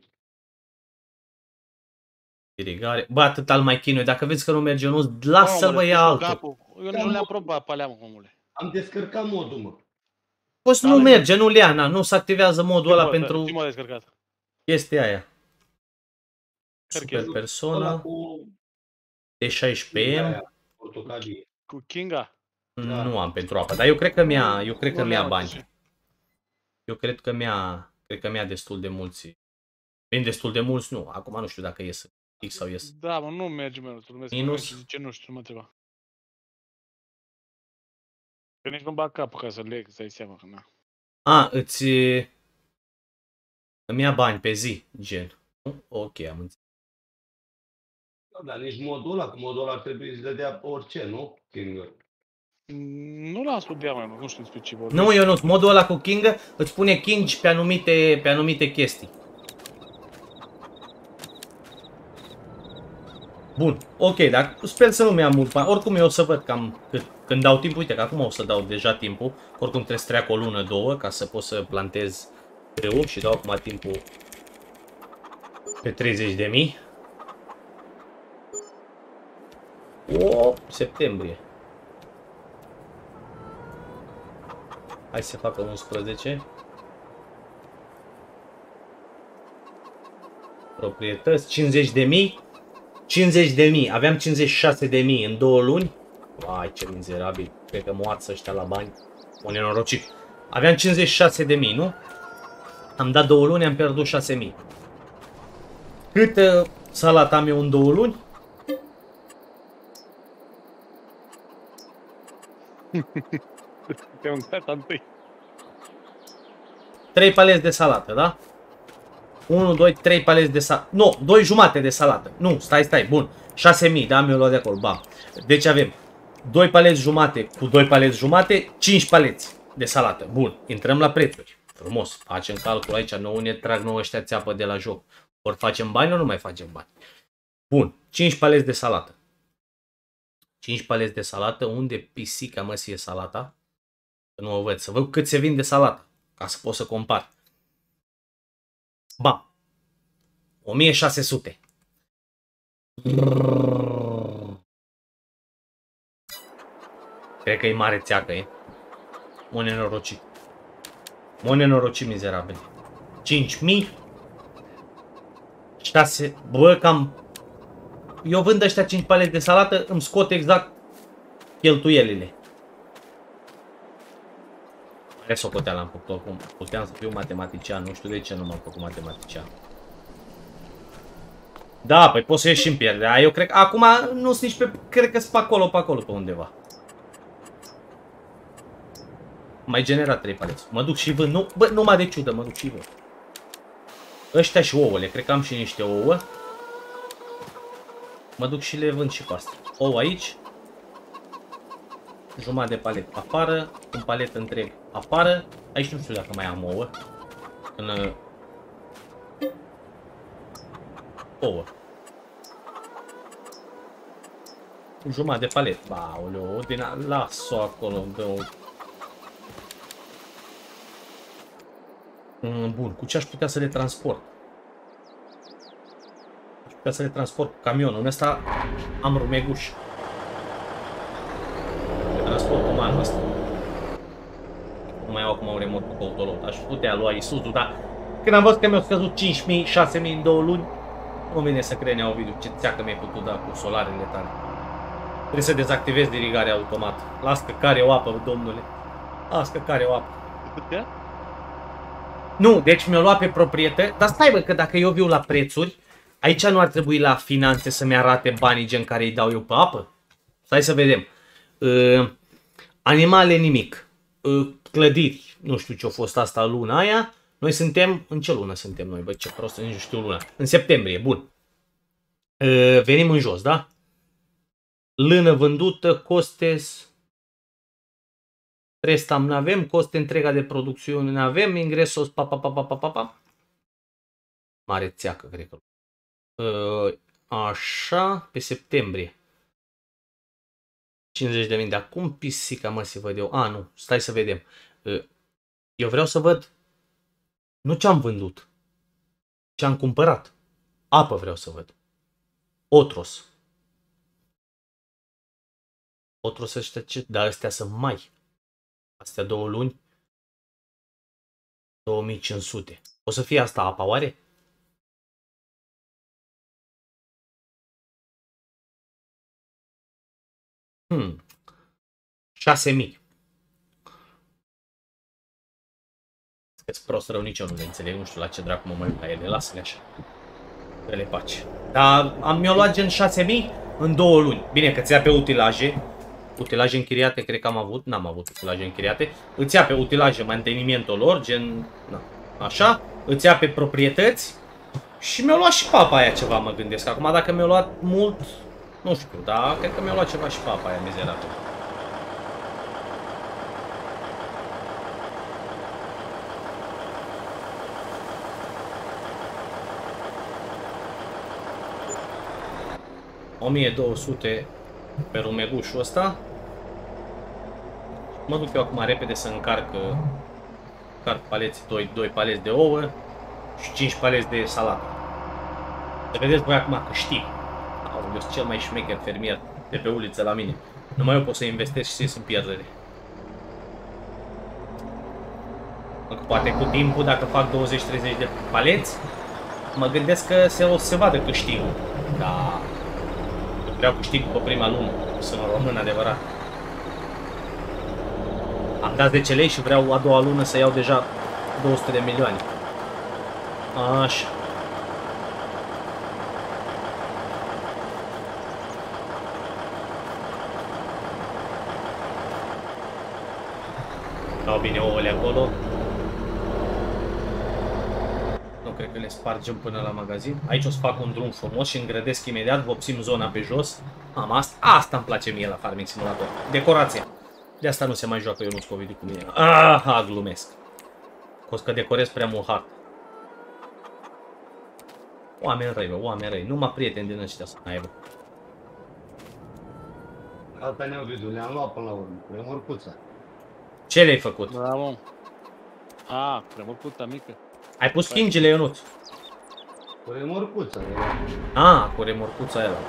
Irigare. Bă, atât al mai chinui. Dacă vezi că nu merge, nu lasă-vă ia altul. Eu nu le-am probat pe alea, mă, omule. Am descărcat modul, mă. Poți nu merge, nu le na, nu se activează modul ăla pentru Ce m-a descărcat? chestia aia. Super persoană. T șaisprezece M. Cu Kinga? Nu am pentru apă, dar eu cred că mi-a, eu cred că mi-a bani. Eu cred că mi-a, cred că mi-a destul de mulți. Vin destul de mulți, nu. Acum nu știu dacă ies X sau ies. Da, mă, nu merge, mă, urmesc Minus. zice, nu știu, nu mă întreba. Că nici nu bag capul ca să leg, să ai seama că na. A, îți... Îmi ia bani pe zi, gen. Ok, am înțeles. Da, dar nici modul ăla, că modul ăla ar trebui să dădea orice, nu? King. Nu l-am studiat, mai nu știu despre ce vorbesc. Nu, eu nu, modul ăla cu King îți pune King pe anumite, pe anumite chestii. Bun, ok, dar sper să nu mi-am mult bani. Oricum eu o să văd cam cât, când dau timp, uite că acum o să dau deja timpul. Oricum trebuie să treacă o lună, două, ca să pot să plantez greu și dau acum timpul pe treizeci de mii. O, septembrie. Hai să facă unsprezece. Proprietăți, cincizeci de mii. cincizeci de mii. Aveam cincizeci și șase de mii în două luni. Vai, ce mizerabil. Cred că moarță ăștia la bani. O nenorocit. Aveam cincizeci și șase de mii, nu? Am dat două luni, am pierdut șase mii. Cât uh, salat am eu în două luni? Pe un cat întâi. trei paleți de salată, da? unu, doi, trei paleți de salată. Nu, doi jumate de salată. Nu, stai, stai, bun. șase mii, da, mi-o luat de acolo, bam. Deci avem doi paleți jumate cu doi paleți jumate, cinci paleți de salată. Bun, intrăm la prețuri. Frumos, facem calcul aici, nouă ne trag nouă ăștia țeapă de la joc. Ori facem bani, ori nu mai facem bani. Bun, cinci paleți de salată. cinci paleți de salată, unde pisica mă sie salata? Să nu o văd, să văd cât se vinde salata, ca să pot să compar. Ba, o mie șase sute. Cred că e mare țeacă, e. Mă nenorocit. Mă nenorocit mizerabil. cinci mii. șase. Bă, cam... Eu vând ăștia cinci palete de salată, îmi scot exact cheltuielile. Are socoteala am făcut oricum. Puteam să fiu matematician, nu știu de ce nu m-am făcut matematician. Da, păi poți să ieși și în pierdere. Eu cred că acum nu sunt nici pe... Cred că sunt pe acolo, pe acolo, pe undeva. mai generat trei paleți. Mă duc și vând. Nu, bă, numai de ciudă, mă duc și vând. Ăștia și ouăle. Cred că am și niște ouă. Mă duc și le vând și pe astea. Ouă aici. Jumătate de palet afară. Un palet întreg afară. Aici nu știu dacă mai am ouă. În... Ouă. Jumătate de palet. Baoleu, din a... las-o acolo. Bun, cu ce aș putea să le transport? Aș putea să le transport cu camionul. În ăsta am rumeguș. Le transport cu manul ăsta. Nu mai au acum un remorc cu autolot. Aș putea lua Isuzu, dar când am văzut că mi-au scăzut cinci mii, șase mii în două luni, nu vine să crede au video ce țeacă mi-ai putut da cu solarele tale. Trebuie să dezactivez dirigarea automat. Las că care o apă, domnule. Las că care o apă. Putea? Nu, deci mi-o luat pe proprietate. Dar stai bă, că dacă eu viu la prețuri, aici nu ar trebui la finanțe să-mi arate banii gen care îi dau eu pe apă? Stai să vedem. Uh, animale nimic. Uh, clădiri. Nu știu ce a fost asta luna aia. Noi suntem... În ce lună suntem noi? Bă, ce prost, nici nu știu luna. În septembrie, bun. Uh, venim în jos, da? Lână vândută, costes... Restam n-avem, coste întreaga de producțiune n-avem, ingresos pa pa pa pa pa pa pa. Mare țeacă, cred că. Uh, așa, pe septembrie. cincizeci de mii de acum, pisica mă să văd eu. A, nu, stai să vedem. Uh, eu vreau să văd nu ce am vândut, ce am cumpărat. Apă vreau să văd. Otros. Otros ăștia ce? Dar ăstea sunt mai. Astea două luni. două mii cinci sute. O să fie asta apa, oare? Hmm. șase mii. Că-ți prost rău, nici eu nu le înțeleg. Nu știu la ce dracu mă mai uit la ele. Lasă-le așa. Că le faci. Dar am mi-o luat gen șase mii în două luni. Bine că ți ia pe utilaje. Utilaje închiriate, cred că am avut, n-am avut utilaje închiriate. Îți ia pe utilaje mantenimentul lor, gen, na, așa. Îți ia pe proprietăți. Și mi-a luat și papa aia ceva, mă gândesc. Acum dacă mi-a luat mult, nu știu, dar cred că mi-a luat ceva și papa aia mizerabilă. o mie două sute pe rumegușul ăsta. Mă duc eu acum repede să încarc, încarc paleții, doi, doi paleți de ouă și cinci paleți de salată. Să vedeți voi acum că știi. Eu sunt cel mai șmecher fermier de pe uliță la mine. Numai eu pot să investesc și să ies în pierdere. Poate cu timpul, dacă fac douăzeci treizeci de paleți, mă gândesc că se, o să se vadă câștigul. Dar vreau câștig pe prima lună, sunt un român adevărat. Am dat zece lei și vreau a doua lună să iau deja două sute de milioane. Așa. Dau bine ouăle acolo. Nu cred că le spargem până la magazin. Aici o să fac un drum frumos și îngrădesc imediat. Vopsim zona pe jos. Am asta. Asta îmi place mie la Farming Simulator. Decorația. De asta nu se mai joacă eu nu Covid cu mine. Aha, glumesc. O să că decorez prea mult hard. Oameni răi, bă, oameni răi. Numai prieteni din ăștia să aibă. Asta ne-au văzut, le-am luat până la urmă. Remorcuța. Ce le-ai făcut? Da, mă. A, remorcuța mică. Ai pus chingile, Ionuț? Cu remorcuța. A, cu remorcuța aia.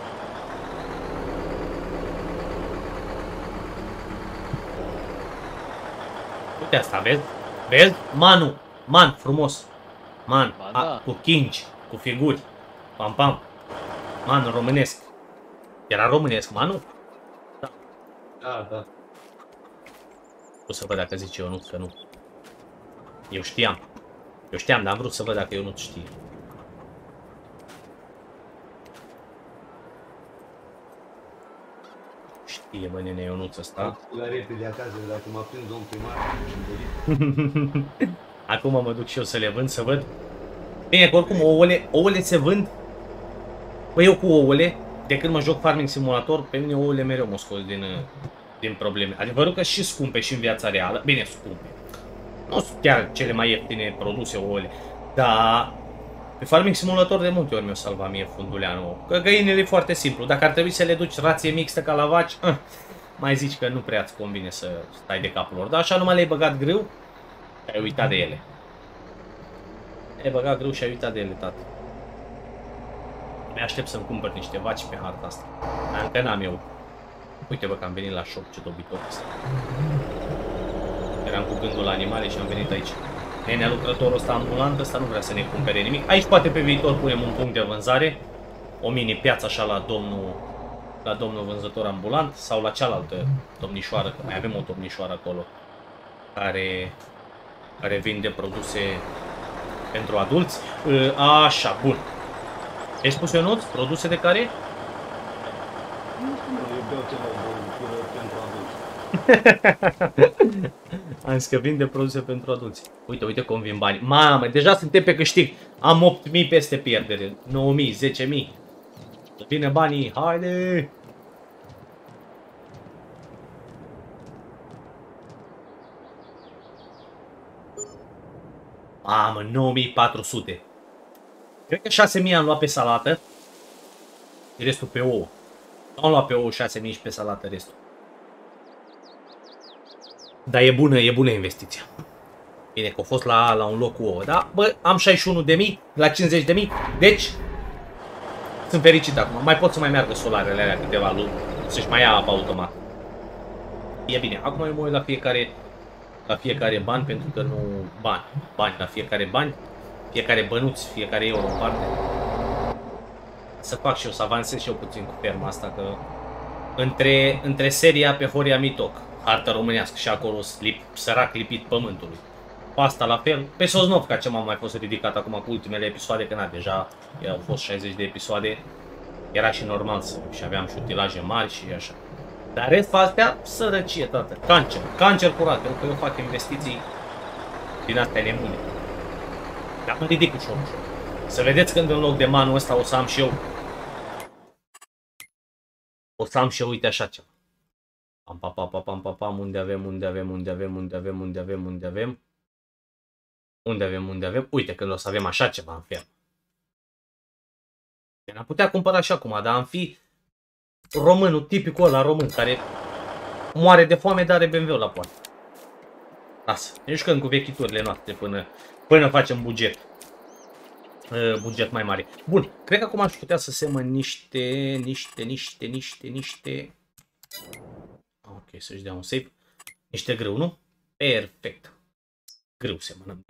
Uite asta, vezi? Vezi? Manu, man, frumos. Man, Ba, a, da. cu kingi, cu figuri. Pam, pam. Man, românesc. Era românesc, Manu? Da, da. O să văd dacă zice Ionuț că nu. Eu știam. Eu știam, dar am vrut să văd dacă Ionuț știe. Știe, bă, nene, Ionuț ăsta. La repede acasă, dacă m-a prins domn primar. Acum mă duc și eu să le vând, să văd. Bine, că oricum ouăle, ouăle se vând. Bă, eu cu ouăle, de când mă joc Farming Simulator, pe mine ouăle mereu mă scos din, din probleme. Adevărul că și scumpe și în viața reală. Bine, scumpe. Nu sunt chiar cele mai ieftine produse ouăle. Dar pe Farming Simulator de multe ori mi-o salva mie funduleanul. Că găinile e foarte simplu. Dacă ar trebui să le duci rație mixtă ca la vaci, uh, mai zici că nu prea îți convine să stai de capul lor. Dar așa numai le-ai băgat grâu, ai uitat de ele. Ai băgat grâu și ai uitat de ele, tată. Mi aștept să-mi cumpăr niște vaci pe harta asta. Dar încă n-am eu. Uite, bă, că am venit la shop, ce dobitor ăsta. Eram cu gândul la animale și am venit aici. Nenea, lucrătorul ăsta ambulant, ăsta nu vrea să ne cumpere nimic. Aici poate pe viitor punem un punct de vânzare. O mini piață așa la domnul, la domnul vânzător ambulant. Sau la cealaltă domnișoară, că mai avem o domnișoară acolo. Care, care vinde produse pentru adulți. Așa, bun. Ai spus, Ionuț, produse de care? Nu știu, mă, eu beau ceva băutură pentru adulți. Am zis că vinde produse pentru adulți. Uite, uite cum vin bani. Mamă, deja suntem pe câștig. Am opt mii peste pierdere. nouă mii, zece mii. Vine banii, haide! Mamă, nouă mii patru sute. Cred că șase mii am luat pe salată. Restul pe ouă. Am luat pe ouă șase mii și pe salată restul. Dar e bună, e bună investiția. Bine că a fost la, la un loc cu ouă, da? Bă, am șaizeci și unu de mii la cincizeci de mii, deci sunt fericit acum. Mai pot să mai meargă solarele alea câteva luni, să-și mai ia apă automat. E bine, acum eu mă uit la fiecare, la fiecare bani, pentru că nu... Bani, bani, la fiecare bani, fiecare bănuț, fiecare euro în parte. Să fac și eu, să avansez și eu puțin cu ferma asta, că între, între seria pe Horia Mitoc, hartă românească, și acolo slip, sărac lipit pământului. Asta la fel, pe Sosnovca ce m-am mai fost ridicat acum cu ultimele episoade, că na, deja au fost șaizeci de episoade, era și normal să, și aveam și utilaje mari și așa. Dar restul astea, sărăcie, tată, cancer, cancer curat, pentru că eu fac investiții din astea nemune. Dar mă ridic ușor, ușor. Să vedeți când în loc de manul ăsta o să am și eu, o să am și eu, uite așa ceva. Pam, pam, pam, pam, pam, pam, pam, unde avem, unde avem, unde avem, unde avem, unde avem, unde avem. Unde avem, unde avem. Uite, când o să avem așa ceva în fermă. Ne-am putea cumpăra și acum, dar am fi românul, tipicul ăla român, care moare de foame, dar are B M W la poartă. Lasă, ne jucăm cu vechiturile noastre până, până facem buget. Uh, buget mai mare. Bun, cred că acum aș putea să semăn niște, niște, niște, niște, niște... Ok, să-și dea un save. Niște grâu, nu? Perfect. Grâu semănăm.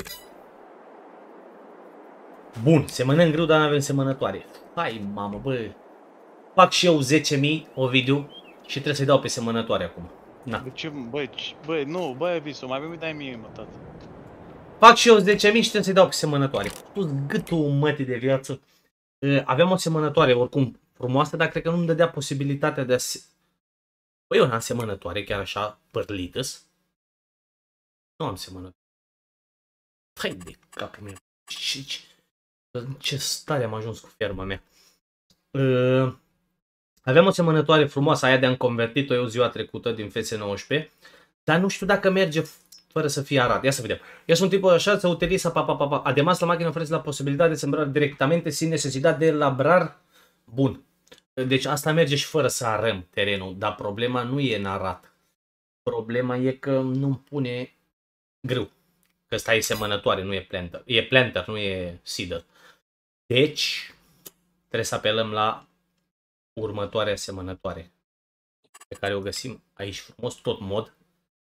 Bun, semănăm grâu, dar nu avem semănătoare. Hai, mamă, bă. Fac și eu zece mii, Ovidiu, și trebuie să-i dau pe semănătoare acum. Na. De ce, băi, băi, nu, băi, Visu, mai bine dai mie, mă, tată. Fac și eu zece mii și trebuie să-i dau pe semănătoare. Pus gâtul mătii de viață. Aveam o semănătoare, oricum, frumoasă, dar cred că nu-mi dădea posibilitatea de a se... Băi, eu n-am semănătoare, chiar așa, părlită-s. Nu am semănătoare. Hai de capul meu. Ce, ce, ce stare am ajuns cu ferma mea. Uh, aveam o semănătoare frumoasă, aia de-am convertit-o eu ziua trecută din F S nouăsprezece. Dar nu știu dacă merge fără să fie arat. Ia să vedem. Eu sunt tipul așa, se utiliza pa, pa, pa, pa. Además, la máquina ofrece la posibilitate de sembrar directamente sin necesidad de labrar. Bun. Deci asta merge și fără să arăm terenul, dar problema nu e în arat. Problema e că nu-mi pune grâu. Că ăsta e semănătoare, nu e planter. E planter, nu e seeder. Deci, trebuie să apelăm la următoarea semănătoare, pe care o găsim aici frumos, tot mod.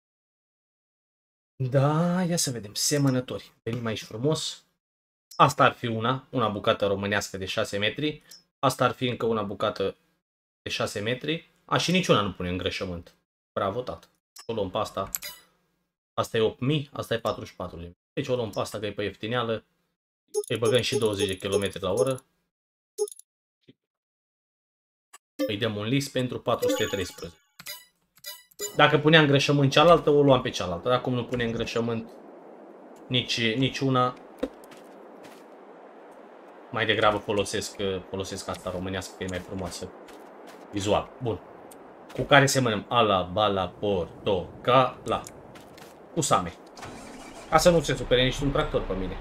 Da, ia să vedem. Semănători. Venim aici frumos. Asta ar fi una, una bucată românească de șase metri. Asta ar fi încă una bucată de șase metri. A, și niciuna nu pune îngrășământ. Bravo, tată. O luăm pe asta. Asta e opt mii, asta e patruzeci și patru de mii. Deci o luăm pe asta că e pe ieftineală. Îi băgăm și douăzeci de kilometri la oră. Îi dăm un list pentru patru sute treisprezece. Dacă punea îngrășământ cealaltă, o luam pe cealaltă. Dacă nu pune îngrășământ nici, nici una, mai degrabă folosesc, folosesc asta românească, că e mai frumoasă vizual. Bun. Cu care semănăm? Ala, bala, portocala. Cu same. Ca să nu se supere nici un tractor pe mine.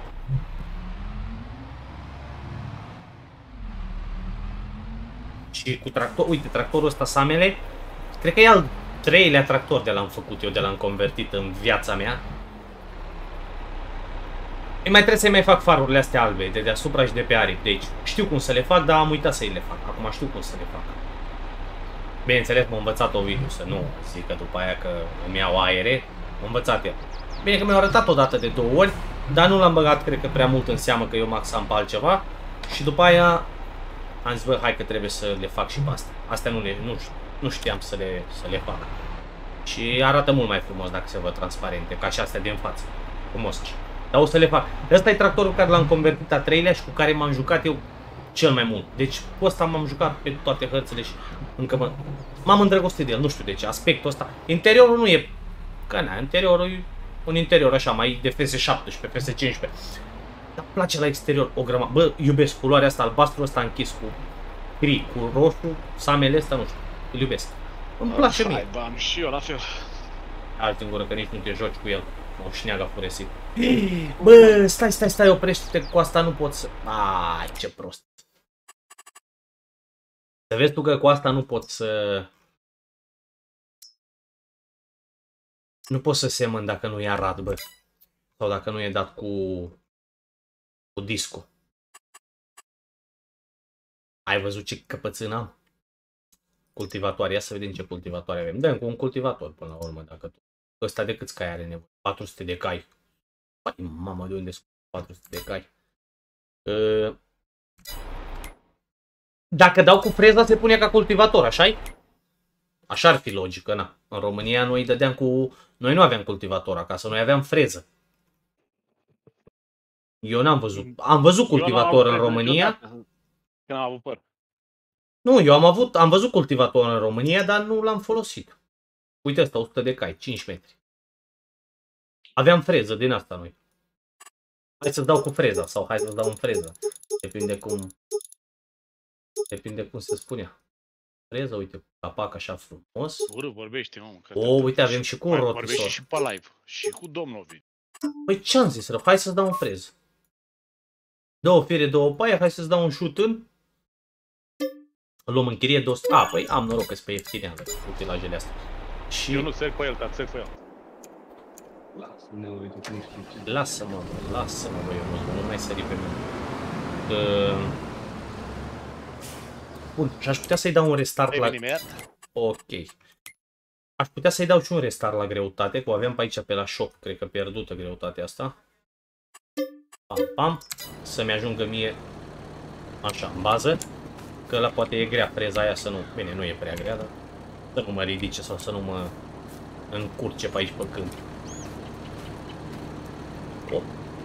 Și cu tractor, uite, tractorul ăsta samele, cred că e al treilea tractor de l-am făcut eu, de l-am convertit în viața mea. Îi mai trebuie să-i mai fac farurile astea albe, de deasupra și de pe aripi. Deci știu cum să le fac, dar am uitat să-i le fac. Acum știu cum să le fac. Bineînțeles, m-a învățat Ovidiu să nu zic că după aia că îmi iau aere. M-a învățat el. Bine că mi-a arătat odată de două ori, dar nu l-am băgat, cred că prea mult în seamă că eu mă axam pe altceva. Și după aia am zis, bă, hai că trebuie să le fac și pe astea. Astea nu, le, nu, nu știam să le, să le fac. Și arată mult mai frumos dacă se văd transparente, ca și astea din față. Frumos. Dar o să le fac. Ăsta e tractorul care l-am convertit a treilea și cu care m-am jucat eu cel mai mult. Deci cu ăsta m-am jucat pe toate hărțile și încă mă... m-am îndrăgostit de el, nu știu de ce, aspectul ăsta. Interiorul nu e... Că na, interiorul e un interior așa, mai de F S șaptesprezece, F S cincisprezece. Dar îmi place la exterior o grămadă. Bă, iubesc culoarea asta, albastru ăsta închis cu gri, cu roșu, samele ăsta, nu știu, îl iubesc. Îmi place mie. Hai, bă, am și eu la fel. Alți în gură, că nici nu te joci cu el. O șneagă furesit. Bă, stai, stai, stai, oprește-te, cu asta nu pot să... Ai, ce prost. Să vezi tu că cu asta nu pot să... Nu pot să semăn dacă nu e arat, bă. Sau dacă nu e dat cu... cu discul. Ai văzut ce căpățână am? Cultivatoare, ia să vedem ce cultivatoare avem. Dăm cu un cultivator până la urmă, dacă tu... Ăsta de câți cai are nevoie? patru sute de cai. Păi, mamă, de unde sunt patru sute de cai? Uh... Dacă dau cu freza, se pune ca cultivator, așa-i? Așa ar fi logică, na. În România noi dădeam cu... Noi nu aveam cultivator acasă, noi aveam freză. Eu n-am văzut. Am văzut cultivator în România. Când am avut păr. Nu, eu am avut, am văzut cultivator în România, dar nu l-am folosit. Uite ăsta, o sută de cai, cinci metri. Aveam freză din asta noi. Hai să dau cu freza sau hai să dau în freză. Depinde cum... Depinde cum se spunea. Freză, uite, cu capac așa frumos. Ură, vorbește, mă. O, uite, avem și cu un rotisor. Vorbește și pe live. Și cu domnul Ovidiu. Păi ce-am zis, rău? Hai să-ți dau în freză. Două fire, două paie, hai să-ți dau un șut în. Îl luăm în chirie două sute. A, păi am noroc că-s pe ieftineală utilajele astea. Și... Eu nu țăc pe el, dar țăc pe el. Lasă-ne, uite, cum știi ce. Lasă-mă, lasă-mă, băi, eu nu mai sări pe mine. Uh... Bun, și aș putea să-i dau un restart la... Ok. Aș putea să-i dau și un restart la greutate, că o aveam pe aici pe la shop, cred că pierdută greutatea asta. Pam, pam. Să-mi ajungă mie așa, în bază. Că ăla poate e grea freza aia să nu... Bine, nu e prea grea, dar să nu mă ridice sau să nu mă încurce pe aici pe câmp. Oh.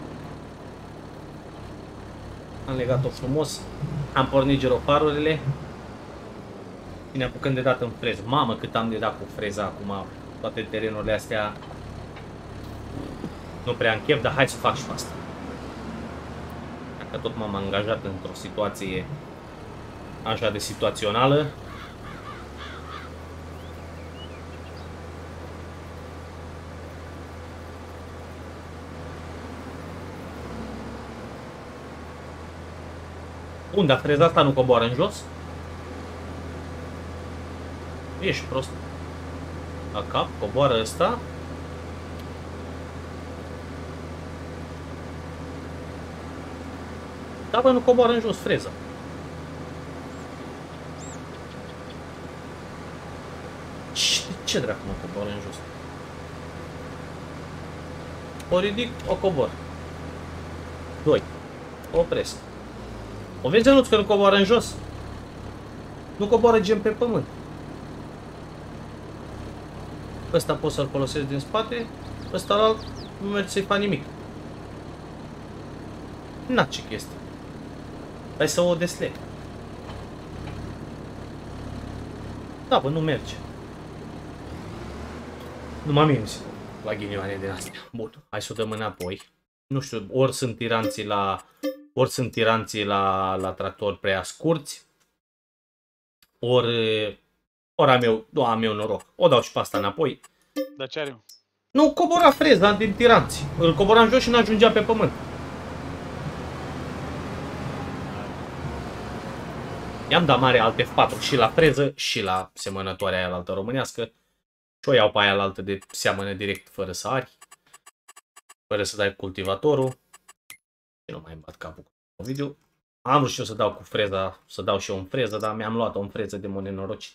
Am legat-o frumos. Am pornit girofarurile. Și ne apucăm de dat în freză. Mamă, cât am de dat cu freza acum. Toate terenurile astea nu prea am chef, dar hai să fac și asta. Dacă tot m-am angajat într-o situație așa de situațională. Bun, dar freza asta nu coboară în jos? Ești prost. La cap, coboară ăsta. Da, bă, nu coboară în jos freza. Ce, ce dracu mă coboară în jos? O ridic, o cobor. Doi. O opresc. O vezi, Ionuț, că nu coboară în jos? Nu coboară gen pe pământ. Ăsta pot să-l folosesc din spate. Ăsta la alt nu merge să-i fac nimic. Na, ce chestie. Hai să o desleg. Da, bă, nu merge. Numai mie la ghinioane din astea. Bun, hai să o dăm înapoi. Nu știu, ori sunt tiranții la, ori sunt tiranții la, la tractor prea scurți, ori, ori am eu, nu am eu noroc. O dau și pe asta înapoi. Dar ce are? Nu, cobora freza din tiranți. Îl coboram jos și n-ajungea pe pământ. I-am dat mare alt F patru și la freză și la semănătoarea aia altă românească. Și o iau pe aia altă de seamănă direct fără să ari. Fără să dai cultivatorul. Și nu mai îmi bat capul cu video. Am vrut și eu să dau cu freza, să dau și eu în freză, dar mi-am luat-o în freză de mă nenorocit.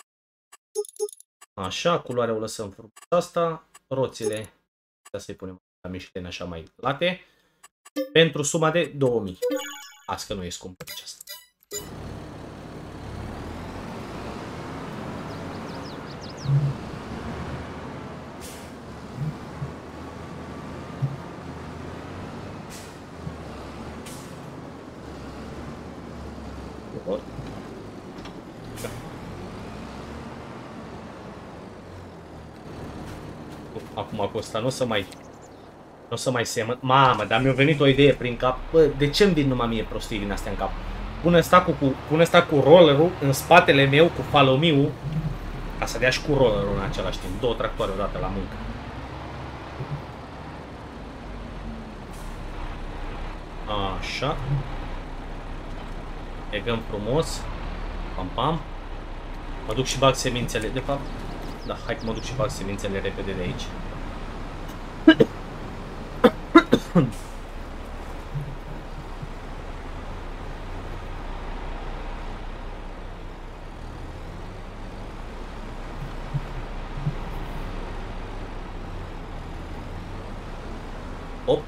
Așa, culoarea o lăsăm frumos asta. Roțile, să-i punem la miștene așa mai late. Pentru suma de două mii. Azi că nu e scumpă aceasta. Acum cu ăsta nu o să mai, nu o să mai semăn. Mamă, dar mi-a venit o idee prin cap. Bă, de ce îmi vin numai mie prostii din astea în cap? Pune ăsta cu, cu, pune ăsta cu rollerul în spatele meu, cu falomiul, ca să dea și cu rollerul în același timp. Două tractoare odată la muncă. Așa. Legăm frumos. Pam, pam. Mă duc și bag semințele, de fapt. Da, hai că mă duc și bag semințele repede de aici. Op.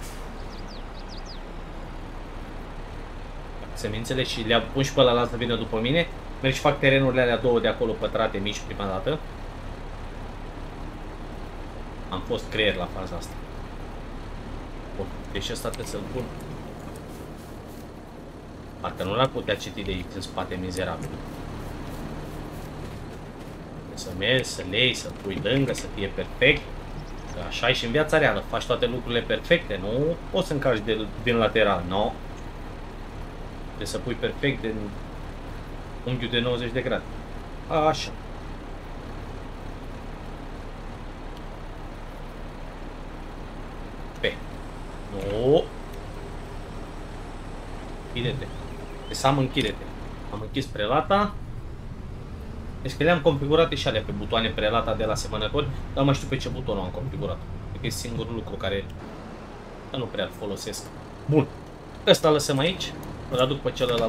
Semințele și le pun și pe ăla să vină după mine. Merg și fac terenurile alea două de acolo pătrate mici prima dată. Am fost creier la faza asta. Bun, deci ăsta trebuie să-l pun. Parcă nu l-ar putea citi de aici în spate, mizerabil. Să mergi, să lei, să pui lângă, să fie perfect. Că așa e și în viața reală. Faci toate lucrurile perfecte, nu poți să încarci de, din lateral, nu. No. Trebuie să pui perfect din unghiul de nouăzeci de grade. Așa. Pe. Nu. Închide-te. Deci am închide-te. Am închis prelata. Deci că le-am configurat și alea pe butoane prelata de la semănători, dar mai știu pe ce buton am configurat. Cred că e singurul lucru care nu prea îl folosesc. Bun. Ăsta lăsăm aici. Îl aduc pe celălalt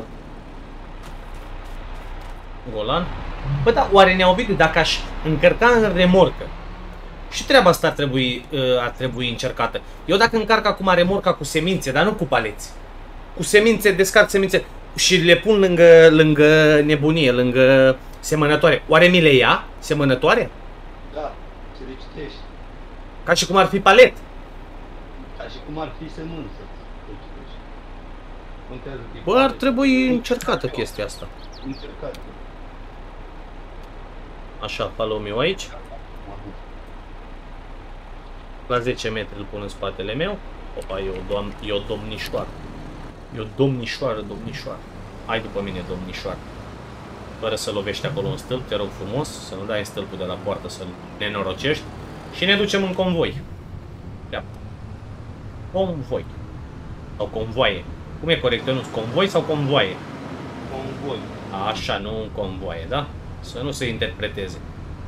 golan. Bă, da, oare ne-au obișnuit dacă aș încărca în remorcă? Și treaba asta ar trebui, ar trebui încercată. Eu dacă încarc acum remorca cu semințe, dar nu cu paleți. Cu semințe, descarc semințe și le pun lângă, lângă nebunie, lângă semănătoare. Oare mi le ia semănătoare? Da, se le citește. Ca și cum ar fi palet. Ca și cum ar fi semânță. Bă, ar trebui încercată chestia asta. Încercată. Așa, palomiu aici. La zece metri îl pun în spatele meu. Opa, e o, doam e o domnișoară. E o domnișoară, domnișoară. Hai după mine, domnișoară. Fără să lovești acolo un stâlp, te rog frumos, să nu dai în stâlpul de la poartă să-l nenorocești. Și ne ducem în convoi. Ia. Convoi. Sau convoaie. Cum e corect? Nu, convoi sau convoaie? Convoi. Așa, nu un convoaie, da? Să nu se interpreteze.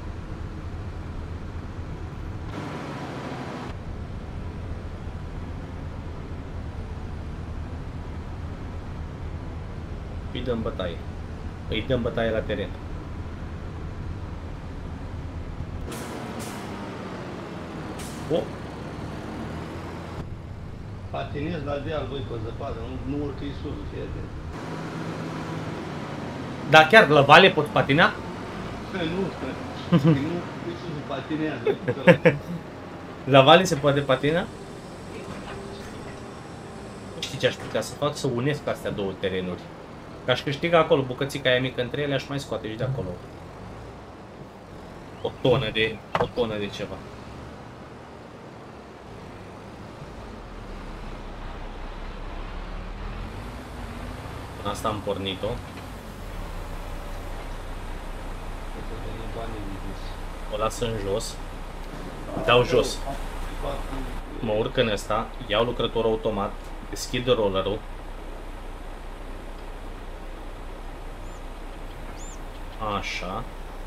Îi dăm bătaie. Îi dăm bătaie la teren. O. Patinez la deal, voi pe zăpadă, nu, nu urcă sus, fie atent. Da, chiar la vale pot patina? Nu, nu, sus patinează. La vale se poate patina? Știi ce aș putea să fac? Să unesc astea două terenuri. Că aș câștiga acolo bucățica aia mică între ele, aș mai scoate și de acolo o tonă de, o tonă de ceva. Asta am pornit-o. O las în jos. Dau jos. Mă urc în ăsta, iau lucrătorul automat, deschid rollerul. Așa.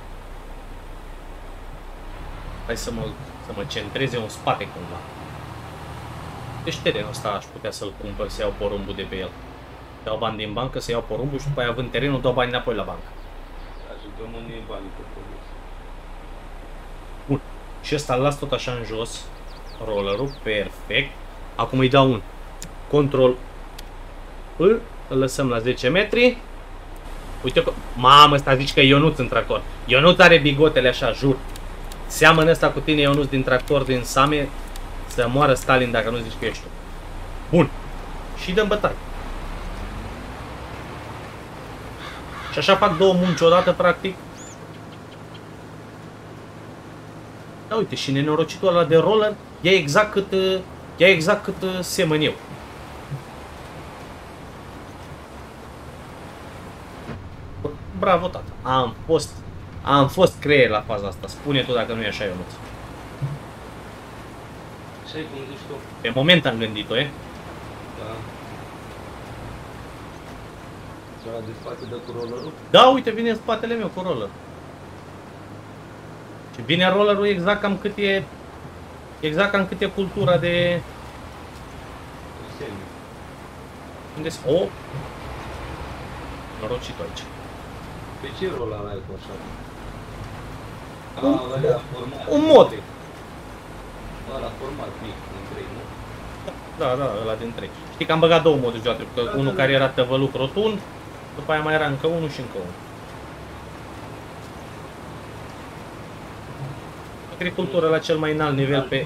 Hai să mă, să mă centreze în spate cumva. Deci terenul ăsta aș putea să-l cumpăr, să iau porumbul de pe el. Dau bani din bancă, să iau porumbul și după aia având terenul, dau bani înapoi la bancă. Ajutăm unii bani pe produs. Bun. Și ăsta îl las tot așa în jos. Rollerul, perfect. Acum îi dau un control. Îl, îl lăsăm la zece metri. Uite că... Mamă, ăsta zici că e Ionuț în tractor. Ionuț are bigotele așa, jur. Seamănă ăsta cu tine, Ionuț, din tractor, din Same. Să moară Stalin dacă nu zici că ești tu. Bun. Și dăm bătaie. Și așa fac două munci odată, practic. Da, uite, și nenorocitul ăla de roller ia exact cât, ia exact cât semăn eu. Bravo, tată. Am fost, am fost creier la faza asta. Spune tu dacă nu e așa, Ionuț. Ce-ai cum zici tu? Pe moment am gândit-o, e? Da. Ceva de spate dă cu rollerul? Da, uite, vine în spatele meu cu roller. Și vine rollerul exact cam cât e, exact cam cât e cultura de... Semi. Unde-s? O! Norocit aici. Pe ce roller ai cu așa? Un, A, ăla format. un mod. Ăla format mic, în trei, nu? Da, da, ăla din trei. Știi că am băgat două moduri joate, că da, unul da, care era tăvăluc rotund, după aia mai era încă unul și încă unul. Agricultură la cel mai înalt nivel pe,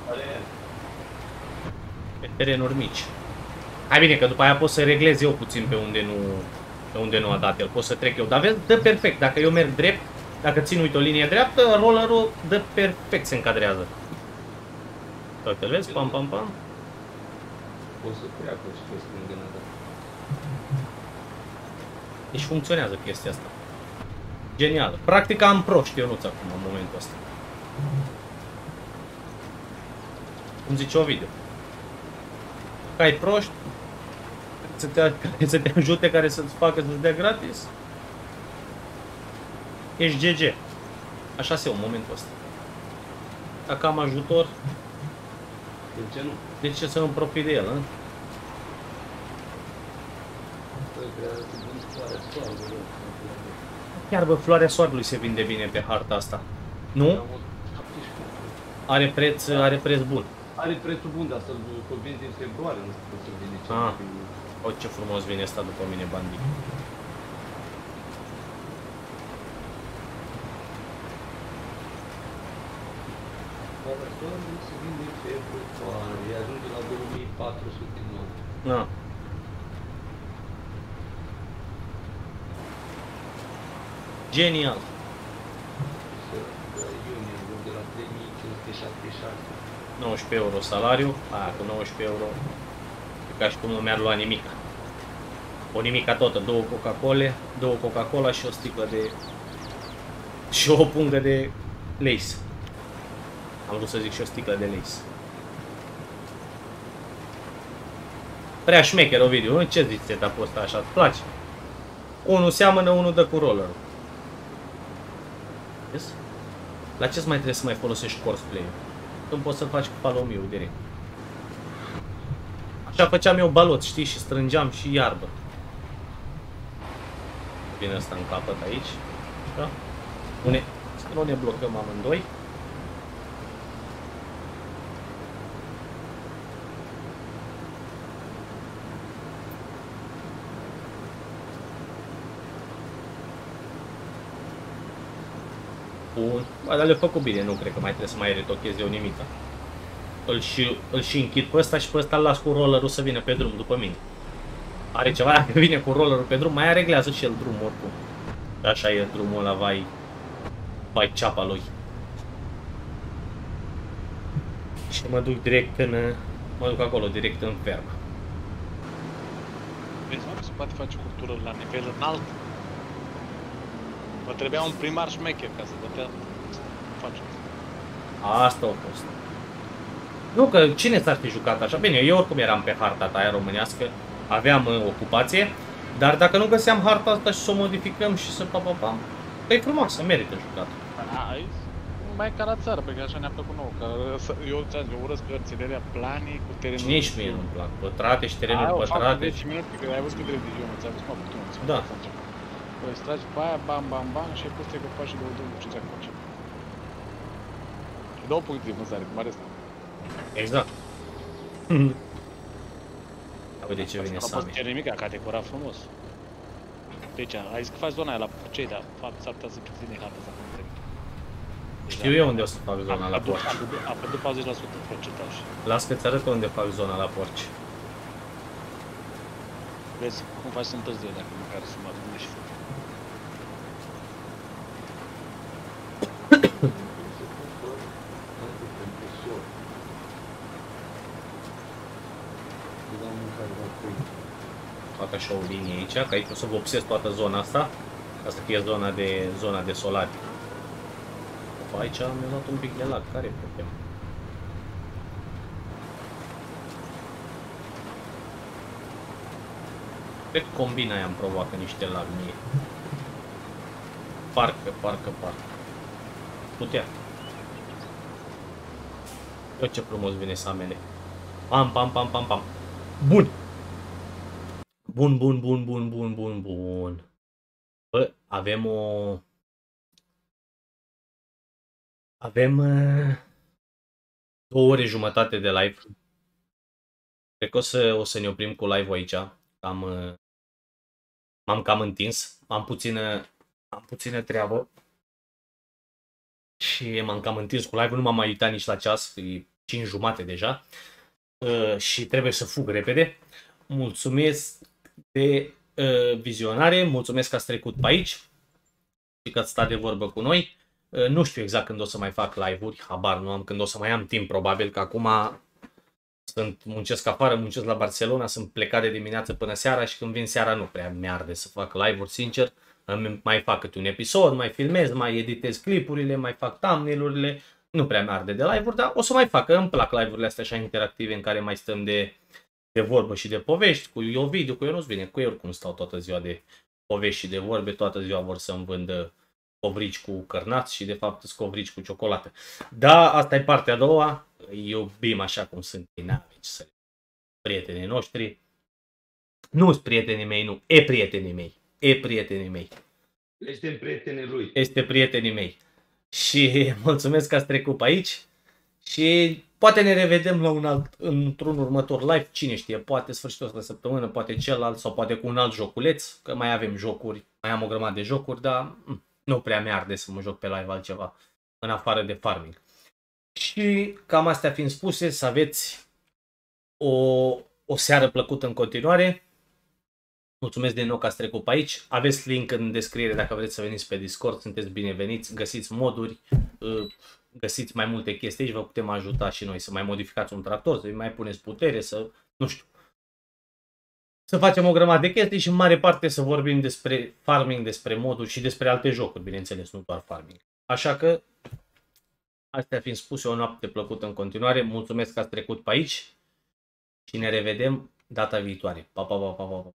pe terenuri mici. Hai bine că după aia pot să reglez eu puțin pe unde nu, pe unde nu a dat el, pot să trec eu. Dar vezi, dă perfect, dacă eu merg drept, dacă țin uite o linie dreaptă, rollerul dă perfect, se încadrează. Uite, vezi, pam, pam, pam. Poți să treacă și pe stângă, da. Deci funcționează chestia asta. Genial. Practic am proști Ionuț acum, în momentul ăsta. Cum zice Ovidiu. Că ai proști, să te, care să te ajute, care să-ți facă să-ți dea gratis. Ești G G. Așa se în momentul ăsta. Dacă am ajutor, De ce nu? de ce să nu profit de el, hă? Chiar bă, floarea soarelui se vinde bine pe harta asta. Nu? Are preț, are preț bun. Are prețul bun, dar să-l vinzi în februarie, nu știu să vinde ce. Ah. O, ce frumos vine asta după mine, bandit. Se vinde în februarie, ajunge la două mii patru sute nouă. Ah. Genial. Iunie, de la trei mii cinci sute șaptezeci și șase. nouăsprezece euro salariu. Aia, cu nouăsprezece euro. E ca și cum nu mi-ar lua nimic. O nimica totă. Două Coca-Cola, două Coca-Cola și o sticlă de... și o pungă de Lay's. Am vrut să zic și o sticlă de Lay's. Prea șmecher, Ovidiu, nu? Ce zici setup-ul ăsta așa? Îți place? Unul seamănă, unul dă cu rollerul. Yes? La ce mai trebuie să mai folosești courseplay-ul? Când poți să faci cu palomiul direct. Așa făceam eu balot, știi? Și strângeam și iarbă. Vine asta în capăt aici. Da? Une... Să nu ne blocăm amândoi. Bun. Ba, dar le-a făcut bine, nu cred că mai trebuie să mai retochez eu nimica. Îl și, îl și închid pe ăsta și pe ăsta îl las cu rollerul să vină pe drum după mine. Are ceva, dacă vine cu rollerul pe drum, mai reglează și el drumul oricum. Așa e drumul ăla, vai, vai ceapa lui. Și mă duc direct în, mă duc acolo, direct în fermă. Vezi, poate face cultură la nivel înalt. Vă trebuia un primar șmecher ca să putea face. Asta a fost. Nu, că cine s-ar fi jucat așa? Bine, eu oricum eram pe harta ta aia românească, aveam uh, ocupație, dar dacă nu găseam harta asta și să o modificăm și să pa pa pam, că e frumoasă, merită jucat. Ai, mai ca la țară, pentru că așa ne-a plăcut nouă. Că eu, eu urăsc hărțile alea plane cu terenuri. Nici mie nu-mi plac, pătrate și terenuri pătrate. zece minute, că ai văzut cât de reviziune, ți-am văzut mă putem. Da. Păi stragi pe aia, bam, bam, bam și ai pus trei copaci și două două ce ți-a face. Două puncte de vânzare, cum are asta. Exact. Uite ce vine Sami. Nu poți cere nimica, că a decorat frumos. Deci, ai zis că faci zona aia la Porcei, dar s-ar putea să ține harta asta cum trebuie. Știu eu unde o să fac zona la porci. A pierdut patruzeci la sută procentaj. Las că-ți arăt unde fac zona la porci. Vezi cum faci să întârzie dacă măcar să mă adună și făcut. Fac așa o linie aici, că aici o să vopsesc toată zona asta, ca să fie zona de, zona de solari. Opa, aici mi-a luat un pic de lag, care e problema? Cred că combina aia îmi provoacă niște lag mie. Parcă, parcă, parcă. Putea. Eu ce frumos vine Samele. Pam, pam, pam, pam, pam. Bun! Bun, bun, bun, bun, bun, bun, bun. Bă, avem o... Avem... Uh, două ore jumătate de live. Cred că o să, o să ne oprim cu live-ul aici. Am, uh, m-am cam întins. Am puțină, am puțină treabă. Și m-am cam întins cu live-ul. Nu m-am mai uitat nici la ceas. E cinci jumate deja. Uh, și trebuie să fug repede. Mulțumesc de uh, vizionare, mulțumesc că ați trecut pe aici și că ați stat de vorbă cu noi. Uh, nu știu exact când o să mai fac live-uri, habar nu am, când o să mai am timp probabil, că acum sunt, muncesc afară, muncesc la Barcelona, sunt plecat de dimineață până seara și când vin seara nu prea mi-arde să fac live-uri, sincer. Mai fac câte un episod, mai filmez, mai editez clipurile, mai fac thumbnail-urile, nu prea mi-arde de live-uri, dar o să mai fac, că îmi plac live-urile astea așa interactive în care mai stăm de de vorbă și de povești, cu Ovidiu, cu Ionuț, bine, cu ei oricum stau toată ziua de povești și de vorbe, toată ziua vor să-mi vândă covrici cu cărnați și de fapt sunt covrici cu ciocolată. Da, asta e partea a doua, îi iubim așa cum sunt ei, prietenii noștri, nu sunt prietenii mei, nu, e prietenii mei, e prietenii mei. Este prietenii lui. Este prietenii mei. Și mulțumesc că ați trecut pe aici și poate ne revedem la un alt, într-un următor live, cine știe, poate sfârșitul de săptămână, poate celălalt sau poate cu un alt joculeț, că mai avem jocuri, mai am o grămadă de jocuri, dar nu prea mi-arde să mă joc pe live altceva, în afară de farming. Și cam astea fiind spuse, să aveți o, o seară plăcută în continuare. Mulțumesc din nou că ați trecut pe aici. Aveți link în descriere dacă vreți să veniți pe Discord, sunteți bineveniți, găsiți moduri, găsiți mai multe chestii aici, vă putem ajuta și noi să mai modificați un tractor, să mai puneți putere, să, nu știu, să facem o grămadă de chestii și în mare parte să vorbim despre farming, despre moduri și despre alte jocuri, bineînțeles, nu doar farming. Așa că, astea fiind spuse, o noapte plăcută în continuare, mulțumesc că ați trecut pe aici și ne revedem data viitoare. Pa, pa, pa, pa, pa.